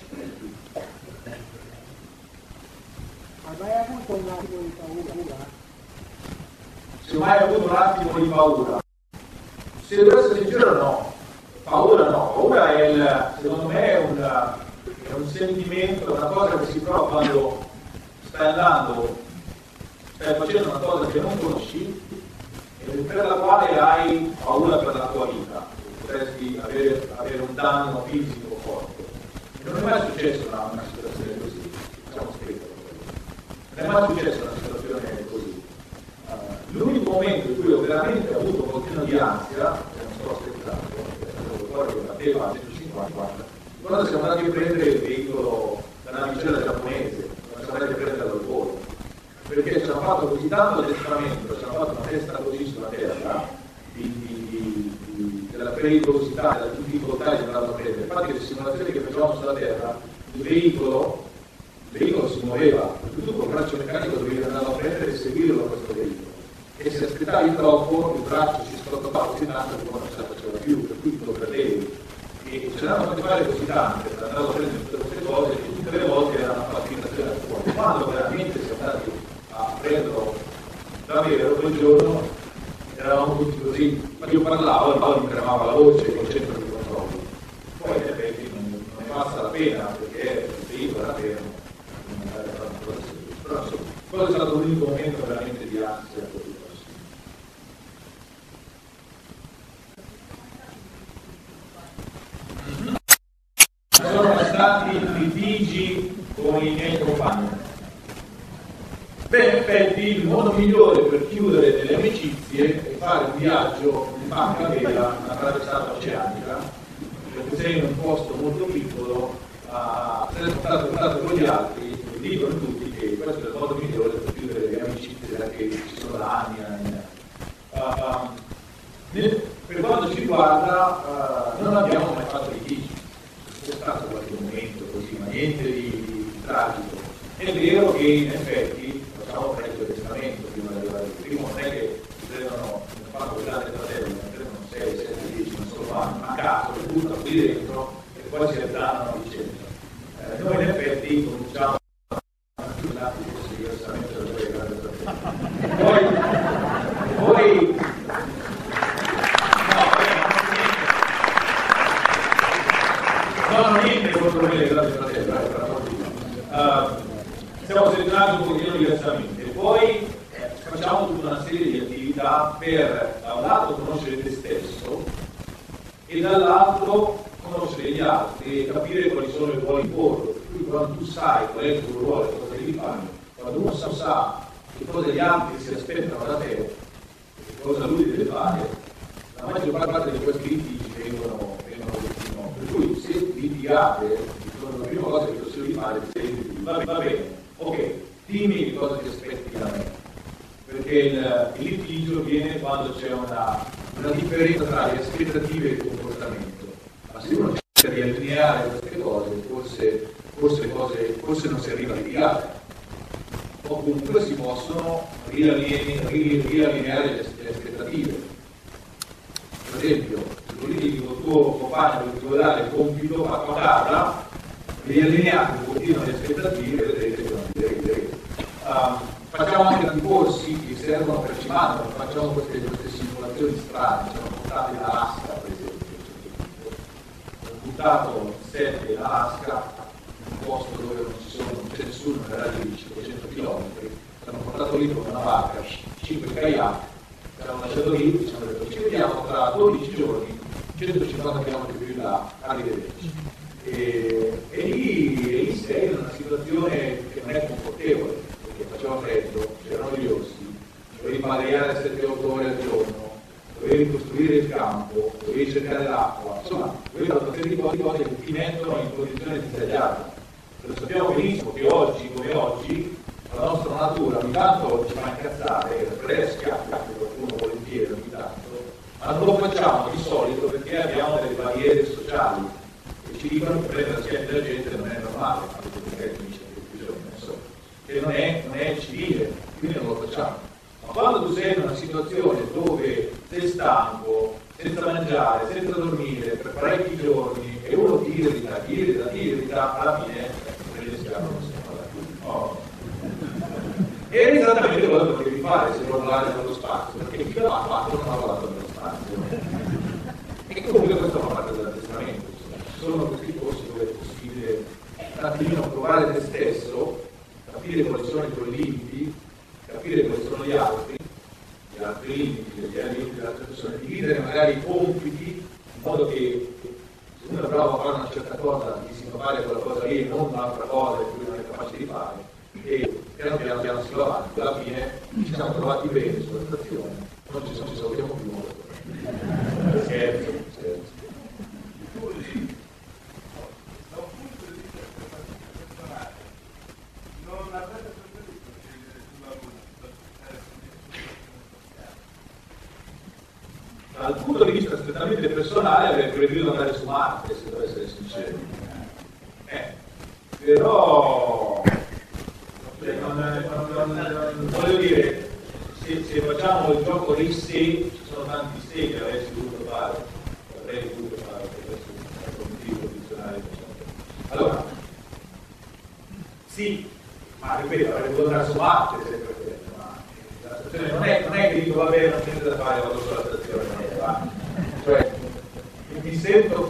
Hai mai avuto un attimo di paura? Se ho mai avuto un attimo di paura? Se devo essere sincero, no. Paura no. Paura è secondo me è un sentimento, una cosa che si prova quando stai facendo una cosa che non conosci e per la quale hai paura per la tua vita. Potresti avere un danno fisico forte. E non è mai successo una situazione così, diciamo scritto. Non è mai successa una situazione così. L'unico momento in cui ho veramente avuto un pochino di ansia, e non sto scherzando, ricordo che batteva a 150, quando siamo andati a prendere il veicolo da una navicella giapponese, quando siamo andati a prendere al volo, perché ci hanno fatto così tanto addestramento, ci hanno fatto una testa così sulla terra, della pericolosità, della difficoltà di andare a prendere. Infatti le simulazioni che facevamo sulla terra, il veicolo si muoveva, perché tu col braccio meccanico dovevi andare a prendere e seguirlo da questo veicolo. E se aspettavi troppo, il braccio si strozzava così tanto che non ce la faceva più, per cui te lo perdevi. E ce l'hanno fatto fare così tante per andare a prendere tutte queste cose che tutte le volte erano una partita fuori. Quando veramente siamo andati a prenderlo davvero quel giorno eravamo tutti così, io parlavo e poi mi tremava la voce col centro di controllo. Poi in effetti non ne passa la pena perché il veicolo era fermo. Però insomma, quello è stato l'unico momento veramente di ansia. Sono stati litigi con i miei compagni. Beh, in effetti il modo migliore per chiudere delle amicizie è fare un viaggio in barca a vela, una traversata oceanica, perché sei in un posto molto piccolo, sei stato con gli altri, e dicono tutti che questo è il modo migliore per chiudere le amicizie che ci sono da anni. Per quanto ci riguarda, non abbiamo mai fatto litigi. C'è stato qualche momento così, ma niente di tragico. È vero che in effetti facciamo parecchio testamento prima di arrivare. Prima non è che ci prendono, non fanno guardare il fratello, ne prendono 6, 7, 10, non so quanto, a caso, le buttano qui dentro e poi si azzannano a vicenda. Noi in effetti cominciamo a chiudere forse diversamente da dove grande fratello. Poi no, niente contro me, grande fratello, stiamo selezionando un pochino diversamente. Poi facciamo tutta una serie di attività per, da un lato, conoscere te stesso e dall'altro conoscere gli altri e capire quali sono i ruoli in corso. Per cui quando tu sai qual è il tuo ruolo e cosa devi fare, quando uno sa che cosa gli altri si aspettano da te e cosa lui deve fare, la maggior parte di questi litigi vengono così. Per cui se litigate, la prima cosa che consiglio di fare è va bene, ok, dimmi che cosa ti aspetti da me, perché il litigio viene quando c'è una differenza tra le aspettative e il comportamento, ma se uno cerca di allineare queste cose, forse non si arriva a litigare, o comunque si possono riallineare le aspettative. Per esempio, se tu litighi con il tuo compagno che ti vuole dare il compito fatto a casa, riallineate un pochino le aspettative e vedrete che non vedrete. Facciamo anche tanti corsi che servono per ci mandano, facciamo queste simulazioni strane, siamo portati in Alaska per esempio. Ho buttato 7 in Alaska, un posto dove non c'è nessuno, una radio di 500 km, ci hanno portato lì con una barca, 5 kayak, ci hanno lasciato lì, ci hanno detto ci vediamo tra 12 giorni, 150 km più in là, arrivederci. E lì sei in una situazione che non è confortevole, perché faceva freddo, c'erano gli orsi, dovevi padreggiare 7-8 ore al giorno, dovevi costruire il campo, dovevi cercare l'acqua, insomma, dovevi fare una serie di cose che ti mettono in condizioni disagiate. Lo sappiamo benissimo che oggi, come oggi, la nostra natura ogni tanto ci fa incazzare, fresca, qualcuno volentieri ogni tanto, ma non lo facciamo di solito perché abbiamo delle barriere sociali. ci dicono che prendere la schiena della gente non è normale, che non è civile, quindi non lo facciamo. Ma quando tu sei in una situazione dove sei stanco, senza mangiare, senza dormire per parecchi giorni e uno ti irrita, alla fine prendi schiaffo non si fa. Ed è esattamente quello che devi fare se vuoi lavorare nello spazio, perché chi l'ha fatto non ha lavorato nello spazio. E comunque questo fa parte dell'addestramento. Ci sono questi corsi dove è possibile un attimino provare te stesso, capire quali sono i tuoi limiti, capire quali sono gli altri limiti, gli limiti delle altre persone, dividere magari i compiti in modo che se uno è bravo a fare una certa cosa gli si fa fare quella cosa lì e non un'altra cosa che lui non è capace di fare, e piano piano si va avanti. Alla fine ci siamo trovati bene sulla stazione, non ci salutiamo più. Scherzo. Dal punto di vista strettamente personale avrei preferito andare su Marte, se devo essere sincero. Però non voglio dire, se facciamo il gioco dei se, ci sono tanti se che avresti dovuto fare, per questo motivo dizionale. Allora, sì, ma ripeto, avrei dovuto andare su Marte sempre quello, ma la stazione non è che dico va bene, non c'è niente da fare, vado sulla stazione. Cioè, mi sento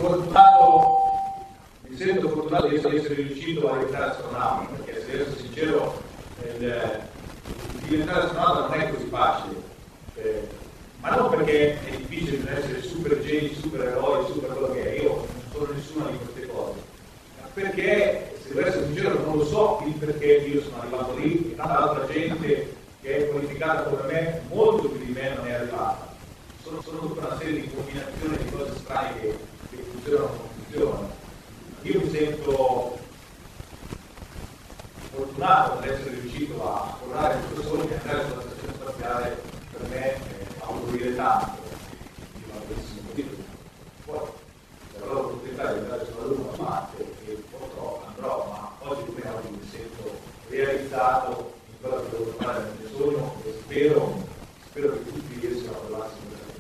fortunato di essere riuscito a diventare astronauta, perché se devo essere sincero, diventare astronauta non è così facile, ma non perché è difficile bisogna essere super geni, super eroi, super quello che è, io non sono nessuna di queste cose, ma perché, se devo essere sincero, non lo so il perché io sono arrivato lì e tanta altra gente che è qualificata come me, molto più di me non è arrivata. Sono tutta una serie di combinazioni di cose strane che funzionano o non funzionano. Io mi sento fortunato ad essere riuscito a lavorare in questo solo che andare sulla stazione spaziale per me ha voluto dire tanto. Poi avrò l'opportunità di andare sulla Luna a Marte e potrò, andrò, ma oggi come oggi mi sento realizzato in quello che devo fare nel mio sogno e spero che tutti riescano a trovarsi.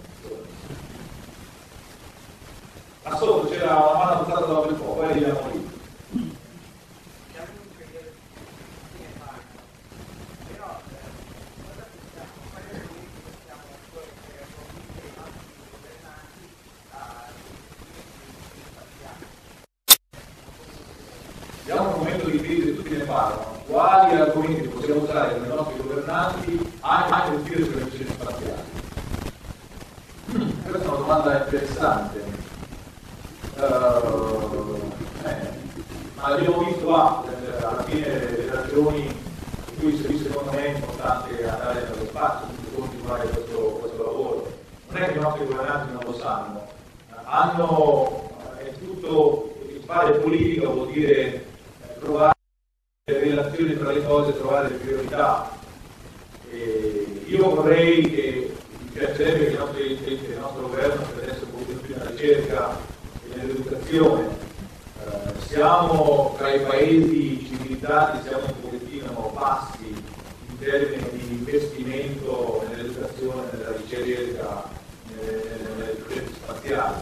A sotto c'era una mano alzata da un po', poi arriviamo lì. Abbiamo un momento di crisi, tutti ne parlano. Quali argomenti possiamo usare come nostri governanti anche per uscire sulle missioni spaziali? Questa è una domanda interessante. Ma abbiamo visto alla fine le ragioni in cui secondo me è importante andare nello spazio, continuare questo lavoro. Non è che i nostri governanti non lo sanno, è tutto, fare politica vuol dire trovare le relazioni tra le cose, trovare le priorità. Io vorrei che mi piacerebbe che il nostro governo prendesse un pochino più nella ricerca e nell'educazione. Siamo tra i paesi civilizzati, siamo un pochettino bassi in termini di investimento nell'educazione, nella ricerca, nei progetti spaziali.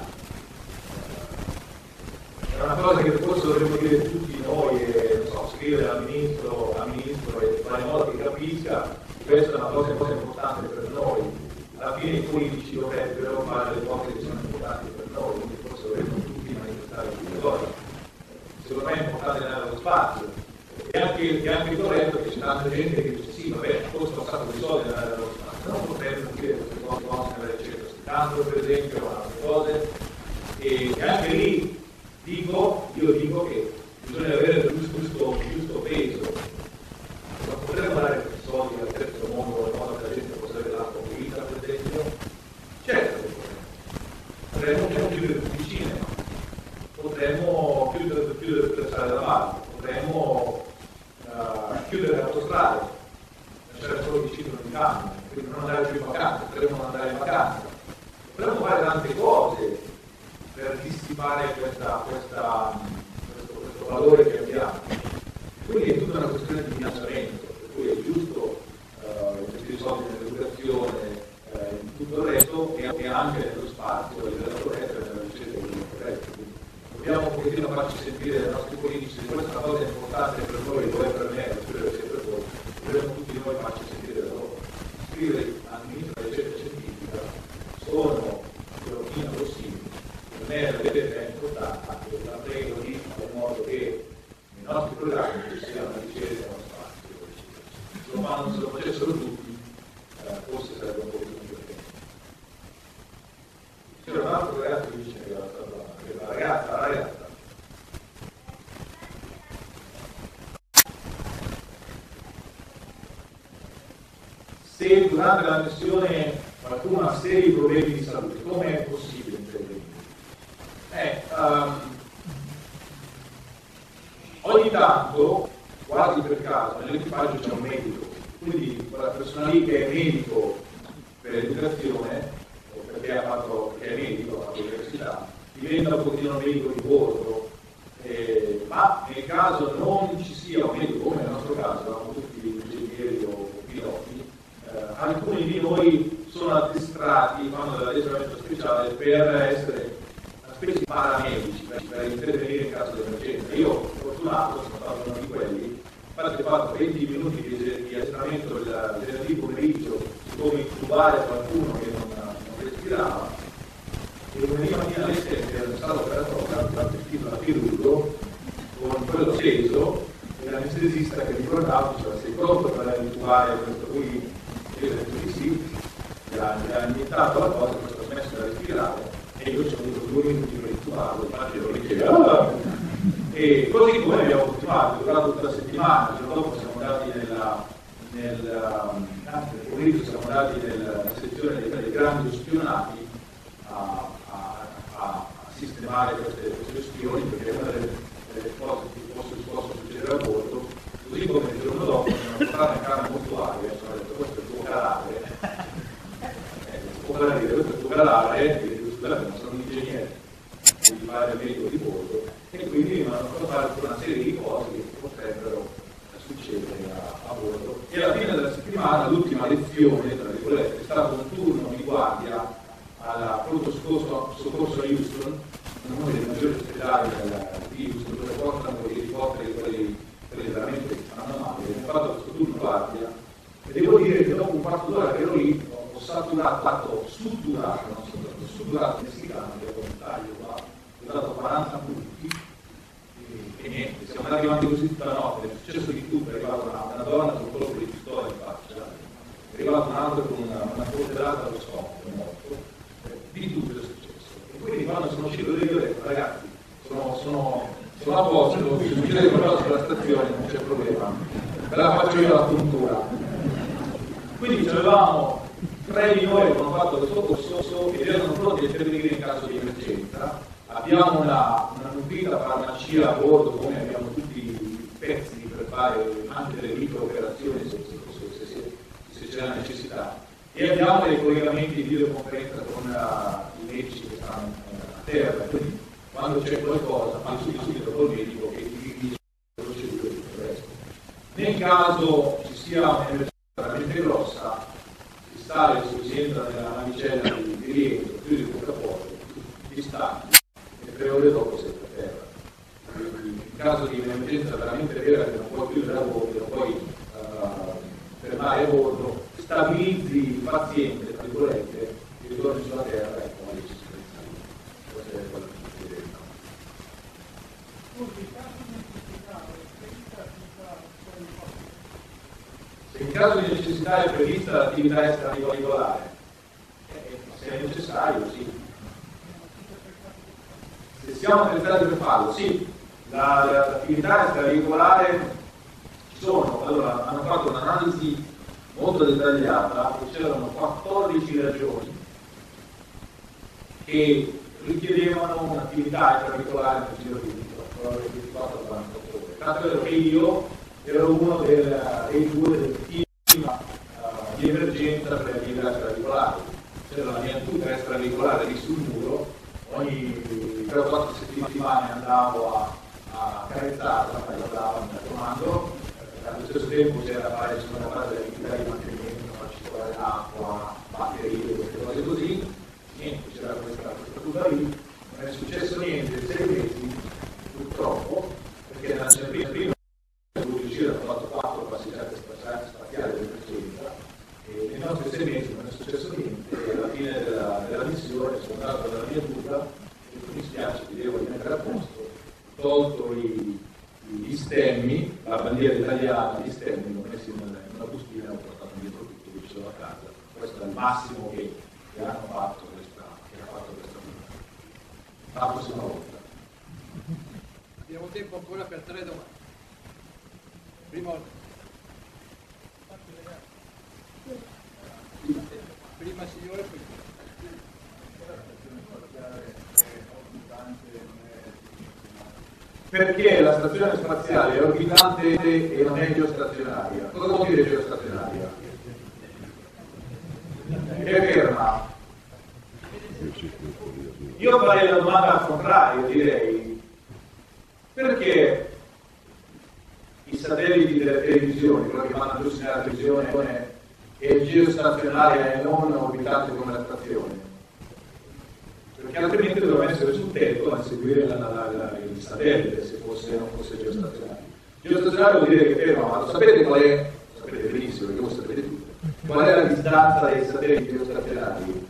È una cosa che forse dovremmo dire tutti noi e scrivere al ministro e fare in modo che capisca che questa è una cosa importante per noi. Alla fine i politici dovrebbero fare le cose che sono importanti per noi, quindi forse dovremmo tutti manifestare queste cose. Secondo me è importante andare allo spazio. È anche corretto che c'è tanta gente che dice sì, vabbè, costa un sacco di soldi andare allo spazio, non potremmo dire queste cose nella ricerca, tanto per esempio altre cose, e anche lì io dico che bisogna avere il giusto peso. Non potremmo dare questi soldi al terzo mondo in modo che la gente possa avere l'acqua pulita, per esempio? Certo, potremmo chiudere tutti i cinema, potremmo chiudere per stare davanti, potremmo chiudere le autostrade, lasciare solo chi citano in cambio, quindi non andare più in vacanza, potremmo non andare in vacanza, potremmo fare tante cose per dissipare questa valore che abbiamo. Quindi è tutta una questione di bilanciamento, per cui è giusto investire soldi nell'educazione, in tutto il resto e anche nello spazio, nella corretta e nella ricerca del corretto. Dobbiamo un pochettino farci sentire dai nostri politici, questa è una cosa importante per noi, lo è per me, spero che sia per voi, dobbiamo tutti noi farci sentire da loro. Scrivere al ministro della ricerca scientifica sono meno possibili, non è importante, la prego di fare in modo che nei nostri programmi ci sia una ricerca e uno spazio. Se lo facessero tutti, forse sarebbe un po' più divertente. C'era un altro ragazzo che dice che la ragazza. Se durante la missione qualcuno ha seri problemi di salute, come è possibile intervenire? Ogni tanto, quasi per caso, nell'equipaggio c'è un medico, quindi quella persona lì che è medico per l'educazione, o perché è medico, ha fatto l'università, diventa un pochino medico di bordo, ma nel caso non ci sia un medico, come nel nostro caso, eravamo tutti ingegneri o piloti, alcuni di noi sono addestrati, fanno dell'addestramento speciale per essere una specie di paramedici, per intervenire in caso di emergenza. Io, fortunato, sono stato uno di quelli, infatti ho fatto 20 minuti di addestramento del venerdì pomeriggio su come intubare qualcuno che non respirava, e lunedì mattina alle 7 ero in sala operatoria, ho partito da chirurgo con quello steso e l'anestesista che mi guardava diceva: sei pronto per intubare questo qui? Io ho detto di sì, mi ha iniziato la cosa, questo ha smesso di respirare e io ci ho avuto 2 minuti per intubarlo, infatti ero lì che e così come abbiamo continuato, durato tutta la settimana. Il giorno dopo siamo andati nel pomeriggio siamo andati nella sezione dei grandi uspionati a sistemare queste ustioni, perché è una delle cose che possono succedere a bordo. Così come il giorno dopo mi hanno portato in camera mortuaria e sono detto: questo è il tuo cadavere, questo è il tuo cadavere, non sono un ingegnere di fare il medico di bordo, e quindi mi hanno fatto fare tutta una serie di cose che potrebbero succedere a bordo. E alla fine della settimana l'ultima lezione, tra virgolette, è stato un turno di guardia al pronto soccorso a Houston, uno dei maggiori ospedali di Houston, dove portano i elicotteri, quelli veramente che fanno male. Ho fatto questo turno guardia e devo dire che dopo un quarto d'ora che ero lì ho sutturato il messicano, che avevo un taglio qua, ho dato 40 punti e niente, siamo andati avanti così tutta la notte. È successo di tutto, è arrivata una donna con un colpo di pistola in faccia, è arrivato un altro con una coltellata allo scoppio, morto, di tutto è successo. E quindi quando sono uscito lì ho detto: ragazzi, sono a posto, se succede qualcosa sulla stazione non c'è problema, me la faccio io la puntura. Quindi avevamo 3 di noi che hanno fatto questo soccorso ed erano pronti a intervenire in caso di emergenza. Abbiamo una nutrita farmacia a bordo, come abbiamo tutti i pezzi per fare anche delle micro operazioni se c'è la necessità, e abbiamo dei collegamenti di videoconferenza con i medici che stanno a terra, quindi quando c'è qualcosa fanno subito col medico che dirige le procedure e tutto il resto. Nel caso ci sia un'emergenza veramente grossa, si sale, si entra nella navicella di rientro, chiude il portafoglio, tutti stanchi, e 3 ore dopo sei per terra. Quindi, in caso di un'emergenza veramente vera che non puoi chiudere a bordo, non puoi fermare a bordo, stabilizzi il paziente, tra virgolette, e ritorni sulla terra, ecco, ma lì ci si pensa. Questo è quello che si vede. Se in caso di necessità è prevista l'attività extraregolare, se è necessario, sì. Se siamo attrezzati per farlo, sì. L'attività extraregolare ci sono. Allora, hanno fatto un'analisi molto dettagliata e c'erano 14 ragioni che richiedevano un'attività extraregolare nel giro di 24-48 ore. Tanto è vero che io ero uno dei 2 del team di emergenza per le attività extraregolari. C'era la mia tuta extraregolare lì sul muro, ogni 3 o 4 settimane andavo a carezzare aiutavano, mi raccomando, allo stesso tempo c'era da fare la parte dell'attività di mantenimento, partecipare l'acqua, batterie, queste cose così, niente, c'era questa tuta lì, non è successo niente in 6 mesi, purtroppo, perché nella prima dovuto riuscire a fatto 4 passeggiate spaziali dell'emergenza e nei nostri 6 mesi non è successo niente e alla fine della missione sono andato dalla mia tuta e mi spiace, ti devo rimettere a posto, tolto gli stemmi, la bandiera italiana, gli stemmi, li ho messi in una bustina e ho portato dietro tutto vicino a casa. Questo è il massimo che hanno fatto questa vita. La prossima volta. Abbiamo tempo ancora per 3 domande. Prima signore, poi. Perché la stazione spaziale è orbitante e non è geostazionaria. Cosa vuol dire geostazionaria? È ferma. Io farei la domanda al contrario, direi perché i satelliti delle televisioni, quello che vanno giusto nella televisione, è geostazionaria e non orbitante come la stazione? Perché altrimenti doveva essere sul tetto a seguire il satellite se non fosse geostazionario. Geostazionario vuol dire che ferma, ma lo sapete qual è? Lo sapete benissimo, perché voi sapete tutto. Qual è la distanza dei satelliti geostazionari?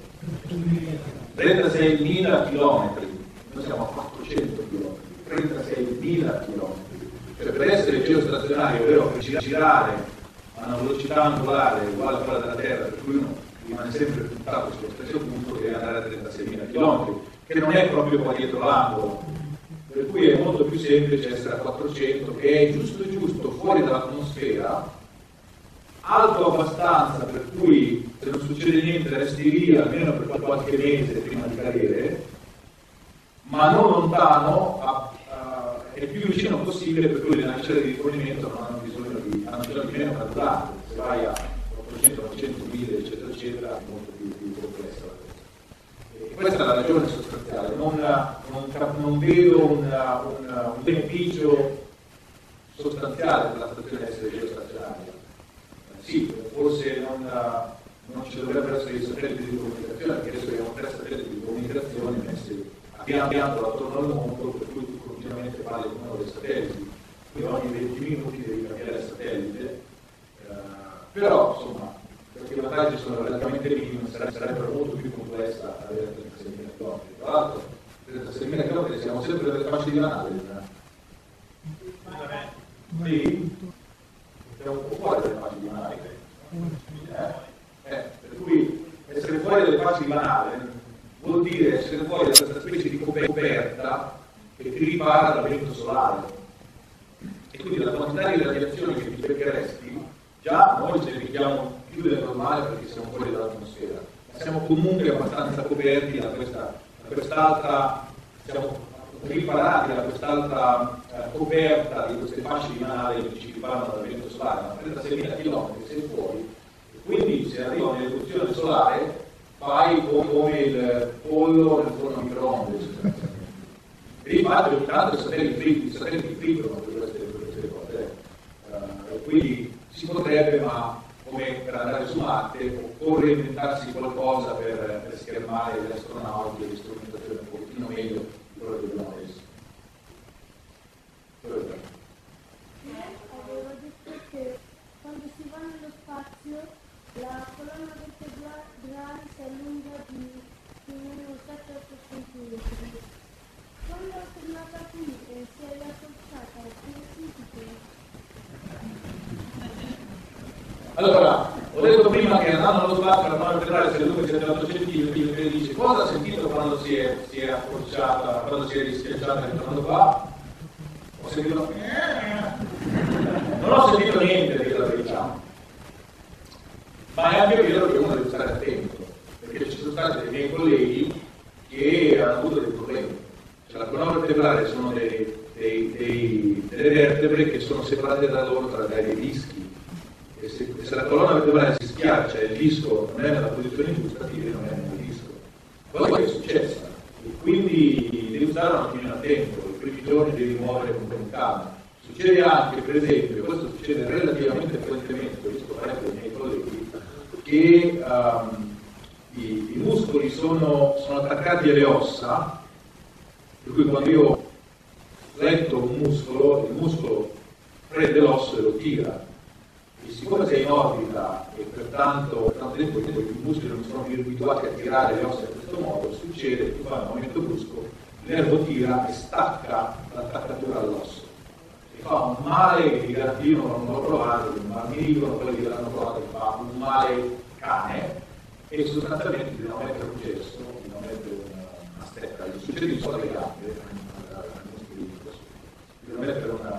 36.000 km, noi siamo a 400 km, 36.000 km. Cioè per essere geostazionario, ovvero per girare a una velocità angolare uguale a quella della Terra, per cui uno rimane sempre puntato sullo stesso punto, deve andare a 36.000 km, che non è proprio qua dietro l'angolo, per cui è molto più semplice essere a 400, che è giusto fuori dall'atmosfera, alto abbastanza per cui se non succede niente resti lì almeno per qualche mese prima di cadere, ma non lontano, è più vicino possibile, per cui le navicelle di rifornimento non hanno bisogno di meno carburante. Se vai a 800, 900 miglia, eccetera, eccetera, è molto più complessa la cosa. E questa è la ragione sostanziale. Non vedo un beneficio sostanziale per la stazione essere geostazionaria. Sì, forse non ci dovrebbero essere i satelliti di comunicazione, perché adesso abbiamo 3 satelliti di comunicazione messi a piano attorno al mondo, per cui tu continuamente parli con uno dei satelliti, quindi ogni 20 minuti devi cambiare il satellite, però insomma, perché i vantaggi sono relativamente minimi, sarebbero molto più complessa avere 36.000 km. Tra l'altro, 36.000 km siamo sempre delle fasce di nave. Sì? Siamo un po' fuori dalle fasce di nave. Per cui essere fuori dalle fasce di nave vuol dire essere fuori da questa specie di coperta che ti ripara dal vento solare. E quindi la quantità di radiazioni che ti beccheresti, già noi ce ne picchiamo più del normale perché siamo fuori dall'atmosfera, ma siamo comunque abbastanza coperti da quest'altra, siamo riparati da quest'altra coperta di queste fasce di nave che ci riparano dal vento solare, ma 36.000 km sei fuori, e quindi se arriva un'eruzione solare fai come il pollo nel forno a microonde. E infatti ogni tanto i satelliti frigono per queste cose. Quindi si potrebbe, ma come per andare su Marte, occorre inventarsi qualcosa per schermare gli astronauti e l'istrumentazione un pochettino meglio di quello che abbiamo adesso. Avevo detto che quando si va nello spazio la colonna vertebrale si allunga di più o meno 7-8 cm. Quando è tornata qui e si è rafforzata, come sentite? Allora, ho detto prima che andando allo spazio la colonna vertebrale si allunga di 7-8 cm, e dice cosa ha sentito quando si è accorciata, quando si è rischiacciata ritornando qua? Ho sentito non ho sentito niente, per dire la verità, ma è anche vero che uno deve stare attento, perché ci sono stati dei miei colleghi che hanno avuto dei problemi. Cioè, la colonna vertebrale sono delle vertebre che sono separate da loro dai dischi, e se la colonna vertebrale si schiaccia e il disco non è nella posizione giusta, non è nel disco. Poi è successa, e quindi devi stare un attimino attento, i primi giorni devi muovere con calma. Succede anche, per esempio, questo succede relativamente frequentemente, ho visto parecchio dei miei colleghi, che i muscoli sono attaccati alle ossa, per cui quando io letto un muscolo, il muscolo prende l'osso e lo tira. E siccome sei in orbita e per tanto tempo i muscoli non sono più abituati a tirare le ossa in questo modo, succede che tu fai un movimento brusco, il nervo tira e stacca l'attaccatura all'osso. E fa un male che i gattino non l'ho provato, ma mi dicono quelli che l'hanno provato, che fa un male cane, e sostanzialmente di non mettere un gesso, di non mettere una stecca, succede in solo alle gambe, di non mettere un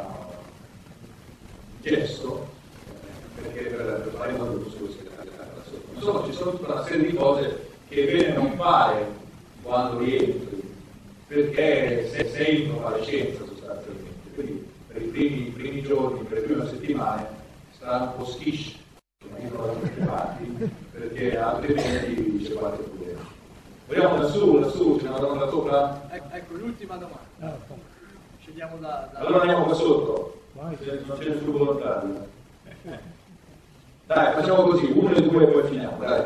gesso, perché per fare modo di insomma, ci sono tutta una serie di cose che è bene non fare quando rientri, perché sei in convalescenza sostanzialmente, quindi per i primi giorni, per le prime settimane sarà un po' schisci, come dicono da queste parti, perché altrimenti c'è qualche problema. Vogliamo da su, c'è una domanda sopra? Ecco, l'ultima domanda. Scegliamo da... Allora andiamo qua sotto, non c'è nessun volontario. Dai, facciamo così, uno e due e poi finiamo, dai.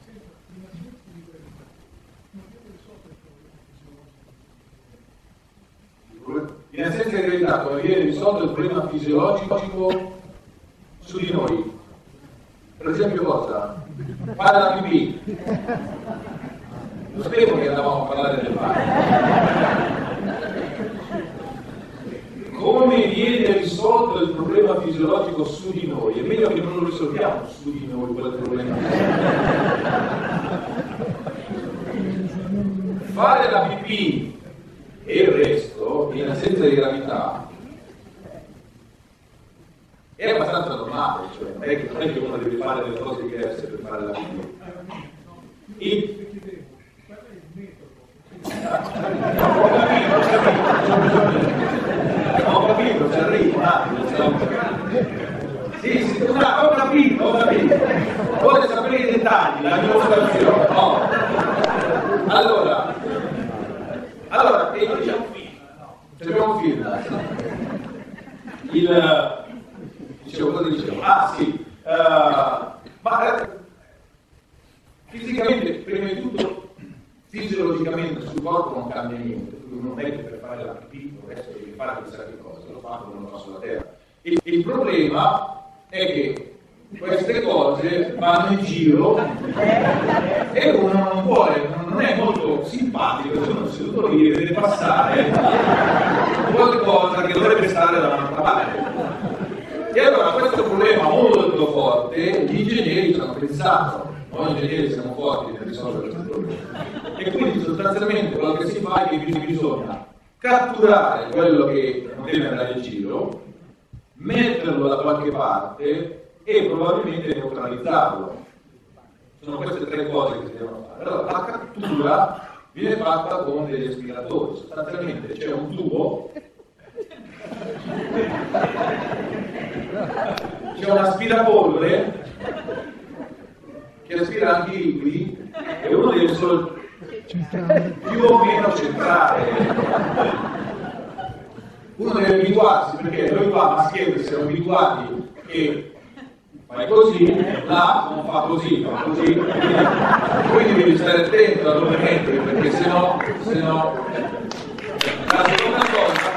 In assenza di verità, come viene risolto il problema fisiologico su di noi? Per esempio cosa? Fare la pipì. Lo sapevo che andavamo a parlare del mare. Come viene risolto il problema fisiologico su di noi? È meglio che non lo risolviamo su di noi quel problema. Fare la pipì e il resto, in assenza di gravità, è abbastanza normale, cioè non è che uno deve fare delle cose diverse per fare la pipì. Ho capito, ci arrivo un attimo. Sì, ho capito. Vuole sapere i dettagli, la dimostrazione. No. Allora, c'è un film. Cosa dicevo? Ah, sì. Ma fisicamente, prima di tutto, fisiologicamente sul corpo non cambia niente, non è che per fare la pipì il resto deve fare chissà che cosa, lo fa come lo fa sulla terra. Il problema è che queste cose vanno in giro e uno non vuole, non è molto simpatico, se uno seduto lì e vede passare qualcosa che dovrebbe stare da un'altra parte. E allora questo problema molto forte gli ingegneri ci hanno pensato. Noi ingegneri siamo forti per risolvere questo problema. E quindi sostanzialmente quello che si fa è che bisogna catturare quello che non deve andare in giro, metterlo da qualche parte e probabilmente neutralizzarlo. Sono queste tre cose che si devono fare. Allora la cattura viene fatta con degli aspiratori. Sostanzialmente c'è un tubo, c'è un aspirapolvere che aspira anche i liquidi e uno deve solo più o meno centrare. Uno deve abituarsi, perché noi qua maschietti siamo abituati che fai così, là non fa così, fa così, quindi devi stare attento al movimento, perché sennò la seconda cosa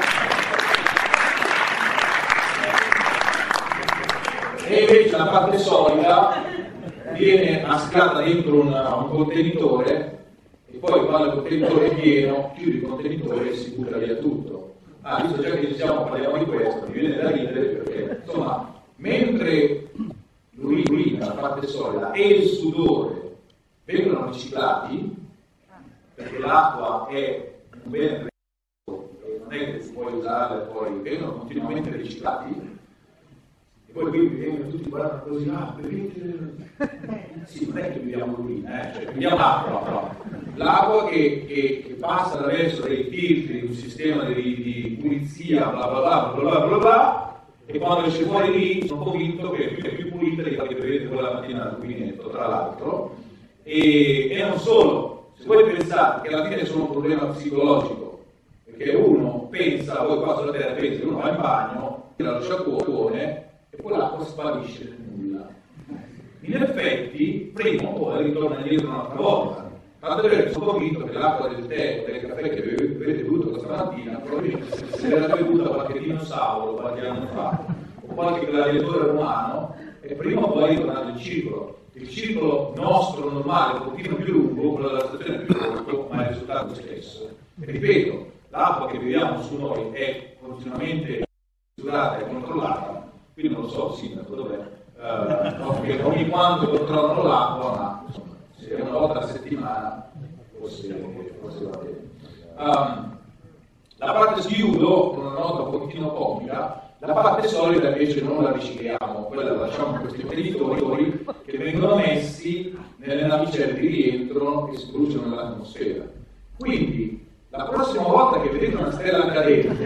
e invece la parte solida viene mascata dentro un contenitore e poi quando il contenitore è pieno chiudi il contenitore e si butta via tutto. Visto già che parliamo di questo, mi viene da ridere perché insomma mentre l'urina, la parte solida e il sudore vengono riciclati, perché l'acqua è un bene prezioso e non è che si può usarla e poi vengono continuamente riciclati. E poi qui vengono tutti guardando così, sì, non è che beviamo l'urina, cioè beviamo l'acqua, però. L'acqua che passa attraverso dei filtri, un sistema di pulizia, bla bla bla bla bla bla bla, e quando esce fuori lì sono convinto che è più pulita di quella che vedete quella mattina al rubinetto, tra l'altro. E non solo, se voi pensate che alla fine è solo un problema psicologico, perché uno pensa, voi qua sulla terra pensi, uno va in bagno, lo sciacquone e poi l'acqua sparisce nel nulla. In effetti, prima o poi ritorna indietro un'altra volta. Tanto è vero, sono convinto che l'acqua del tè o del caffè che avete bevuto questa mattina, probabilmente se l'avete bevuta qualche dinosauro qualche anno fa, o qualche gladiatore romano, e prima o poi è tornato il ciclo. Il ciclo nostro normale è un pochino più lungo, quello della stazione più corto, ma il risultato è lo stesso. E ripeto, l'acqua che beviamo su noi è continuamente misurata e controllata, quindi non lo so, sindaco, dov'è? Ogni quanto controllano l'acqua, ma se è una volta a settimana forse va bene. La parte schiudo, con una nota un pochino comica, la parte solida invece non la ricicliamo, quella la lasciamo in questi contenitori che vengono messi nelle navicelle di rientro e si bruciano nell'atmosfera. Quindi, la prossima volta che vedete una stella cadente,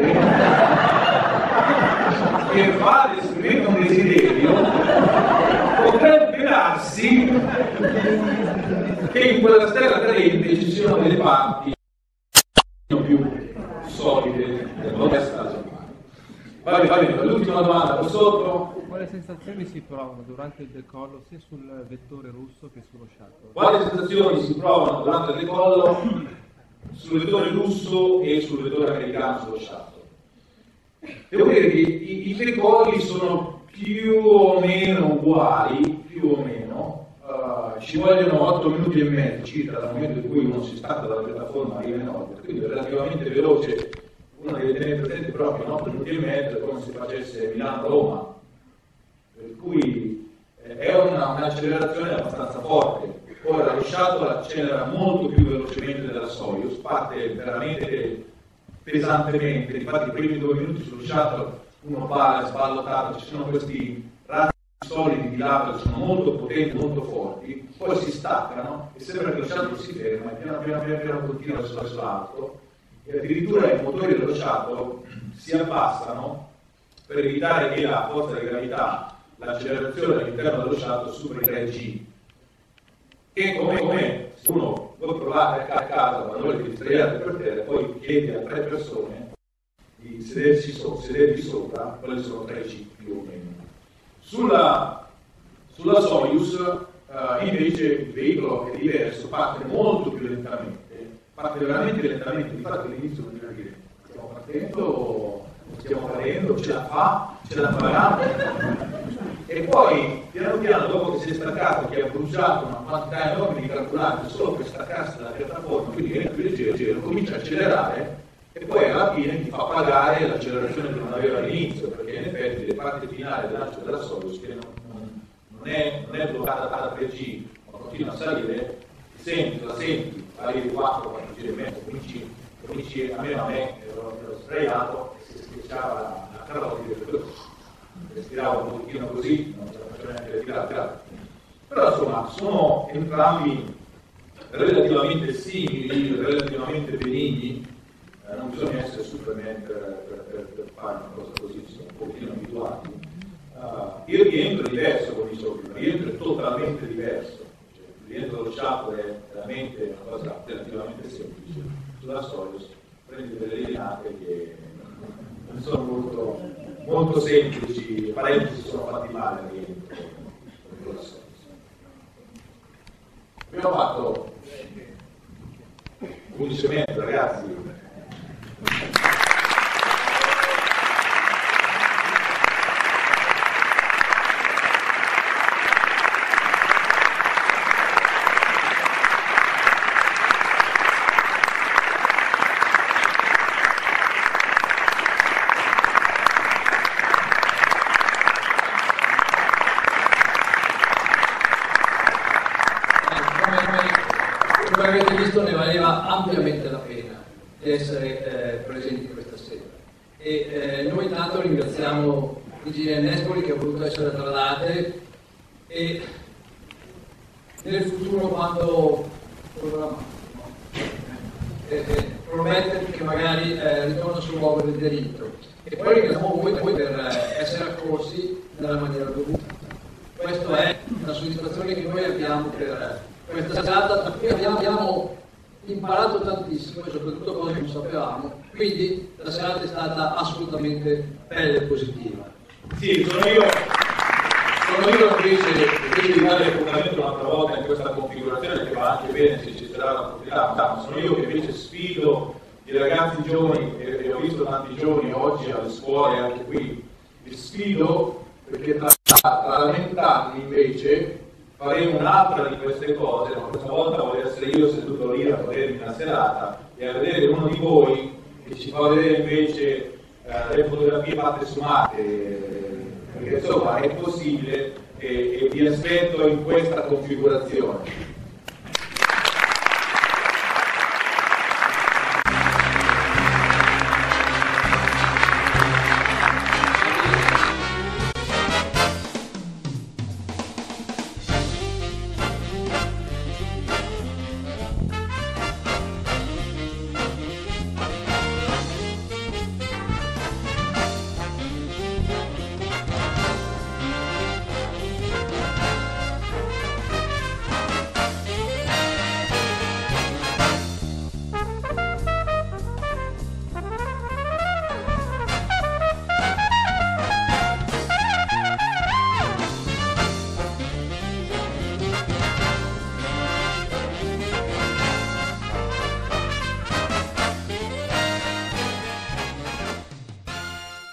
che fate esprimendo un desiderio, potrebbe darsi che in quella stella cadente ci siano delle parti più solide del resto. Va bene, l'ultima domanda qua sotto. Quali sensazioni si provano durante il decollo sia sul vettore russo che sullo shuttle? Quali sensazioni si provano durante il decollo sul vettore russo e sul vettore americano sullo shuttle? Devo dire che i decolli sono più o meno uguali, ci vogliono 8 minuti e mezzo circa dal momento in cui uno si stacca dalla piattaforma e arriva in orbita, quindi è relativamente veloce. Uno deve tenere presente proprio 8 minuti e mezzo, è come se facesse Milano-Roma, per cui è un'accelerazione abbastanza forte. Ora lo shuttle accelera molto più velocemente della Soyuz, parte veramente pesantemente, infatti i primi 2 minuti sullo shuttle uno va sballottato, ci sono questi razzi solidi di lava che sono molto potenti, molto forti, poi si staccano e sembra che lo shuttle si ferma e piano continua verso l'alto. E addirittura i motori dello shuttle si abbassano per evitare che la forza di gravità, l'accelerazione all'interno dello shuttle superi 3G, che come se uno lo provate a casa quando volete distraiate per terra e poi chiede a 3 persone di sedervi sopra, quelle sono 3G più o meno. Sulla Soyuz invece il veicolo è diverso, parte molto più lentamente. Parte veramente lentamente, infatti all'inizio bisogna dire stiamo partendo, stiamo cadendo, ce la farà e poi piano piano dopo che si è staccato, che ha bruciato una quantità enorme di carburante solo per staccarsi dalla piattaforma, quindi diventa più leggero, comincia a accelerare e poi alla fine ti fa pagare l'accelerazione che non aveva all'inizio, perché in effetti le parti finali del lancio della Soyuz che non è bloccata da 3G ma continua a salire, la senti, arrivi 4 giri e mezzo, cominci almeno a me ero sdraiato e si schiacciava la carotide, respiravo un pochino così, non ce la facevo neanche respirare. Però insomma sono entrambi relativamente simili, relativamente benigni, non bisogna essere Superman per fare una cosa così, sono un pochino abituati. Il rientro è diverso, come dicevo prima, il rientro è totalmente diverso. Il rientro dello shuttle è veramente una cosa relativamente semplice. Sulla Soyuz prendi delle lineate che non sono molto semplici, i parenti si sono fatti male al rientro con la Soyuz. Abbiamo fatto 11 e mezzo, ragazzi. Come avete visto ne valeva ampiamente la pena di essere presenti questa sera e noi intanto ringraziamo Virginia Nespoli che ha voluto essere tra date e nel futuro quando promette che magari ritorna sul luogo del delitto e poi ringraziamo voi per essere accorsi nella maniera dovuta. Questa è una soddisfazione che noi abbiamo per questa serata, da cui abbiamo imparato tantissimo e soprattutto cose che non sapevamo, quindi la serata è stata assolutamente bella e positiva. Sì, sono io invece di dare appuntamento un'altra volta in questa configurazione, che va anche bene se ci sarà la possibilità, ma sono io che invece sfido i ragazzi giovani, e ho visto tanti giovani oggi alle scuole, anche qui, li sfido perché tra 20 anni invece faremo un'altra di queste cose, ma questa volta voglio essere io seduto lì a godermi una serata e a vedere uno di voi che ci fa vedere invece le fotografie fatte su Marte, perché insomma è possibile e vi aspetto in questa configurazione.